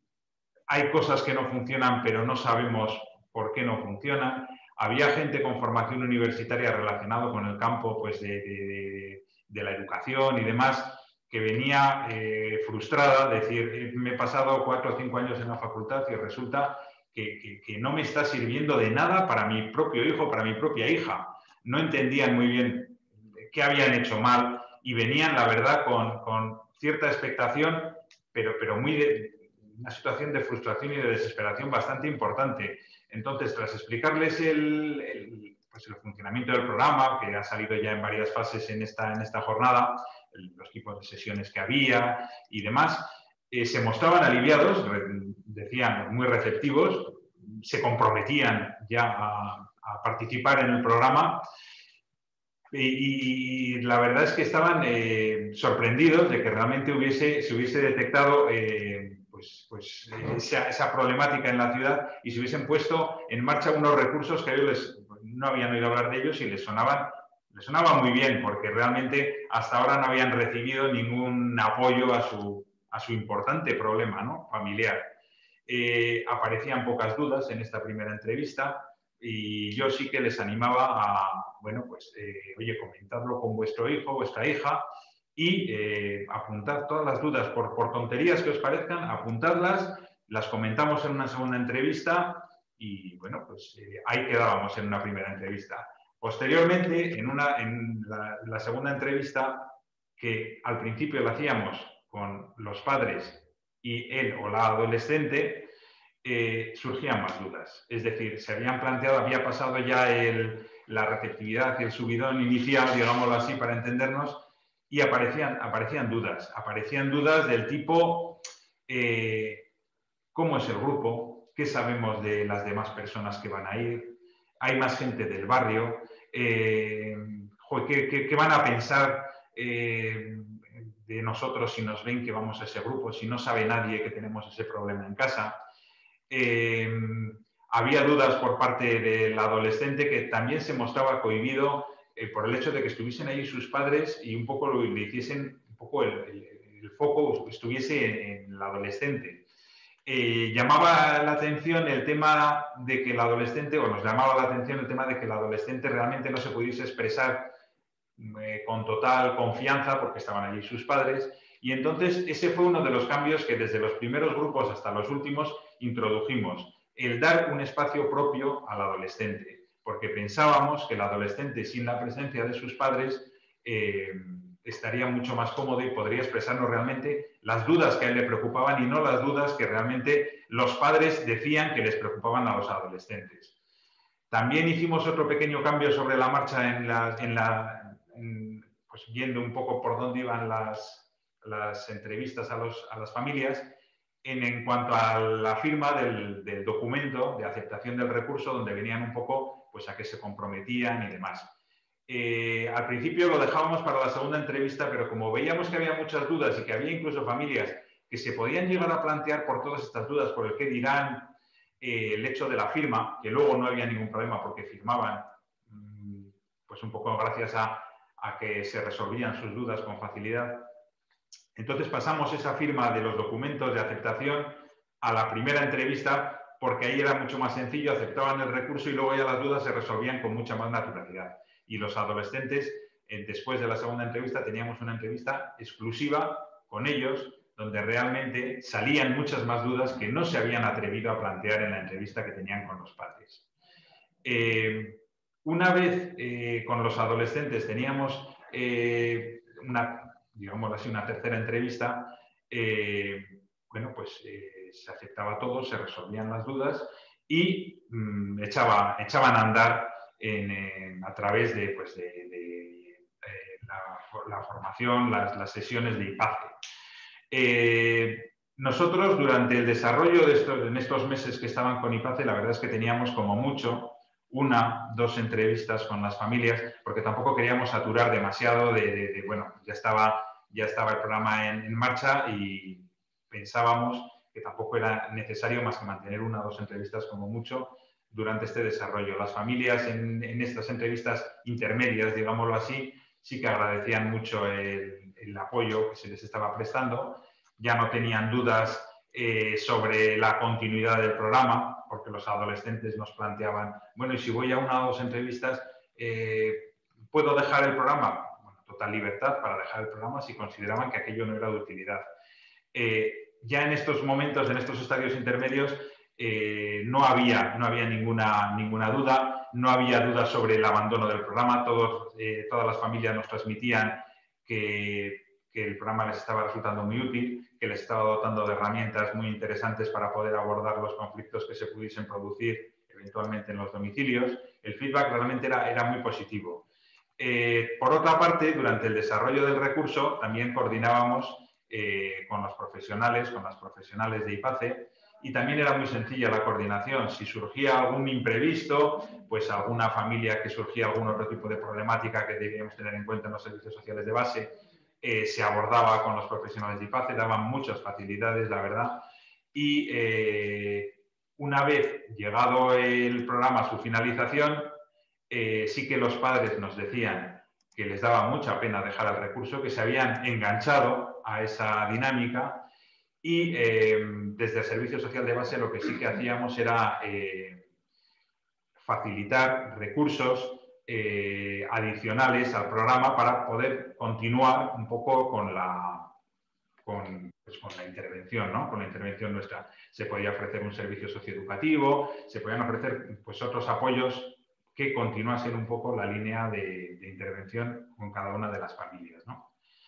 hay cosas que no funcionan, pero no sabemos por qué no funcionan. Había gente con formación universitaria relacionada con el campo pues, de, de, de la educación y demás, que venía eh, frustrada, decir, me he pasado cuatro o cinco años en la facultad y resulta que, que, que no me está sirviendo de nada para mi propio hijo, para mi propia hija. No entendían muy bien qué habían hecho mal y venían, la verdad, con, con cierta expectación, pero, pero muy de una situación de frustración y de desesperación bastante importante. Entonces, tras explicarles el, el, pues el funcionamiento del programa, que ha salido ya en varias fases en esta, en esta jornada, los tipos de sesiones que había y demás, eh, se mostraban aliviados, decían muy receptivos, se comprometían ya a, a participar en el programa y, y la verdad es que estaban eh, sorprendidos de que realmente hubiese, se hubiese detectado eh, pues, pues, esa, esa problemática en la ciudad y se hubiesen puesto en marcha unos recursos que ellos les, no habían oído hablar de ellos y les sonaban Les sonaba muy bien porque realmente hasta ahora no habían recibido ningún apoyo a su, a su importante problema, ¿no?, familiar. Eh, aparecían pocas dudas en esta primera entrevista y yo sí que les animaba a, bueno, pues, eh, oye, comentadlo con vuestro hijo, vuestra hija y eh, apuntad todas las dudas, por, por tonterías que os parezcan, apuntadlas, las comentamos en una segunda entrevista y, bueno, pues eh, ahí quedábamos en una primera entrevista. Posteriormente, en, una, en la, la segunda entrevista, que al principio la hacíamos con los padres y él o la adolescente, eh, surgían más dudas. Es decir, se habían planteado, había pasado ya el, la receptividad y el subidón inicial, digámoslo así, para entendernos, y aparecían, aparecían dudas. Aparecían dudas del tipo, eh, ¿cómo es el grupo? ¿Qué sabemos de las demás personas que van a ir? Hay más gente del barrio, eh, ¿qué, qué, ¿qué van a pensar eh, de nosotros si nos ven que vamos a ese grupo, si no sabe nadie que tenemos ese problema en casa? Eh, Había dudas por parte del adolescente que también se mostraba cohibido eh, por el hecho de que estuviesen ahí sus padres y un poco lo, le hiciesen, un poco el, el, el foco estuviese en, en el adolescente. Eh, llamaba la atención el tema de que el adolescente, o nos llamaba la atención el tema de que el adolescente realmente no se pudiese expresar eh, con total confianza porque estaban allí sus padres. Y entonces ese fue uno de los cambios que desde los primeros grupos hasta los últimos introdujimos, el dar un espacio propio al adolescente, porque pensábamos que el adolescente sin la presencia de sus padres eh, estaría mucho más cómodo y podría expresarnos realmente las dudas que a él le preocupaban y no las dudas que realmente los padres decían que les preocupaban a los adolescentes. También hicimos otro pequeño cambio sobre la marcha en la, en la, en, pues viendo un poco por dónde iban las, las entrevistas a, los, a las familias, en, en cuanto a la firma del, del documento de aceptación del recurso, donde venían un poco pues, a qué se comprometían y demás. Eh, al principio lo dejábamos para la segunda entrevista, pero como veíamos que había muchas dudas y que había incluso familias que se podían llegar a plantear por todas estas dudas, por el qué dirán, eh, el hecho de la firma, que luego no había ningún problema porque firmaban, pues un poco gracias a, a que se resolvían sus dudas con facilidad. Entonces pasamos esa firma de los documentos de aceptación a la primera entrevista, porque ahí era mucho más sencillo, aceptaban el recurso y luego ya las dudas se resolvían con mucha más naturalidad. Y los adolescentes, eh, después de la segunda entrevista, teníamos una entrevista exclusiva con ellos, donde realmente salían muchas más dudas que no se habían atrevido a plantear en la entrevista que tenían con los padres. Eh, una vez eh, con los adolescentes teníamos eh, una, digamos así, una tercera entrevista, eh, bueno, pues eh, se aceptaba todo, se resolvían las dudas y mmm, echaba, echaban a andar En, en, a través de, pues de, de, de la, la formación, las, las sesiones de IPACE. Eh, nosotros, durante el desarrollo de estos, en estos meses que estaban con IPACE, la verdad es que teníamos como mucho una, dos entrevistas con las familias, porque tampoco queríamos saturar demasiado de, de, de bueno, ya estaba, ya estaba el programa en, en marcha y pensábamos que tampoco era necesario más que mantener una o dos entrevistas como mucho durante este desarrollo. Las familias en, en estas entrevistas intermedias, digámoslo así, sí que agradecían mucho el, el apoyo que se les estaba prestando. Ya no tenían dudas eh, sobre la continuidad del programa, porque los adolescentes nos planteaban, bueno, y si voy a una o dos entrevistas, eh, ¿puedo dejar el programa? Bueno, total libertad para dejar el programa si consideraban que aquello no era de utilidad. Eh, ya en estos momentos, en estos estadios intermedios, Eh, no había, no había ninguna, ninguna duda, no había duda sobre el abandono del programa. Todos, eh, todas las familias nos transmitían que, que el programa les estaba resultando muy útil, que les estaba dotando de herramientas muy interesantes para poder abordar los conflictos que se pudiesen producir eventualmente en los domicilios. El feedback realmente era, era muy positivo. Eh, por otra parte, durante el desarrollo del recurso también coordinábamos eh, con los profesionales, con las profesionales de IPACE, y también era muy sencilla la coordinación. Si surgía algún imprevisto, pues alguna familia que surgía algún otro tipo de problemática que debíamos tener en cuenta en los servicios sociales de base, eh, se abordaba con los profesionales de IPACE, daban muchas facilidades, la verdad. Y eh, una vez llegado el programa a su finalización, eh, sí que los padres nos decían que les daba mucha pena dejar el recurso, que se habían enganchado a esa dinámica. Y eh, desde el Servicio Social de Base lo que sí que hacíamos era eh, facilitar recursos eh, adicionales al programa para poder continuar un poco con la, con, pues, con la intervención, ¿no? Con la intervención nuestra. Se podía ofrecer un servicio socioeducativo, se podían ofrecer pues, otros apoyos que continuasen un poco la línea de, de intervención con cada una de las familias, ¿no?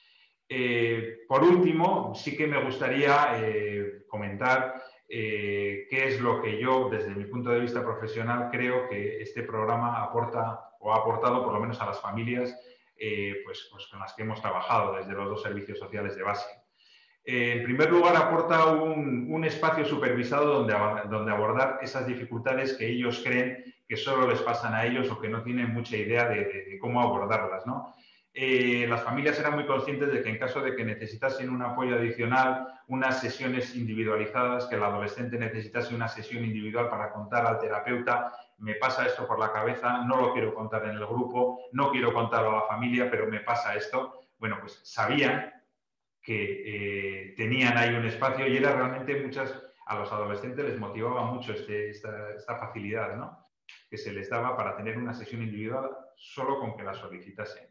Eh, por último, sí que me gustaría eh, comentar eh, qué es lo que yo, desde mi punto de vista profesional, creo que este programa aporta o ha aportado, por lo menos a las familias eh, pues, pues con las que hemos trabajado desde los dos servicios sociales de base. Eh, en primer lugar, aporta un, un espacio supervisado donde, donde abordar esas dificultades que ellos creen que solo les pasan a ellos o que no tienen mucha idea de, de, de cómo abordarlas, ¿no? Eh, las familias eran muy conscientes de que en caso de que necesitasen un apoyo adicional, unas sesiones individualizadas, que el adolescente necesitase una sesión individual para contar al terapeuta, me pasa esto por la cabeza, no lo quiero contar en el grupo, no quiero contarlo a la familia, pero me pasa esto. Bueno, pues sabían que eh, tenían ahí un espacio y era realmente muchas, a los adolescentes les motivaba mucho este, esta, esta facilidad, ¿no?, que se les daba para tener una sesión individual solo con que la solicitasen.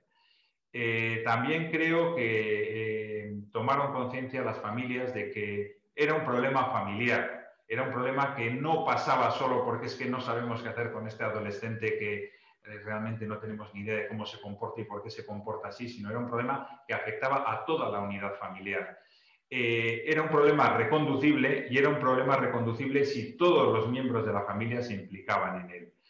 Eh, también creo que eh, tomaron conciencia las familias de que era un problema familiar, era un problema que no pasaba solo porque es que no sabemos qué hacer con este adolescente que eh, realmente no tenemos ni idea de cómo se comporta y por qué se comporta así, sino era un problema que afectaba a toda la unidad familiar. Eh, era un problema reconducible y era un problema reconducible si todos los miembros de la familia se implicaban en él.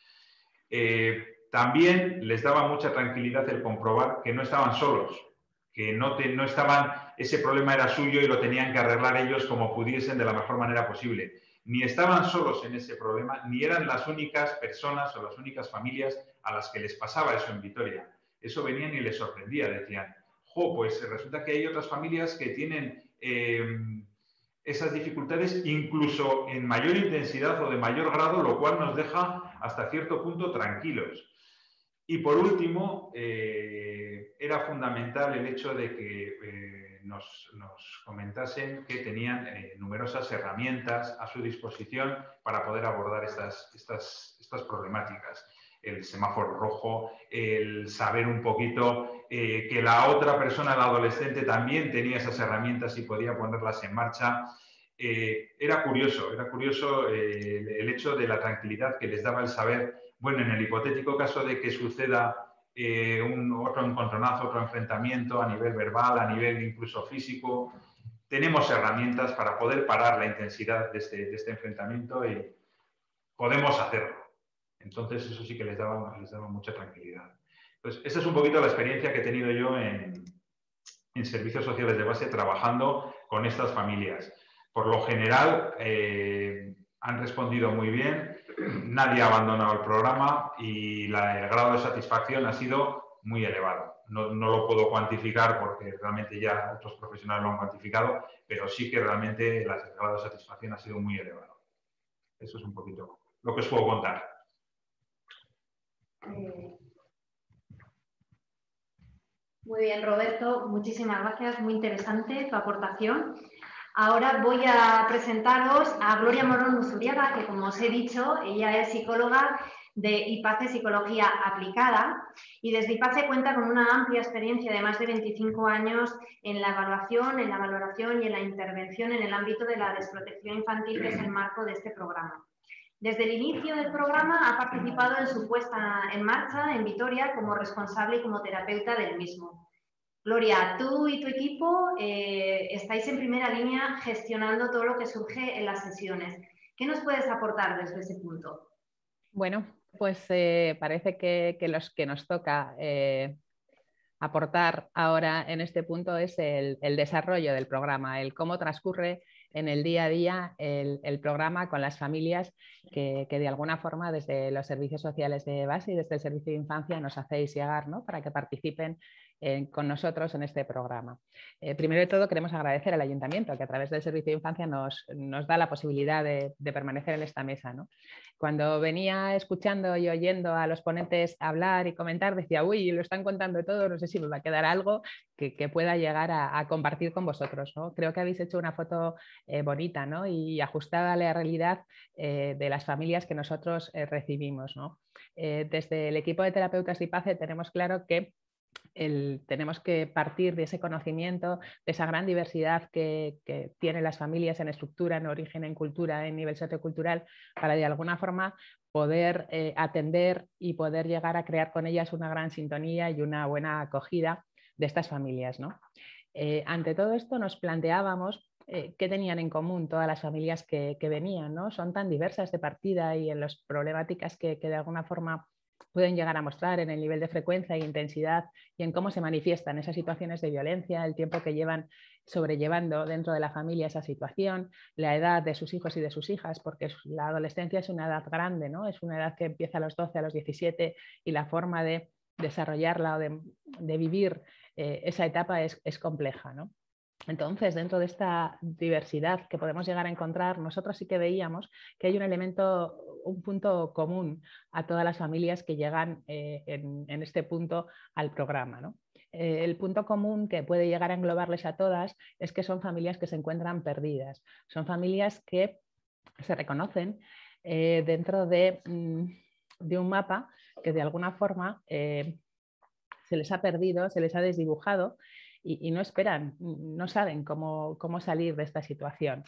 Eh, También les daba mucha tranquilidad el comprobar que no estaban solos, que no, te, no estaban, ese problema era suyo y lo tenían que arreglar ellos como pudiesen de la mejor manera posible. Ni estaban solos en ese problema, ni eran las únicas personas o las únicas familias a las que les pasaba eso en Vitoria. Eso venían y les sorprendía, decían, jo, pues resulta que hay otras familias que tienen eh, esas dificultades incluso en mayor intensidad o de mayor grado, lo cual nos deja hasta cierto punto tranquilos. Y por último, eh, era fundamental el hecho de que eh, nos, nos comentasen que tenían eh, numerosas herramientas a su disposición para poder abordar estas, estas, estas problemáticas. El semáforo rojo, el saber un poquito eh, que la otra persona, el adolescente, también tenía esas herramientas y podía ponerlas en marcha. Eh, era curioso, era curioso eh, el hecho de la tranquilidad que les daba el saber, bueno, en el hipotético caso de que suceda eh, un, otro encontronazo, otro enfrentamiento a nivel verbal, a nivel incluso físico, tenemos herramientas para poder parar la intensidad de este, de este enfrentamiento y podemos hacerlo. Entonces, eso sí que les daba, les daba mucha tranquilidad. Pues esa es un poquito la experiencia que he tenido yo en, en servicios sociales de base trabajando con estas familias. Por lo general, eh, han respondido muy bien, nadie ha abandonado el programa y la, el grado de satisfacción ha sido muy elevado. No, no lo puedo cuantificar porque realmente ya otros profesionales lo han cuantificado, pero sí que realmente el grado de satisfacción ha sido muy elevado. Eso es un poquito lo que os puedo contar. Muy bien, Roberto, muchísimas gracias, muy interesante tu aportación. Ahora voy a presentaros a Gloria Morón Usuriaga, que como os he dicho, ella es psicóloga de IPACE Psicología Aplicada y desde IPACE cuenta con una amplia experiencia de más de veinticinco años en la evaluación, en la valoración y en la intervención en el ámbito de la desprotección infantil, que es el marco de este programa. Desde el inicio del programa ha participado en su puesta en marcha en Vitoria como responsable y como terapeuta del mismo. Gloria, tú y tu equipo eh, estáis en primera línea gestionando todo lo que surge en las sesiones. ¿Qué nos puedes aportar desde ese punto? Bueno, pues eh, parece que, que los que nos toca eh, aportar ahora en este punto es el, el desarrollo del programa, el cómo transcurre en el día a día el, el programa con las familias que, que de alguna forma desde los servicios sociales de base y desde el servicio de infancia nos hacéis llegar, ¿no?, para que participen eh, con nosotros en este programa. Eh, primero de todo queremos agradecer al Ayuntamiento que a través del servicio de infancia nos, nos da la posibilidad de, de permanecer en esta mesa, ¿no? Cuando venía escuchando y oyendo a los ponentes hablar y comentar decía, uy, lo están contando todo, no sé si me va a quedar algo que, que pueda llegar a, a compartir con vosotros, ¿no? Creo que habéis hecho una foto eh, bonita, ¿no?, y ajustada a la realidad eh, de las familias que nosotros eh, recibimos, ¿no? Eh, desde el equipo de terapeutas de IPACE tenemos claro que El, tenemos que partir de ese conocimiento, de esa gran diversidad que, que tienen las familias en estructura, en origen, en cultura, en nivel sociocultural, para de alguna forma poder eh, atender y poder llegar a crear con ellas una gran sintonía y una buena acogida de estas familias, ¿no? Eh, ante todo esto nos planteábamos eh, qué tenían en común todas las familias que, que venían, ¿no? Son tan diversas de partida y en las problemáticas que, que de alguna forma pueden llegar a mostrar en el nivel de frecuencia e intensidad y en cómo se manifiestan esas situaciones de violencia, el tiempo que llevan sobrellevando dentro de la familia esa situación, la edad de sus hijos y de sus hijas, porque la adolescencia es una edad grande, ¿no? Es una edad que empieza a los doce, a los diecisiete y la forma de desarrollarla o de, de vivir eh, esa etapa es, es compleja, ¿no? Entonces, dentro de esta diversidad que podemos llegar a encontrar, nosotros sí que veíamos que hay un elemento, un punto común a todas las familias que llegan eh, en, en este punto al programa, ¿no? Eh, el punto común que puede llegar a englobarles a todas es que son familias que se encuentran perdidas, son familias que se reconocen eh, dentro de, de un mapa que de alguna forma eh, se les ha perdido, se les ha desdibujado y, y no esperan, no saben cómo, cómo salir de esta situación.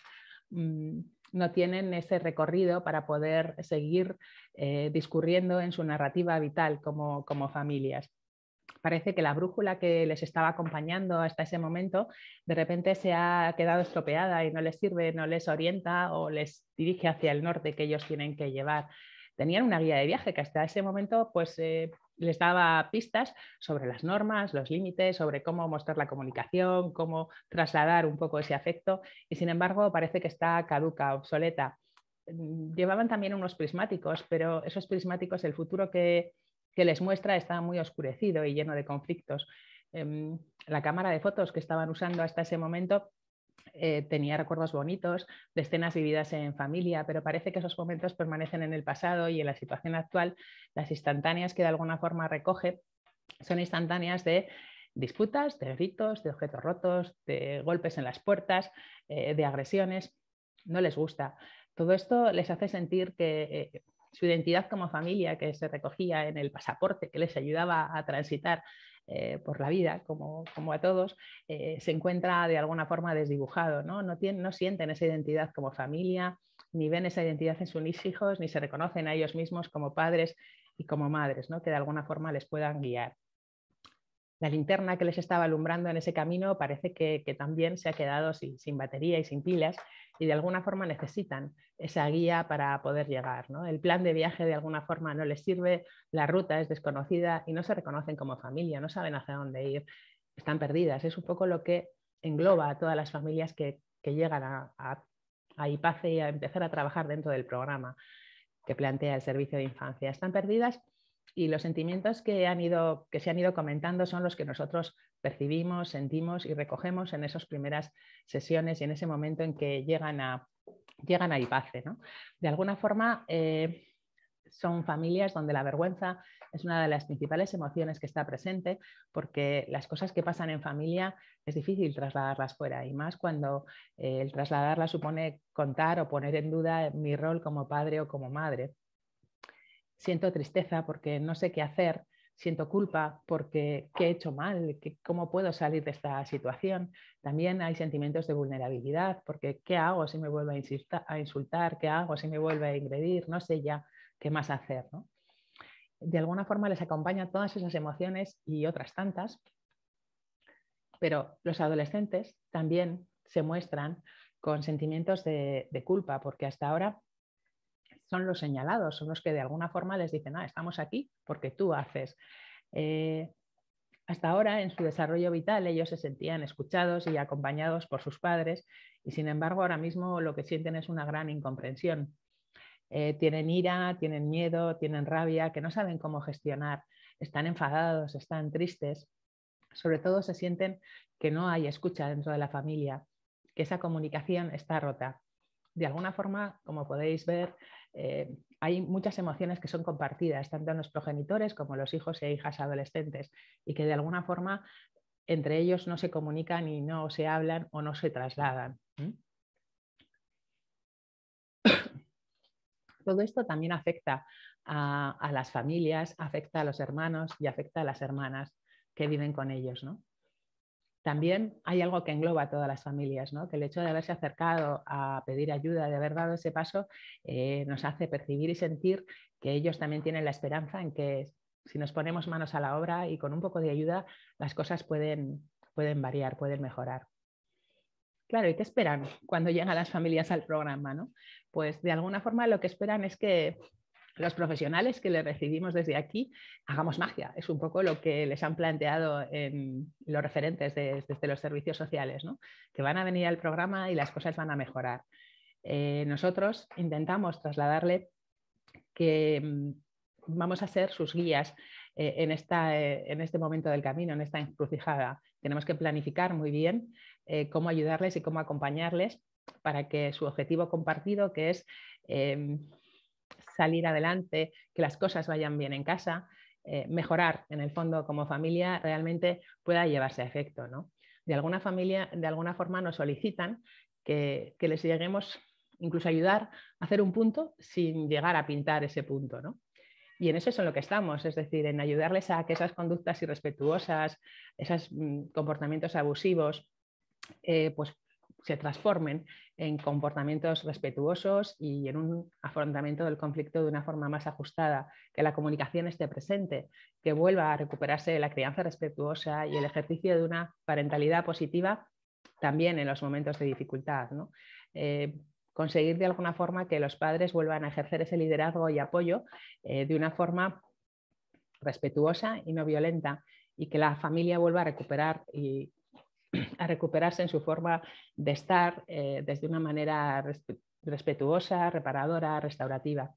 No tienen ese recorrido para poder seguir eh, discurriendo en su narrativa vital como, como familias. Parece que la brújula que les estaba acompañando hasta ese momento de repente se ha quedado estropeada y no les sirve, no les orienta o les dirige hacia el norte que ellos tienen que llevar. Tenían una guía de viaje que hasta ese momento pues, eh, les daba pistas sobre las normas, los límites, sobre cómo mostrar la comunicación, cómo trasladar un poco ese afecto y sin embargo parece que está caduca, obsoleta. Llevaban también unos prismáticos, pero esos prismáticos, el futuro que, que les muestra está muy oscurecido y lleno de conflictos. Eh, la cámara de fotos que estaban usando hasta ese momento Eh, tenía recuerdos bonitos de escenas vividas en familia, pero parece que esos momentos permanecen en el pasado y en la situación actual las instantáneas que de alguna forma recoge son instantáneas de disputas, de gritos, de objetos rotos, de golpes en las puertas, eh, de agresiones. No les gusta. Todo esto les hace sentir que eh, su identidad como familia, que se recogía en el pasaporte, que les ayudaba a transitar Eh, por la vida, como, como a todos, eh, se encuentra de alguna forma desdibujado, ¿no? No, tienen, no sienten esa identidad como familia, ni ven esa identidad en sus hijos, ni se reconocen a ellos mismos como padres y como madres, ¿no? Que de alguna forma les puedan guiar. La linterna que les estaba alumbrando en ese camino parece que, que también se ha quedado sin, sin batería y sin pilas y de alguna forma necesitan esa guía para poder llegar, ¿no? El plan de viaje de alguna forma no les sirve, la ruta es desconocida y no se reconocen como familia, no saben hacia dónde ir, están perdidas. Es un poco lo que engloba a todas las familias que, que llegan a, a, a IPACE y a empezar a trabajar dentro del programa que plantea el servicio de infancia. Están perdidas y los sentimientos que, han ido, que se han ido comentando son los que nosotros percibimos, sentimos y recogemos en esas primeras sesiones y en ese momento en que llegan a, llegan a IPACE, ¿no? De alguna forma eh, son familias donde la vergüenza es una de las principales emociones que está presente porque las cosas que pasan en familia es difícil trasladarlas fuera y más cuando eh, el trasladarlas supone contar o poner en duda mi rol como padre o como madre. Siento tristeza porque no sé qué hacer, siento culpa porque qué he hecho mal, ¿Qué, cómo puedo salir de esta situación. También hay sentimientos de vulnerabilidad porque qué hago si me vuelve a insultar, a insultar, qué hago si me vuelve a agredir, no sé ya qué más hacer, ¿no? De alguna forma les acompañan todas esas emociones y otras tantas, pero los adolescentes también se muestran con sentimientos de, de culpa porque hasta ahora son los señalados, son los que de alguna forma les dicen, ah, estamos aquí porque tú haces. Eh, hasta ahora, en su desarrollo vital, ellos se sentían escuchados y acompañados por sus padres y, sin embargo, ahora mismo lo que sienten es una gran incomprensión. Eh, tienen ira, tienen miedo, tienen rabia, que no saben cómo gestionar, están enfadados, están tristes. Sobre todo se sienten que no hay escucha dentro de la familia, que esa comunicación está rota. De alguna forma, como podéis ver, eh, hay muchas emociones que son compartidas, tanto en los progenitores como en los hijos e hijas adolescentes, y que de alguna forma entre ellos no se comunican y no se hablan o no se trasladan. ¿Mm? Todo esto también afecta a, a las familias, afecta a los hermanos y afecta a las hermanas que viven con ellos, ¿no? También hay algo que engloba a todas las familias, ¿no? Que el hecho de haberse acercado a pedir ayuda, de haber dado ese paso, eh, nos hace percibir y sentir que ellos también tienen la esperanza en que si nos ponemos manos a la obra y con un poco de ayuda, las cosas pueden, pueden variar, pueden mejorar. Claro, ¿y qué esperan cuando llegan las familias al programa, ¿no? Pues de alguna forma lo que esperan es que los profesionales que les recibimos desde aquí hagamos magia. Es un poco lo que les han planteado en los referentes de, desde los servicios sociales, ¿no? Que van a venir al programa y las cosas van a mejorar. Eh, nosotros intentamos trasladarle que vamos a ser sus guías eh, en, esta, eh, en este momento del camino, en esta encrucijada. Tenemos que planificar muy bien eh, cómo ayudarles y cómo acompañarles para que su objetivo compartido, que es eh, salir adelante, que las cosas vayan bien en casa, eh, mejorar en el fondo como familia, realmente pueda llevarse a efecto, ¿no? De alguna familia, de alguna forma nos solicitan que, que les lleguemos, incluso ayudar a hacer un punto sin llegar a pintar ese punto, ¿no? Y en eso es en lo que estamos, es decir, en ayudarles a que esas conductas irrespetuosas, esos mmm, comportamientos abusivos, eh, pues se transformen en comportamientos respetuosos y en un afrontamiento del conflicto de una forma más ajustada, que la comunicación esté presente, que vuelva a recuperarse la crianza respetuosa y el ejercicio de una parentalidad positiva también en los momentos de dificultad, ¿no? Eh, conseguir de alguna forma que los padres vuelvan a ejercer ese liderazgo y apoyo eh, de una forma respetuosa y no violenta, y que la familia vuelva a recuperar y a recuperarse en su forma de estar eh, desde una manera respetuosa, reparadora, restaurativa.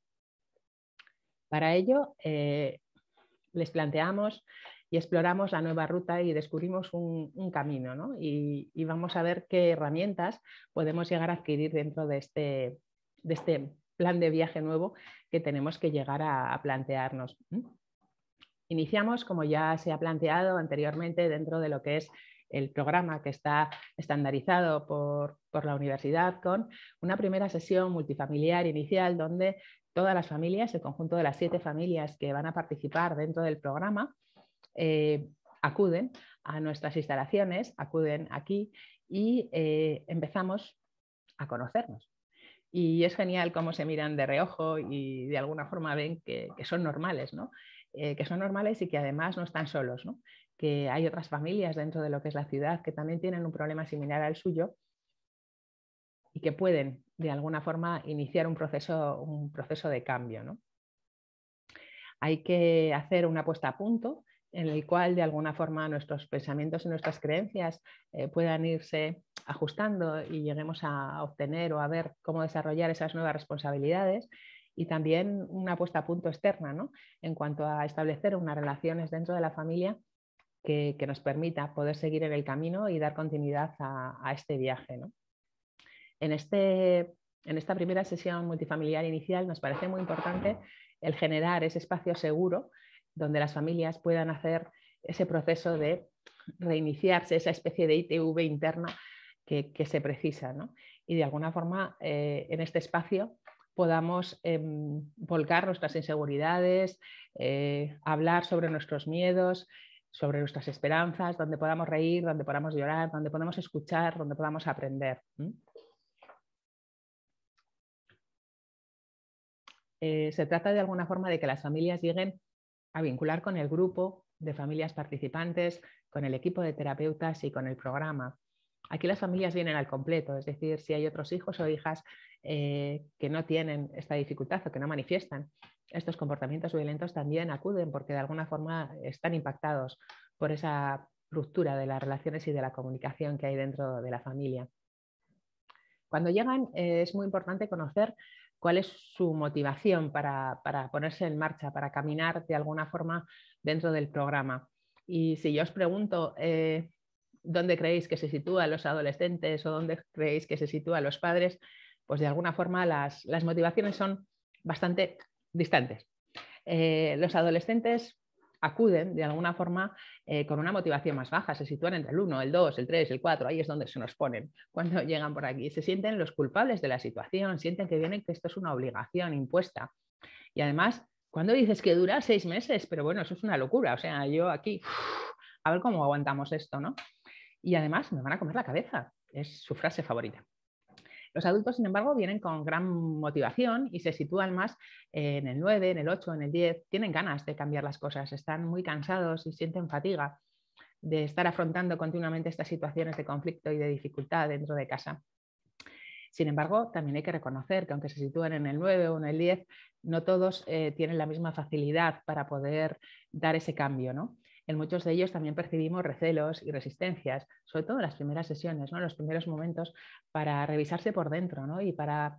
Para ello, eh, les planteamos y exploramos la nueva ruta y descubrimos un, un camino, ¿no? y, y vamos a ver qué herramientas podemos llegar a adquirir dentro de este, de este plan de viaje nuevo que tenemos que llegar a, a plantearnos. Iniciamos, como ya se ha planteado anteriormente, dentro de lo que es el programa que está estandarizado por, por la universidad, con una primera sesión multifamiliar inicial donde todas las familias, el conjunto de las siete familias que van a participar dentro del programa, eh, acuden a nuestras instalaciones, acuden aquí y eh, empezamos a conocernos. Y es genial cómo se miran de reojo y de alguna forma ven que, que son normales, ¿no? Eh, que son normales y que además no están solos, ¿no? Que hay otras familias dentro de lo que es la ciudad que también tienen un problema similar al suyo y que pueden de alguna forma iniciar un proceso, un proceso de cambio, ¿no? Hay que hacer una puesta a punto en el cual de alguna forma nuestros pensamientos y nuestras creencias eh, puedan irse ajustando y lleguemos a obtener o a ver cómo desarrollar esas nuevas responsabilidades, y también una puesta a punto externa, ¿no? En cuanto a establecer unas relaciones dentro de la familia que, que nos permita poder seguir en el camino y dar continuidad a, a este viaje, ¿no? En, este, en esta primera sesión multifamiliar inicial nos parece muy importante el generar ese espacio seguro donde las familias puedan hacer ese proceso de reiniciarse, esa especie de I T V interna que, que se precisa, ¿no? Y de alguna forma eh, en este espacio podamos eh, volcar nuestras inseguridades, eh, hablar sobre nuestros miedos, sobre nuestras esperanzas, donde podamos reír, donde podamos llorar, donde podamos escuchar, donde podamos aprender. ¿Mm? Eh, se trata de alguna forma de que las familias lleguen a vincular con el grupo de familias participantes, con el equipo de terapeutas y con el programa. Aquí las familias vienen al completo, es decir, si hay otros hijos o hijas eh, que no tienen esta dificultad o que no manifiestan estos comportamientos violentos, también acuden porque de alguna forma están impactados por esa ruptura de las relaciones y de la comunicación que hay dentro de la familia. Cuando llegan eh, es muy importante conocer cuál es su motivación para, para ponerse en marcha, para caminar de alguna forma dentro del programa. Y si yo os pregunto eh, dónde creéis que se sitúan los adolescentes o dónde creéis que se sitúan los padres, pues de alguna forma las, las motivaciones son bastante distantes. Eh, los adolescentes acuden de alguna forma eh, con una motivación más baja, se sitúan entre el uno, el dos, el tres, el cuatro, ahí es donde se nos ponen cuando llegan por aquí. Se sienten los culpables de la situación, sienten que vienen que esto es una obligación impuesta. Y además, cuando dices que dura seis meses, pero bueno, eso es una locura, o sea, yo aquí, uff, a ver cómo aguantamos esto, ¿no? Y además me van a comer la cabeza, es su frase favorita. Los adultos, sin embargo, vienen con gran motivación y se sitúan más en el nueve, en el ocho, en el diez. Tienen ganas de cambiar las cosas, están muy cansados y sienten fatiga de estar afrontando continuamente estas situaciones de conflicto y de dificultad dentro de casa. Sin embargo, también hay que reconocer que aunque se sitúen en el nueve o en el diez, no todos eh, tienen la misma facilidad para poder dar ese cambio, ¿no? En muchos de ellos también percibimos recelos y resistencias, sobre todo en las primeras sesiones, ¿no? En los primeros momentos, para revisarse por dentro, ¿no? Y para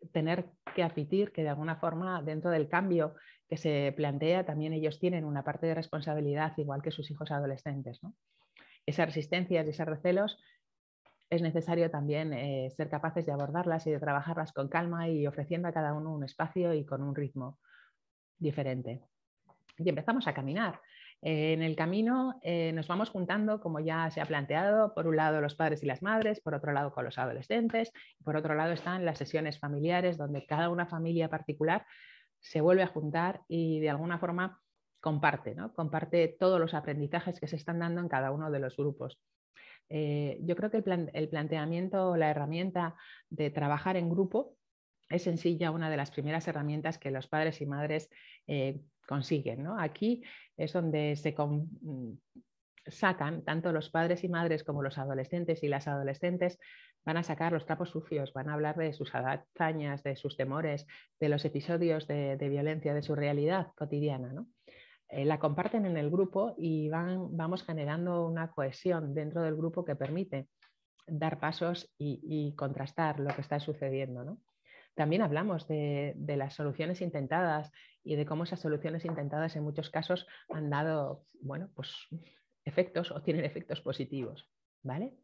tener que admitir que de alguna forma dentro del cambio que se plantea también ellos tienen una parte de responsabilidad igual que sus hijos adolescentes, ¿no? Esas resistencias y esos recelos es necesario también eh, ser capaces de abordarlas y de trabajarlas con calma y ofreciendo a cada uno un espacio y con un ritmo diferente. Y empezamos a caminar. Eh, en el camino eh, nos vamos juntando, como ya se ha planteado, por un lado los padres y las madres, por otro lado con los adolescentes, y por otro lado están las sesiones familiares, donde cada una familia particular se vuelve a juntar y de alguna forma comparte, ¿no? Comparte todos los aprendizajes que se están dando en cada uno de los grupos. Eh, yo creo que el, plan, el planteamiento, la herramienta de trabajar en grupo es en sí ya una de las primeras herramientas que los padres y madres eh, consiguen, ¿no? Aquí es donde se con, sacan tanto los padres y madres como los adolescentes y las adolescentes van a sacar los trapos sucios, van a hablar de sus hazañas, de sus temores, de los episodios de, de violencia, de su realidad cotidiana, ¿no? Eh, la comparten en el grupo y van, vamos generando una cohesión dentro del grupo que permite dar pasos y, y contrastar lo que está sucediendo, ¿no? También hablamos de, de las soluciones intentadas y de cómo esas soluciones intentadas en muchos casos han dado, bueno, pues, efectos o tienen efectos positivos, ¿vale?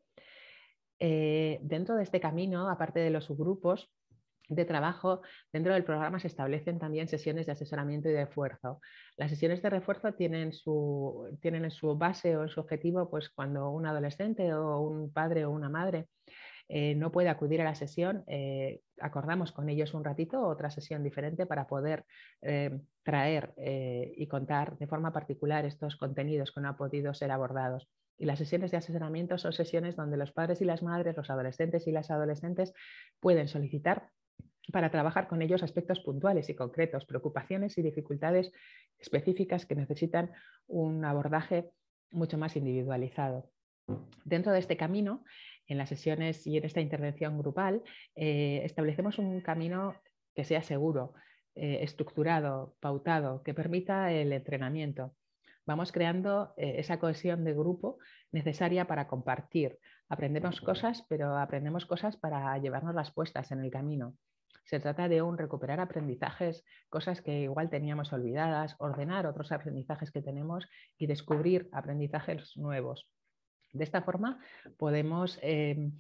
Eh, dentro de este camino, aparte de los subgrupos de trabajo, dentro del programa se establecen también sesiones de asesoramiento y de refuerzo. Las sesiones de refuerzo tienen, su, tienen en su base o en su objetivo pues, cuando un adolescente o un padre o una madre eh, no puede acudir a la sesión, eh, acordamos con ellos un ratito otra sesión diferente para poder eh, traer eh, y contar de forma particular estos contenidos que no han podido ser abordados. Y las sesiones de asesoramiento son sesiones donde los padres y las madres, los adolescentes y las adolescentes pueden solicitar para trabajar con ellos aspectos puntuales y concretos, preocupaciones y dificultades específicas que necesitan un abordaje mucho más individualizado. Dentro de este camino, en las sesiones y en esta intervención grupal, eh, establecemos un camino que sea seguro, eh, estructurado, pautado, que permita el entrenamiento. Vamos creando eh, esa cohesión de grupo necesaria para compartir. Aprendemos cosas, pero aprendemos cosas para llevarnos las puestas en el camino. Se trata de un recuperar aprendizajes, cosas que igual teníamos olvidadas, ordenar otros aprendizajes que tenemos y descubrir aprendizajes nuevos. De esta forma podemos eh,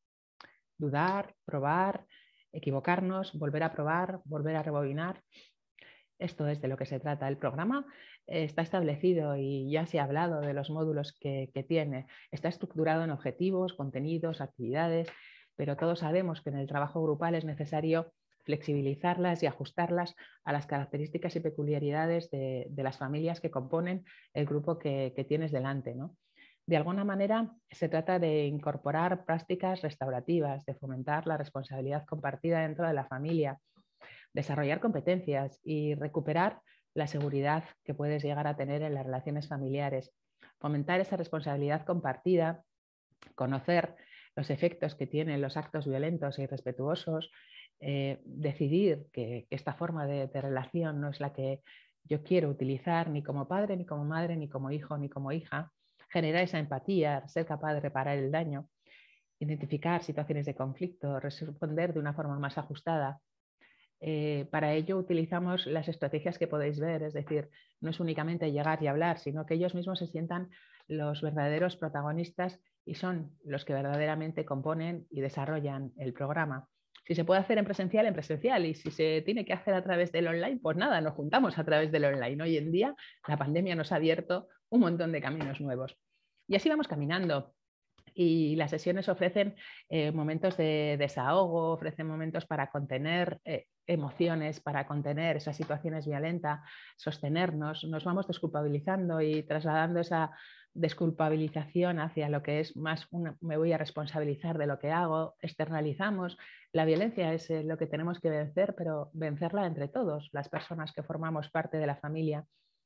dudar, probar, equivocarnos, volver a probar, volver a rebobinar. Esto es de lo que se trata. El programa eh, está establecido y ya se ha hablado de los módulos que, que tiene. Está estructurado en objetivos, contenidos, actividades, pero todos sabemos que en el trabajo grupal es necesario flexibilizarlas y ajustarlas a las características y peculiaridades de, de las familias que componen el grupo que, que tienes delante, ¿no? De alguna manera se trata de incorporar prácticas restaurativas, de fomentar la responsabilidad compartida dentro de la familia, desarrollar competencias y recuperar la seguridad que puedes llegar a tener en las relaciones familiares, fomentar esa responsabilidad compartida, conocer los efectos que tienen los actos violentos e irrespetuosos, eh, decidir que, que esta forma de, de relación no es la que yo quiero utilizar ni como padre, ni como madre, ni como hijo, ni como hija, generar esa empatía, ser capaz de reparar el daño, identificar situaciones de conflicto, responder de una forma más ajustada. Eh, para ello utilizamos las estrategias que podéis ver, es decir, no es únicamente llegar y hablar, sino que ellos mismos se sientan los verdaderos protagonistas y son los que verdaderamente componen y desarrollan el programa. Si se puede hacer en presencial, en presencial, y si se tiene que hacer a través del online, pues nada, nos juntamos a través del online. Hoy en día la pandemia nos ha abierto un montón de caminos nuevos. Y así vamos caminando. Y las sesiones ofrecen eh, momentos de desahogo, ofrecen momentos para contener eh, emociones, para contener esas situaciones violentas, sostenernos, nos vamos desculpabilizando y trasladando esa desculpabilización hacia lo que es más una, me voy a responsabilizar de lo que hago, externalizamos. La violencia es eh, lo que tenemos que vencer, pero vencerla entre todos, las personas que formamos parte de la familia.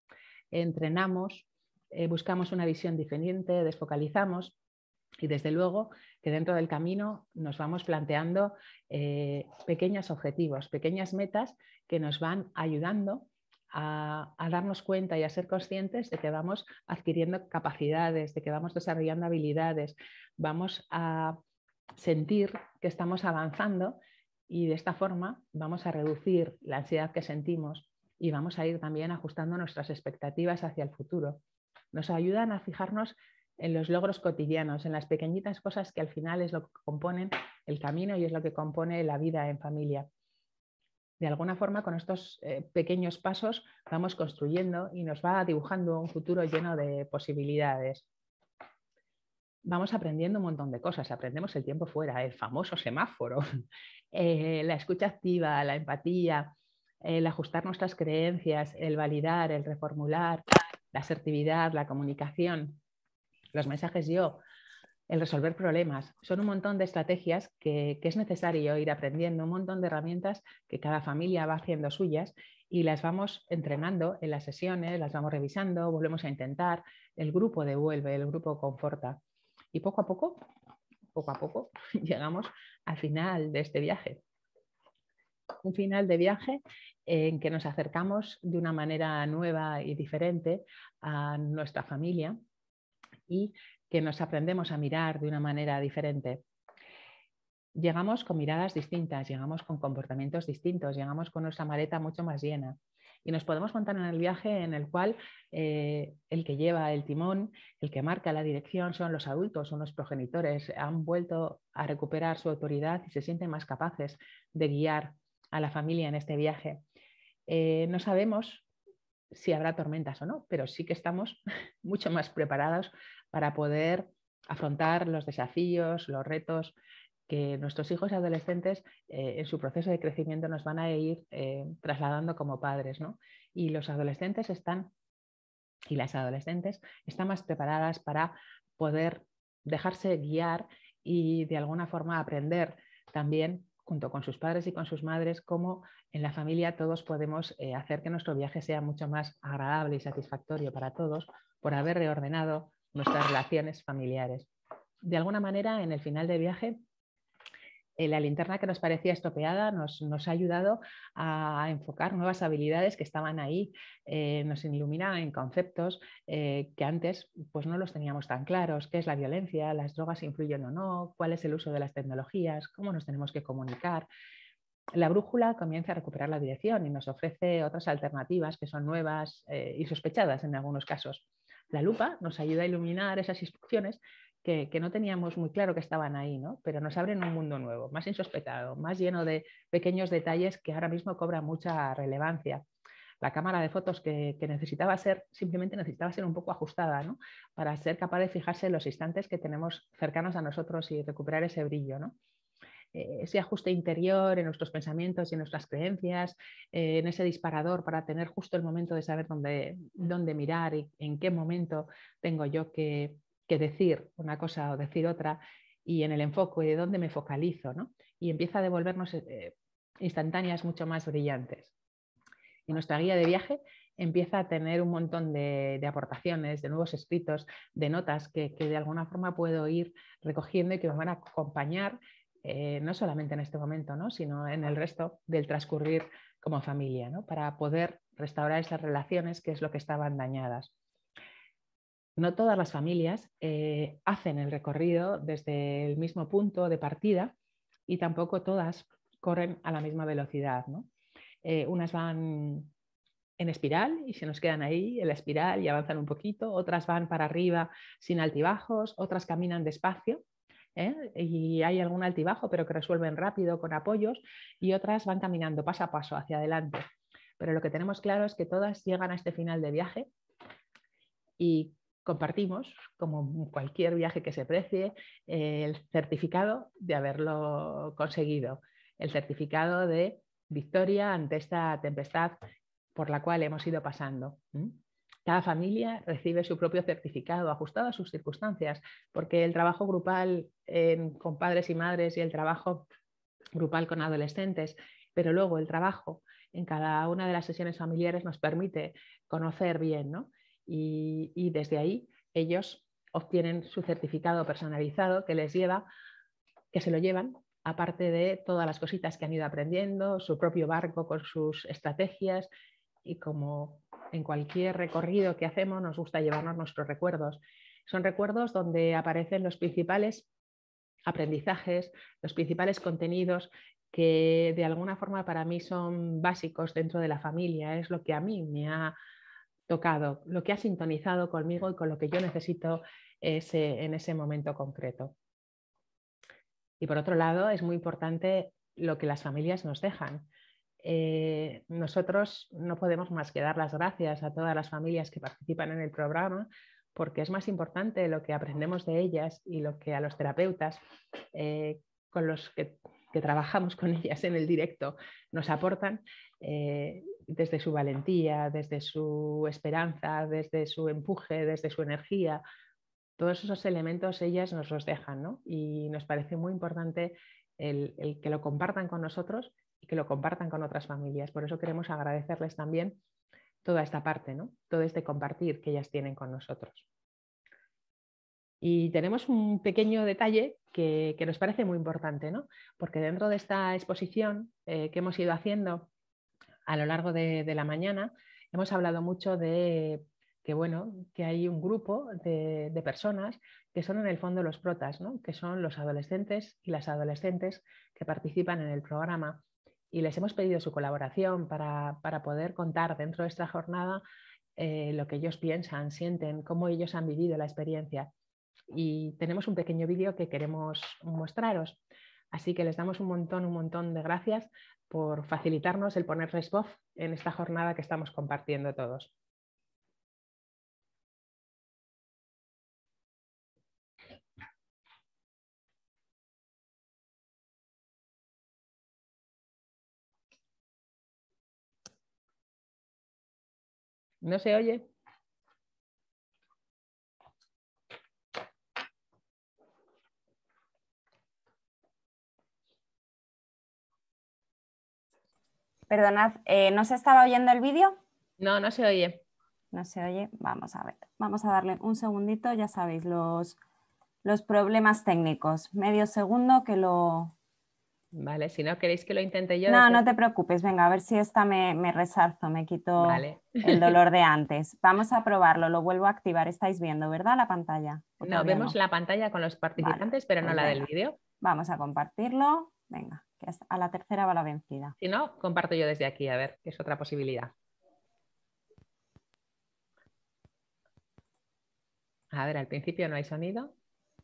Entrenamos, eh, buscamos una visión diferente, desfocalizamos. Y desde luego que dentro del camino nos vamos planteando eh, pequeños objetivos, pequeñas metas que nos van ayudando a, a darnos cuenta y a ser conscientes de que vamos adquiriendo capacidades, de que vamos desarrollando habilidades, vamos a sentir que estamos avanzando y de esta forma vamos a reducir la ansiedad que sentimos y vamos a ir también ajustando nuestras expectativas hacia el futuro. Nos ayudan a fijarnos en los logros cotidianos, en las pequeñitas cosas que al final es lo que componen el camino y es lo que compone la vida en familia. De alguna forma, con estos eh, pequeños pasos vamos construyendo y nos va dibujando un futuro lleno de posibilidades. Vamos aprendiendo un montón de cosas, aprendemos el tiempo fuera, el famoso semáforo, eh, la escucha activa, la empatía, el ajustar nuestras creencias, el validar, el reformular, la asertividad, la comunicación, los mensajes yo, el resolver problemas. Son un montón de estrategias que, que es necesario ir aprendiendo, un montón de herramientas que cada familia va haciendo suyas y las vamos entrenando en las sesiones, las vamos revisando, volvemos a intentar, el grupo devuelve, el grupo conforta. Y poco a poco, poco a poco, llegamos al final de este viaje. Un final de viaje en que nos acercamos de una manera nueva y diferente a nuestra familia y que nos aprendemos a mirar de una manera diferente. Llegamos con miradas distintas, llegamos con comportamientos distintos, llegamos con nuestra maleta mucho más llena. Y nos podemos montar en el viaje en el cual eh, el que lleva el timón, el que marca la dirección son los adultos, son los progenitores, han vuelto a recuperar su autoridad y se sienten más capaces de guiar a la familia en este viaje. Eh, no sabemos si habrá tormentas o no, pero sí que estamos mucho más preparados para poder afrontar los desafíos, los retos que nuestros hijos y adolescentes eh, en su proceso de crecimiento nos van a ir eh, trasladando como padres, ¿no? Y los adolescentes están, y las adolescentes están más preparadas para poder dejarse guiar y de alguna forma aprender también junto con sus padres y con sus madres cómo en la familia todos podemos eh, hacer que nuestro viaje sea mucho más agradable y satisfactorio para todos por haber reordenado nuestras relaciones familiares. De alguna manera, en el final del viaje, eh, la linterna que nos parecía estropeada nos, nos ha ayudado a enfocar nuevas habilidades que estaban ahí, eh, nos ilumina en conceptos eh, que antes pues, no los teníamos tan claros, qué es la violencia, las drogas influyen o no, cuál es el uso de las tecnologías, cómo nos tenemos que comunicar. La brújula comienza a recuperar la dirección y nos ofrece otras alternativas que son nuevas eh, y sospechadas en algunos casos. La lupa nos ayuda a iluminar esas instrucciones que, que no teníamos muy claro que estaban ahí, ¿no? Pero nos abren un mundo nuevo, más insospechado, más lleno de pequeños detalles que ahora mismo cobran mucha relevancia. La cámara de fotos que, que necesitaba ser, simplemente necesitaba ser un poco ajustada, ¿no? Para ser capaz de fijarse en los instantes que tenemos cercanos a nosotros y recuperar ese brillo, ¿no? Ese ajuste interior en nuestros pensamientos y en nuestras creencias, eh, en ese disparador para tener justo el momento de saber dónde, dónde mirar y en qué momento tengo yo que, que decir una cosa o decir otra y en el enfoque de dónde me focalizo, ¿no? Y empieza a devolvernos eh, instantáneas mucho más brillantes. Y nuestra guía de viaje empieza a tener un montón de, de aportaciones, de nuevos escritos, de notas que, que de alguna forma puedo ir recogiendo y que me van a acompañar Eh, no solamente en este momento, ¿no? Sino en el resto del transcurrir como familia, ¿no? Para poder restaurar esas relaciones que es lo que estaban dañadas. No todas las familias eh, hacen el recorrido desde el mismo punto de partida y tampoco todas corren a la misma velocidad, ¿no? Eh, unas van en espiral y se nos quedan ahí en la espiral y avanzan un poquito, otras van para arriba sin altibajos, otras caminan despacio. ¿Eh? Y hay algún altibajo pero que resuelven rápido con apoyos y otras van caminando paso a paso hacia adelante, pero lo que tenemos claro es que todas llegan a este final de viaje y compartimos, como cualquier viaje que se precie, el certificado de haberlo conseguido, el certificado de victoria ante esta tempestad por la cual hemos ido pasando. ¿Mm? Cada familia recibe su propio certificado ajustado a sus circunstancias, porque el trabajo grupal eh, con padres y madres y el trabajo grupal con adolescentes, pero luego el trabajo en cada una de las sesiones familiares nos permite conocer bien, ¿no? Y, y desde ahí ellos obtienen su certificado personalizado que les lleva, que se lo llevan, aparte de todas las cositas que han ido aprendiendo, su propio barco con sus estrategias y como en cualquier recorrido que hacemos nos gusta llevarnos nuestros recuerdos. Son recuerdos donde aparecen los principales aprendizajes, los principales contenidos que de alguna forma para mí son básicos dentro de la familia, es lo que a mí me ha tocado, lo que ha sintonizado conmigo y con lo que yo necesito ese, en ese momento concreto. Y por otro lado, es muy importante lo que las familias nos dejan. Eh, nosotros no podemos más que dar las gracias a todas las familias que participan en el programa, porque es más importante lo que aprendemos de ellas y lo que a los terapeutas eh, con los que, que trabajamos con ellas en el directo nos aportan, eh, desde su valentía, desde su esperanza, desde su empuje, desde su energía. Todos esos elementos ellas nos los dejan, ¿no? Y nos parece muy importante el, el que lo compartan con nosotros y que lo compartan con otras familias. Por eso queremos agradecerles también toda esta parte, ¿no? Todo este compartir que ellas tienen con nosotros. Y tenemos un pequeño detalle que, que nos parece muy importante, ¿no? Porque dentro de esta exposición eh, que hemos ido haciendo a lo largo de, de la mañana, hemos hablado mucho de que, bueno, que hay un grupo de, de personas que son en el fondo los protas, ¿no? Que son los adolescentes y las adolescentes que participan en el programa. Y les hemos pedido su colaboración para, para poder contar dentro de esta jornada eh, lo que ellos piensan, sienten, cómo ellos han vivido la experiencia. Y tenemos un pequeño vídeo que queremos mostraros. Así que les damos un montón, un montón de gracias por facilitarnos el ponerles voz en esta jornada que estamos compartiendo todos. ¿No se oye? Perdonad, eh, ¿no se estaba oyendo el vídeo? No, no se oye. No se oye. Vamos a ver. Vamos a darle un segundito. Ya sabéis, los, los problemas técnicos. Medio segundo que lo... Vale, si no queréis que lo intente yo. No, desde... no te preocupes. Venga, a ver si esta me, me resarzo, me quito vale. el dolor de antes. Vamos a probarlo. Lo vuelvo a activar. Estáis viendo, ¿verdad? La pantalla. No, vemos no? la pantalla con los participantes, vale, pero no pues la venga. Del vídeo. Vamos a compartirlo. Venga, que a la tercera va la vencida. Si no, comparto yo desde aquí, a ver, que es otra posibilidad. A ver, al principio no hay sonido.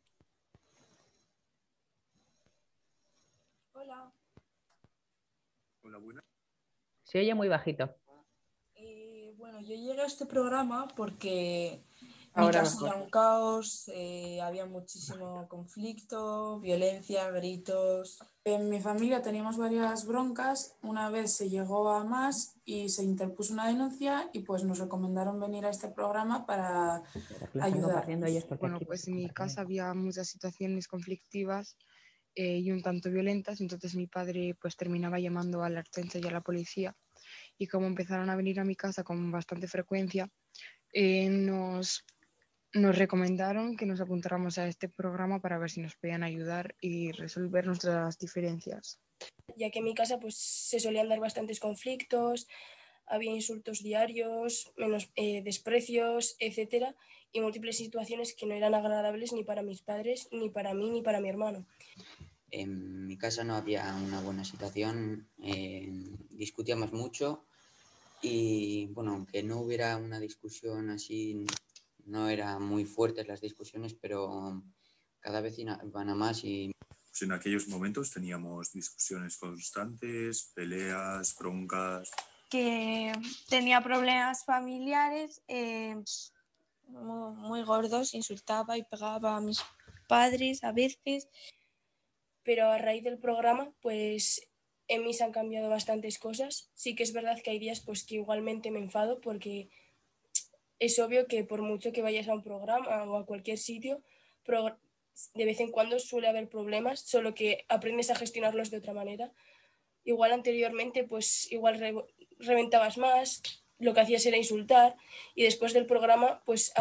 Hola. Hola, buena. Se oye muy bajito. Eh, bueno, yo llegué a este programa porque Ahora mi casa mejor. era un caos, eh, había muchísimo conflicto, violencia, gritos. En mi familia teníamos varias broncas, una vez se llegó a más y se interpuso una denuncia y pues nos recomendaron venir a este programa para ayudar. Bueno, pues en mi casa había muchas situaciones conflictivas eh, y un tanto violentas, entonces mi padre pues terminaba llamando a la Ertzaintza y a la policía y como empezaron a venir a mi casa con bastante frecuencia, eh, nos... Nos recomendaron que nos apuntáramos a este programa para ver si nos podían ayudar y resolver nuestras diferencias. Ya que en mi casa pues, se solían dar bastantes conflictos, había insultos diarios, menos, eh, desprecios, etcétera, y múltiples situaciones que no eran agradables ni para mis padres, ni para mí, ni para mi hermano. En mi casa no había una buena situación, eh, discutíamos mucho y, bueno, aunque no hubiera una discusión así... No eran muy fuertes las discusiones, pero cada vez iban a más y... Pues en aquellos momentos teníamos discusiones constantes, peleas, broncas... Que tenía problemas familiares eh, muy, muy gordos, insultaba y pegaba a mis padres a veces. Pero a raíz del programa, pues en mí se han cambiado bastantes cosas. Sí que es verdad que hay días pues, que igualmente me enfado porque... Es obvio que por mucho que vayas a un programa o a cualquier sitio, de vez en cuando suele haber problemas, solo que aprendes a gestionarlos de otra manera. Igual anteriormente, pues igual re reventabas más, lo que hacías era insultar y después del programa, pues...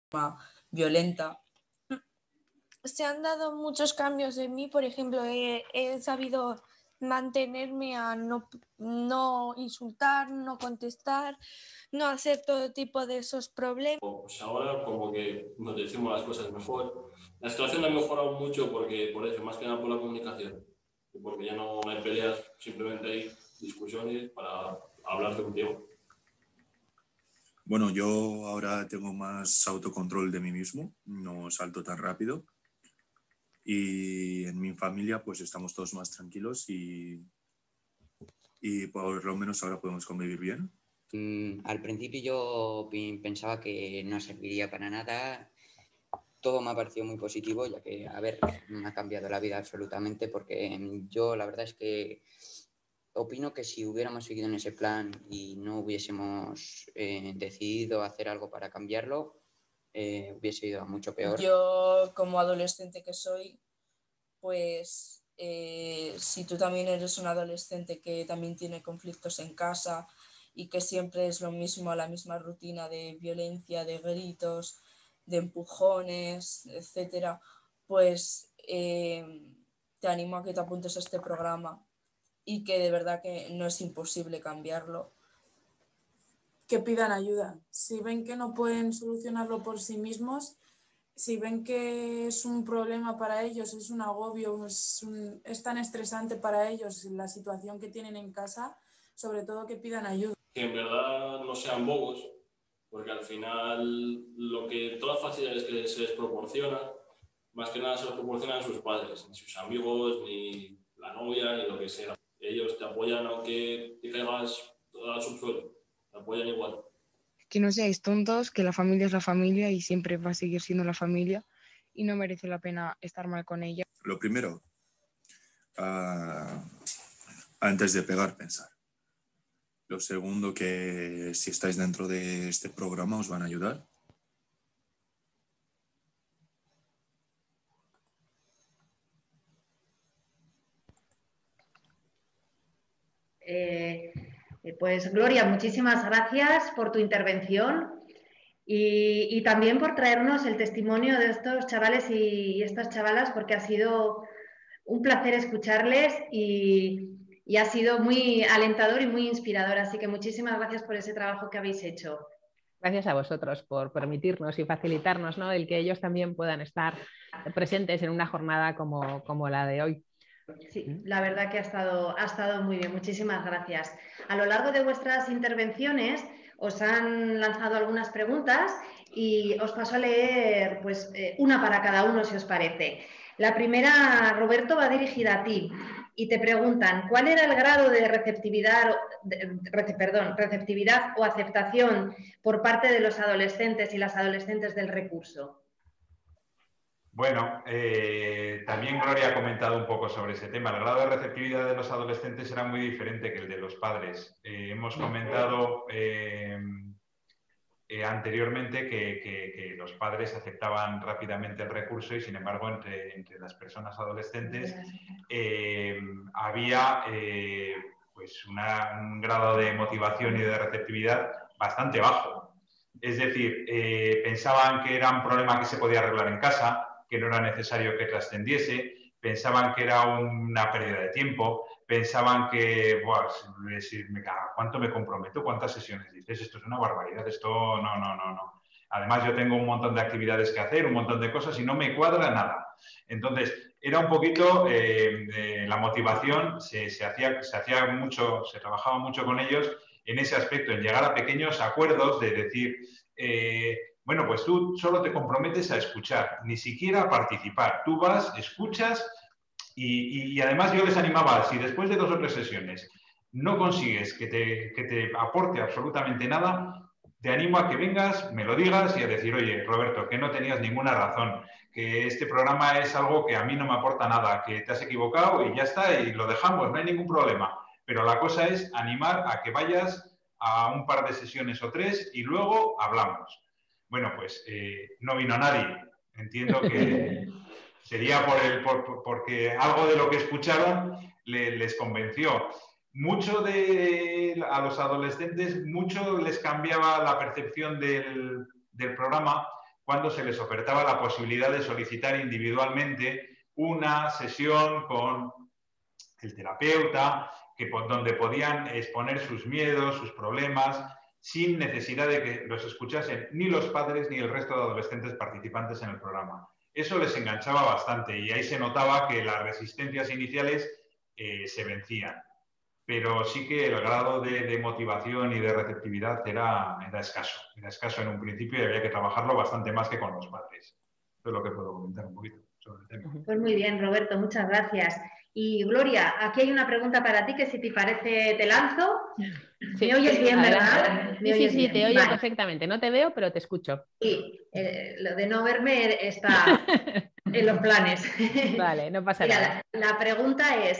violenta. Se han dado muchos cambios en mí, por ejemplo, he, he sabido mantenerme a no, no insultar, no contestar, no hacer todo tipo de esos problemas. Pues ahora como que nos decimos las cosas mejor. La situación ha mejorado mucho porque, por eso, más que nada por la comunicación. Porque ya no hay peleas, simplemente hay discusiones para hablar de un tema. Bueno, yo ahora tengo más autocontrol de mí mismo, no salto tan rápido. Y en mi familia pues estamos todos más tranquilos y, y por lo menos ahora podemos convivir bien. Mm, al principio yo pensaba que no serviría para nada. Todo me ha parecido muy positivo, ya que, a ver, me ha cambiado la vida absolutamente, porque yo la verdad es que opino que si hubiéramos seguido en ese plan y no hubiésemos eh, decidido hacer algo para cambiarlo, eh, hubiese ido mucho peor. Yo, como adolescente que soy, pues eh, si tú también eres un adolescente que también tiene conflictos en casa y que siempre es lo mismo, la misma rutina de violencia, de gritos, de empujones, etcétera, pues eh, te animo a que te apuntes a este programa y que de verdad que no es imposible cambiarlo. Que pidan ayuda. Si ven que no pueden solucionarlo por sí mismos, si ven que es un problema para ellos, es un agobio, es, un, es tan estresante para ellos la situación que tienen en casa, sobre todo que pidan ayuda. Que en verdad no sean bobos, porque al final lo que todas las facilidades que se les proporciona, más que nada se les proporcionan sus padres, ni sus amigos, ni la novia, ni lo que sea. Ellos te apoyan aunque te caigas al subsuelo, te apoyan igual. Que no seáis tontos, que la familia es la familia y siempre va a seguir siendo la familia y no merece la pena estar mal con ella. Lo primero, uh, antes de pegar, pensar. Lo segundo, que si estáis dentro de este programa os van a ayudar. Eh, pues Gloria, muchísimas gracias por tu intervención y, y también por traernos el testimonio de estos chavales y estas chavalas, porque ha sido un placer escucharles y, y ha sido muy alentador y muy inspirador. Así que muchísimas gracias por ese trabajo que habéis hecho. Gracias a vosotros por permitirnos y facilitarnos, ¿no?, el que ellos también puedan estar presentes en una jornada como, como la de hoy. Sí, la verdad que ha estado, ha estado muy bien. Muchísimas gracias. A lo largo de vuestras intervenciones os han lanzado algunas preguntas y os paso a leer pues, eh, una para cada uno, si os parece. La primera, Roberto, va dirigida a ti y te preguntan ¿cuál era el grado de receptividad, de, rece, perdón, receptividad o aceptación por parte de los adolescentes y las adolescentes del recurso? Bueno, eh, también Gloria ha comentado un poco sobre ese tema. El grado de receptividad de los adolescentes era muy diferente que el de los padres. Eh, hemos comentado eh, eh, anteriormente que, que, que los padres aceptaban rápidamente el recurso y, sin embargo, entre, entre las personas adolescentes eh, había eh, pues una, un grado de motivación y de receptividad bastante bajo. Es decir, eh, pensaban que era un problema que se podía arreglar en casa, que no era necesario que trascendiese, pensaban que era una pérdida de tiempo, pensaban que, buah, me cago, ¿cuánto me comprometo? ¿Cuántas sesiones dices? Esto es una barbaridad, esto no, no, no, no. Además, yo tengo un montón de actividades que hacer, un montón de cosas y no me cuadra nada. Entonces, era un poquito, eh, eh, la motivación se, se, hacía, se hacía mucho, se trabajaba mucho con ellos en ese aspecto, en llegar a pequeños acuerdos de decir, eh, bueno, pues tú solo te comprometes a escuchar, ni siquiera a participar. Tú vas, escuchas y, y, y además yo les animaba, si después de dos o tres sesiones no consigues que te, que te aporte absolutamente nada, te animo a que vengas, me lo digas y a decir, oye, Roberto, que no tenías ninguna razón, que este programa es algo que a mí no me aporta nada, que te has equivocado y ya está, y lo dejamos, no hay ningún problema. Pero la cosa es animar a que vayas a un par de sesiones o tres y luego hablamos. Bueno, pues eh, no vino nadie. Entiendo que sería por el, por, porque algo de lo que escucharon le, les convenció. Mucho de, a los adolescentes, mucho les cambiaba la percepción del, del programa cuando se les ofertaba la posibilidad de solicitar individualmente una sesión con el terapeuta, que, donde podían exponer sus miedos, sus problemas, sin necesidad de que los escuchasen ni los padres ni el resto de adolescentes participantes en el programa. Eso les enganchaba bastante y ahí se notaba que las resistencias iniciales eh, se vencían. Pero sí que el grado de, de motivación y de receptividad era, era escaso. Era escaso en un principio y había que trabajarlo bastante más que con los padres. Eso es lo que puedo comentar un poquito sobre el tema. Pues muy bien, Roberto, muchas gracias. Y Gloria, aquí hay una pregunta para ti que si te parece te lanzo. Sí, ¿Me oyes bien, adelante. verdad? Sí, sí, sí, bien? Te oyo vale. Perfectamente. No te veo, pero te escucho. Sí, eh, lo de no verme está en los planes. Vale, no pasa Mira, nada. La, la pregunta es,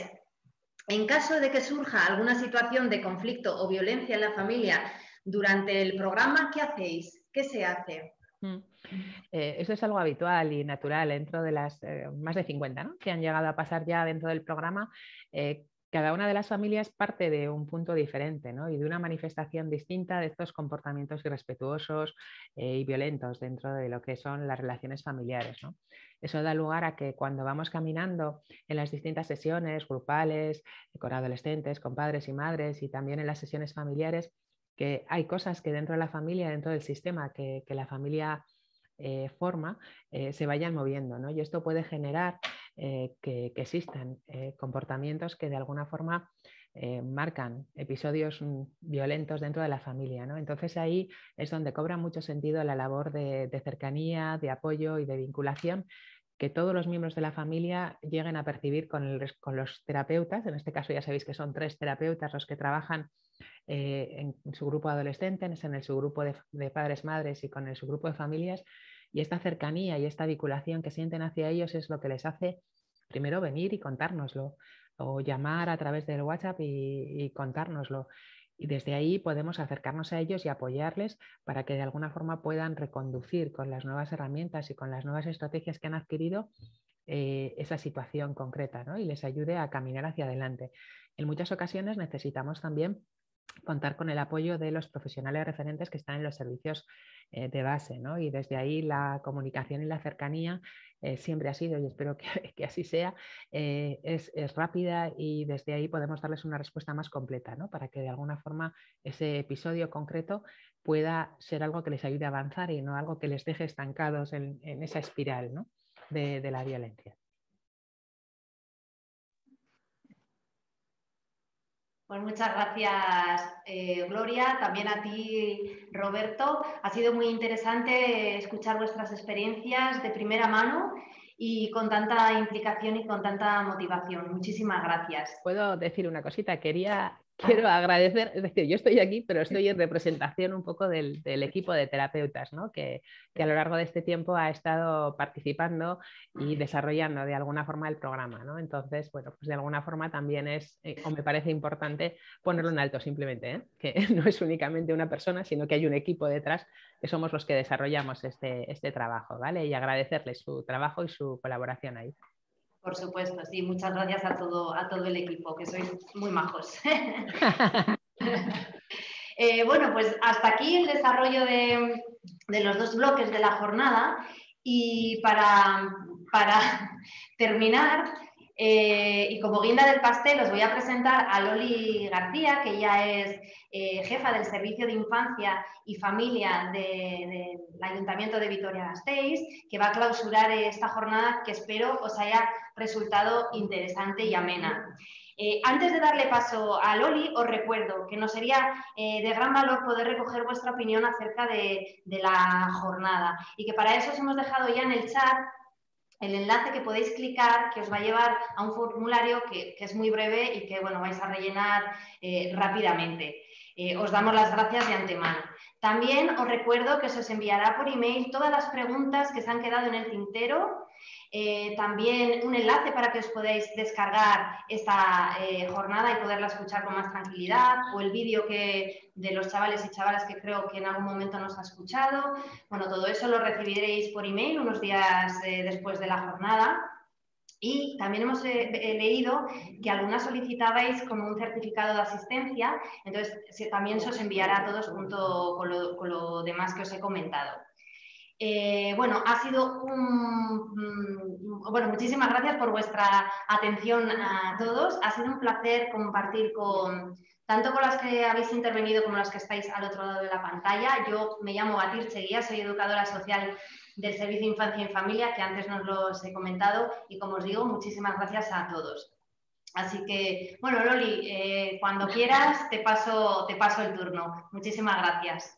en caso de que surja alguna situación de conflicto o violencia en la familia durante el programa, ¿qué hacéis? ¿Qué se hace? Mm. Eh, eso es algo habitual y natural dentro de las eh, más de cincuenta, ¿no?, que han llegado a pasar ya dentro del programa. Eh, cada una de las familias parte de un punto diferente, ¿no?, y de una manifestación distinta de estos comportamientos irrespetuosos eh, y violentos dentro de lo que son las relaciones familiares, ¿no? Eso da lugar a que cuando vamos caminando en las distintas sesiones grupales, con adolescentes, con padres y madres, y también en las sesiones familiares, que hay cosas que dentro de la familia, dentro del sistema que, que la familia eh, forma, eh, se vayan moviendo, ¿no? Y esto puede generar eh, que, que existan eh, comportamientos que de alguna forma eh, marcan episodios mm, violentos dentro de la familia, ¿no? Entonces ahí es donde cobra mucho sentido la labor de, de cercanía, de apoyo y de vinculación que todos los miembros de la familia lleguen a percibir con, el, con los terapeutas. En este caso ya sabéis que son tres terapeutas los que trabajan eh, en su grupo adolescente, en el subgrupo de, de padres, madres y con el subgrupo de familias, y esta cercanía y esta vinculación que sienten hacia ellos es lo que les hace primero venir y contárnoslo, o llamar a través del WhatsApp y, y contárnoslo. Y desde ahí podemos acercarnos a ellos y apoyarles para que de alguna forma puedan reconducir con las nuevas herramientas y con las nuevas estrategias que han adquirido eh, esa situación concreta, ¿no?, y les ayude a caminar hacia adelante. En muchas ocasiones necesitamos también contar con el apoyo de los profesionales referentes que están en los servicios eh, de base, ¿no? Y desde ahí la comunicación y la cercanía eh, siempre ha sido, y espero que, que así sea, eh, es, es rápida, y desde ahí podemos darles una respuesta más completa, ¿no?, para que de alguna forma ese episodio concreto pueda ser algo que les ayude a avanzar y no algo que les deje estancados en, en esa espiral, ¿no?, de, de la violencia. Pues muchas gracias, eh, Gloria, también a ti, Roberto. Ha sido muy interesante escuchar vuestras experiencias de primera mano y con tanta implicación y con tanta motivación. Muchísimas gracias. ¿Puedo decir una cosita? Quería, quiero agradecer, es decir, yo estoy aquí, pero estoy en representación un poco del, del equipo de terapeutas, ¿no?, que, que a lo largo de este tiempo ha estado participando y desarrollando de alguna forma el programa, ¿no? Entonces, bueno, pues de alguna forma también es, eh, o me parece importante ponerlo en alto simplemente, ¿eh?, que no es únicamente una persona, sino que hay un equipo detrás que somos los que desarrollamos este, este trabajo, ¿vale? Y agradecerles su trabajo y su colaboración ahí. Por supuesto, sí, muchas gracias a todo, a todo el equipo, que sois muy majos. eh, bueno, pues hasta aquí el desarrollo de, de los dos bloques de la jornada, y para, para terminar, eh, y como guinda del pastel, os voy a presentar a Loli García, que ya es eh, jefa del Servicio de Infancia y Familia del de, de Ayuntamiento de Vitoria-Gasteiz, que va a clausurar esta jornada que espero os haya resultado interesante y amena. Eh, antes de darle paso a Loli, os recuerdo que nos sería eh, de gran valor poder recoger vuestra opinión acerca de, de la jornada, y que para eso os hemos dejado ya en el chat el enlace que podéis clicar, que os va a llevar a un formulario que, que es muy breve y que, bueno, vais a rellenar eh, rápidamente. Eh, os damos las gracias de antemano. También os recuerdo que se os enviará por email todas las preguntas que se han quedado en el tintero. Eh, también un enlace para que os podáis descargar esta eh, jornada y poderla escuchar con más tranquilidad, o el vídeo que de los chavales y chavalas que creo que en algún momento nos ha escuchado. Bueno, todo eso lo recibiréis por email unos días eh, después de la jornada. Y también hemos eh, leído que algunas solicitabais como un certificado de asistencia, entonces se, también se os enviará a todos junto con lo, con lo demás que os he comentado. Eh, bueno, ha sido un... Bueno, muchísimas gracias por vuestra atención a todos. Ha sido un placer compartir con... tanto con las que habéis intervenido como las que estáis al otro lado de la pantalla. Yo me llamo Batirche Guía, soy educadora social del Servicio de Infancia y Familia, que antes nos los he comentado, y como os digo, muchísimas gracias a todos. Así que, bueno, Loli, eh, cuando quieras te paso, te paso el turno. Muchísimas gracias.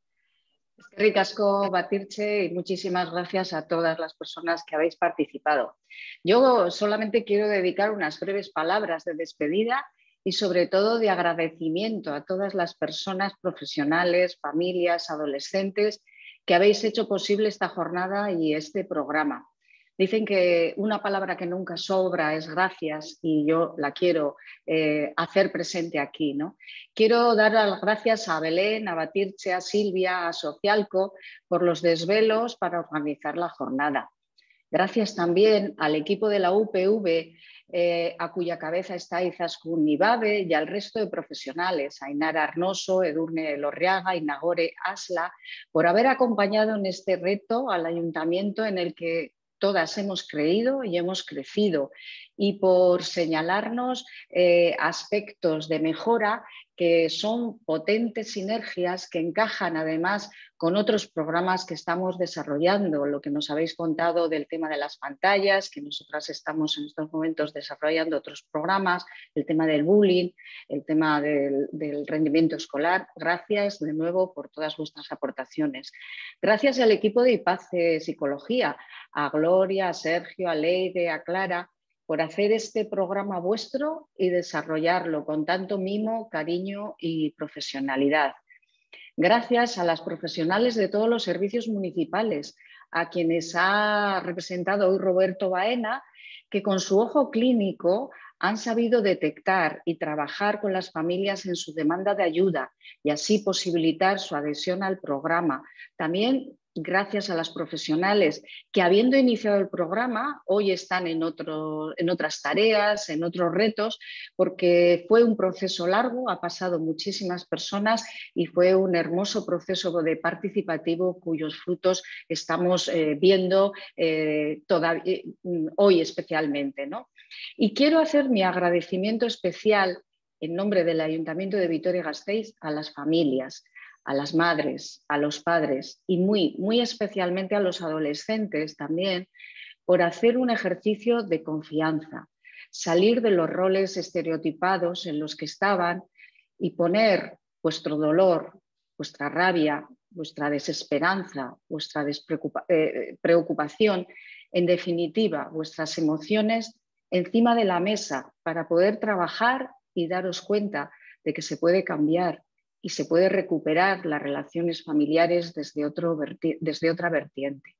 Eskerrik asko, Batirche, y muchísimas gracias a todas las personas que habéis participado. Yo solamente quiero dedicar unas breves palabras de despedida y sobre todo de agradecimiento a todas las personas profesionales, familias, adolescentes que habéis hecho posible esta jornada y este programa. Dicen que una palabra que nunca sobra es gracias y yo la quiero eh, hacer presente aquí, ¿no? Quiero dar las gracias a Belén, a Batirche, a Silvia, a Socialco por los desvelos para organizar la jornada. Gracias también al equipo de la U P V, eh, a cuya cabeza está Izaskun Ibabe, y al resto de profesionales, a Ainara Arnoso, Edurne Lorriaga y Nagore Asla, por haber acompañado en este reto al ayuntamiento en el que todas hemos creído y hemos crecido, y por señalarnos eh, aspectos de mejora que son potentes sinergias que encajan además con otros programas que estamos desarrollando, lo que nos habéis contado del tema de las pantallas, que nosotras estamos en estos momentos desarrollando otros programas, el tema del bullying, el tema del, del rendimiento escolar. Gracias de nuevo por todas vuestras aportaciones. Gracias al equipo de IPACE Psicología, a Gloria, a Sergio, a Leire, a Clara, por hacer este programa vuestro y desarrollarlo con tanto mimo, cariño y profesionalidad. Gracias a las profesionales de todos los servicios municipales, a quienes ha representado hoy Roberto Baena, que con su ojo clínico han sabido detectar y trabajar con las familias en su demanda de ayuda y así posibilitar su adhesión al programa. También gracias a las profesionales que, habiendo iniciado el programa, hoy están en, otro, en otras tareas, en otros retos, porque fue un proceso largo, ha pasado muchísimas personas y fue un hermoso proceso de participativo cuyos frutos estamos eh, viendo eh, todavía, hoy especialmente, ¿no? Y quiero hacer mi agradecimiento especial en nombre del Ayuntamiento de Vitoria-Gasteiz a las familias, a las madres, a los padres y muy, muy especialmente a los adolescentes también, por hacer un ejercicio de confianza, salir de los roles estereotipados en los que estaban y poner vuestro dolor, vuestra rabia, vuestra desesperanza, vuestra eh, preocupación, en definitiva, vuestras emociones encima de la mesa para poder trabajar y daros cuenta de que se puede cambiar y se puede recuperar las relaciones familiares desde, otro desde otra vertiente.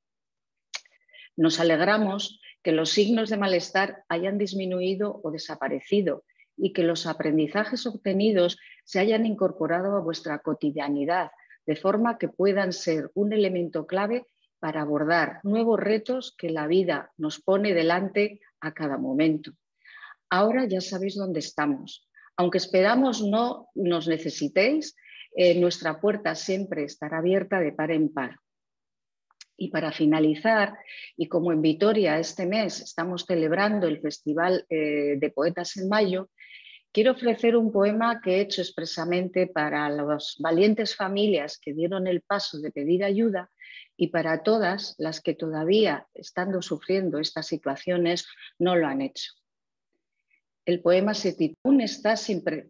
Nos alegramos que los signos de malestar hayan disminuido o desaparecido y que los aprendizajes obtenidos se hayan incorporado a vuestra cotidianidad, de forma que puedan ser un elemento clave para abordar nuevos retos que la vida nos pone delante a cada momento. Ahora ya sabéis dónde estamos. Aunque esperamos no nos necesitéis, eh, nuestra puerta siempre estará abierta de par en par. Y para finalizar, y como en Vitoria este mes estamos celebrando el Festival eh, de Poetas en Mayo, quiero ofrecer un poema que he hecho expresamente para las valientes familias que dieron el paso de pedir ayuda y para todas las que todavía, estando sufriendo estas situaciones, no lo han hecho. El poema se titula Aún estás, impre...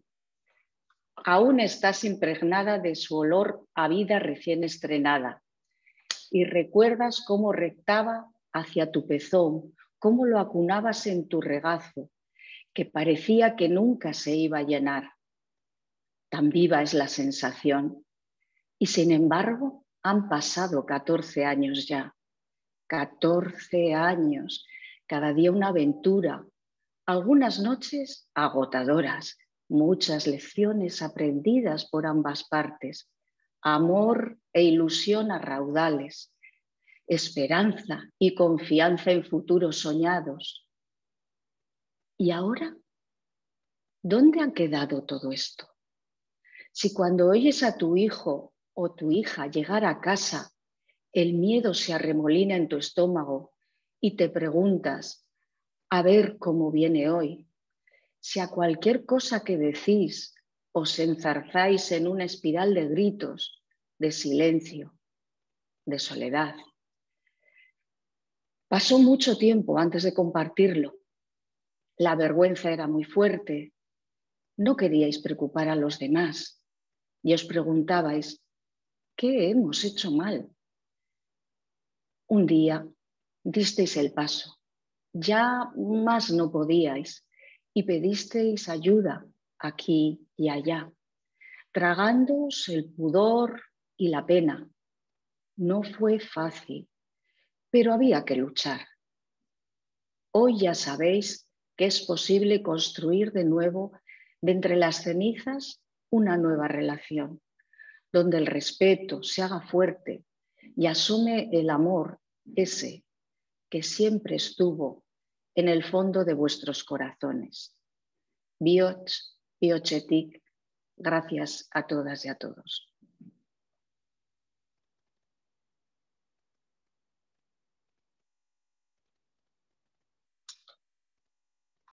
Aún estás impregnada de su olor a vida recién estrenada y recuerdas cómo rectaba hacia tu pezón, cómo lo acunabas en tu regazo, que parecía que nunca se iba a llenar. Tan viva es la sensación. Y sin embargo, han pasado catorce años ya. catorce años, cada día una aventura. Algunas noches agotadoras, muchas lecciones aprendidas por ambas partes, amor e ilusión a raudales, esperanza y confianza en futuros soñados. ¿Y ahora? ¿Dónde ha quedado todo esto? Si cuando oyes a tu hijo o tu hija llegar a casa, el miedo se arremolina en tu estómago y te preguntas, a ver cómo viene hoy, si a cualquier cosa que decís os enzarzáis en una espiral de gritos, de silencio, de soledad. Pasó mucho tiempo antes de compartirlo. La vergüenza era muy fuerte. No queríais preocupar a los demás y os preguntabais, ¿qué hemos hecho mal? Un día disteis el paso. Ya más no podíais y pedisteis ayuda aquí y allá, tragándoos el pudor y la pena. No fue fácil, pero había que luchar. Hoy ya sabéis que es posible construir de nuevo, de entre las cenizas, una nueva relación, donde el respeto se haga fuerte y asome el amor ese que siempre estuvo en el fondo de vuestros corazones. Bihotz, bihotzetik, gracias a todas y a todos.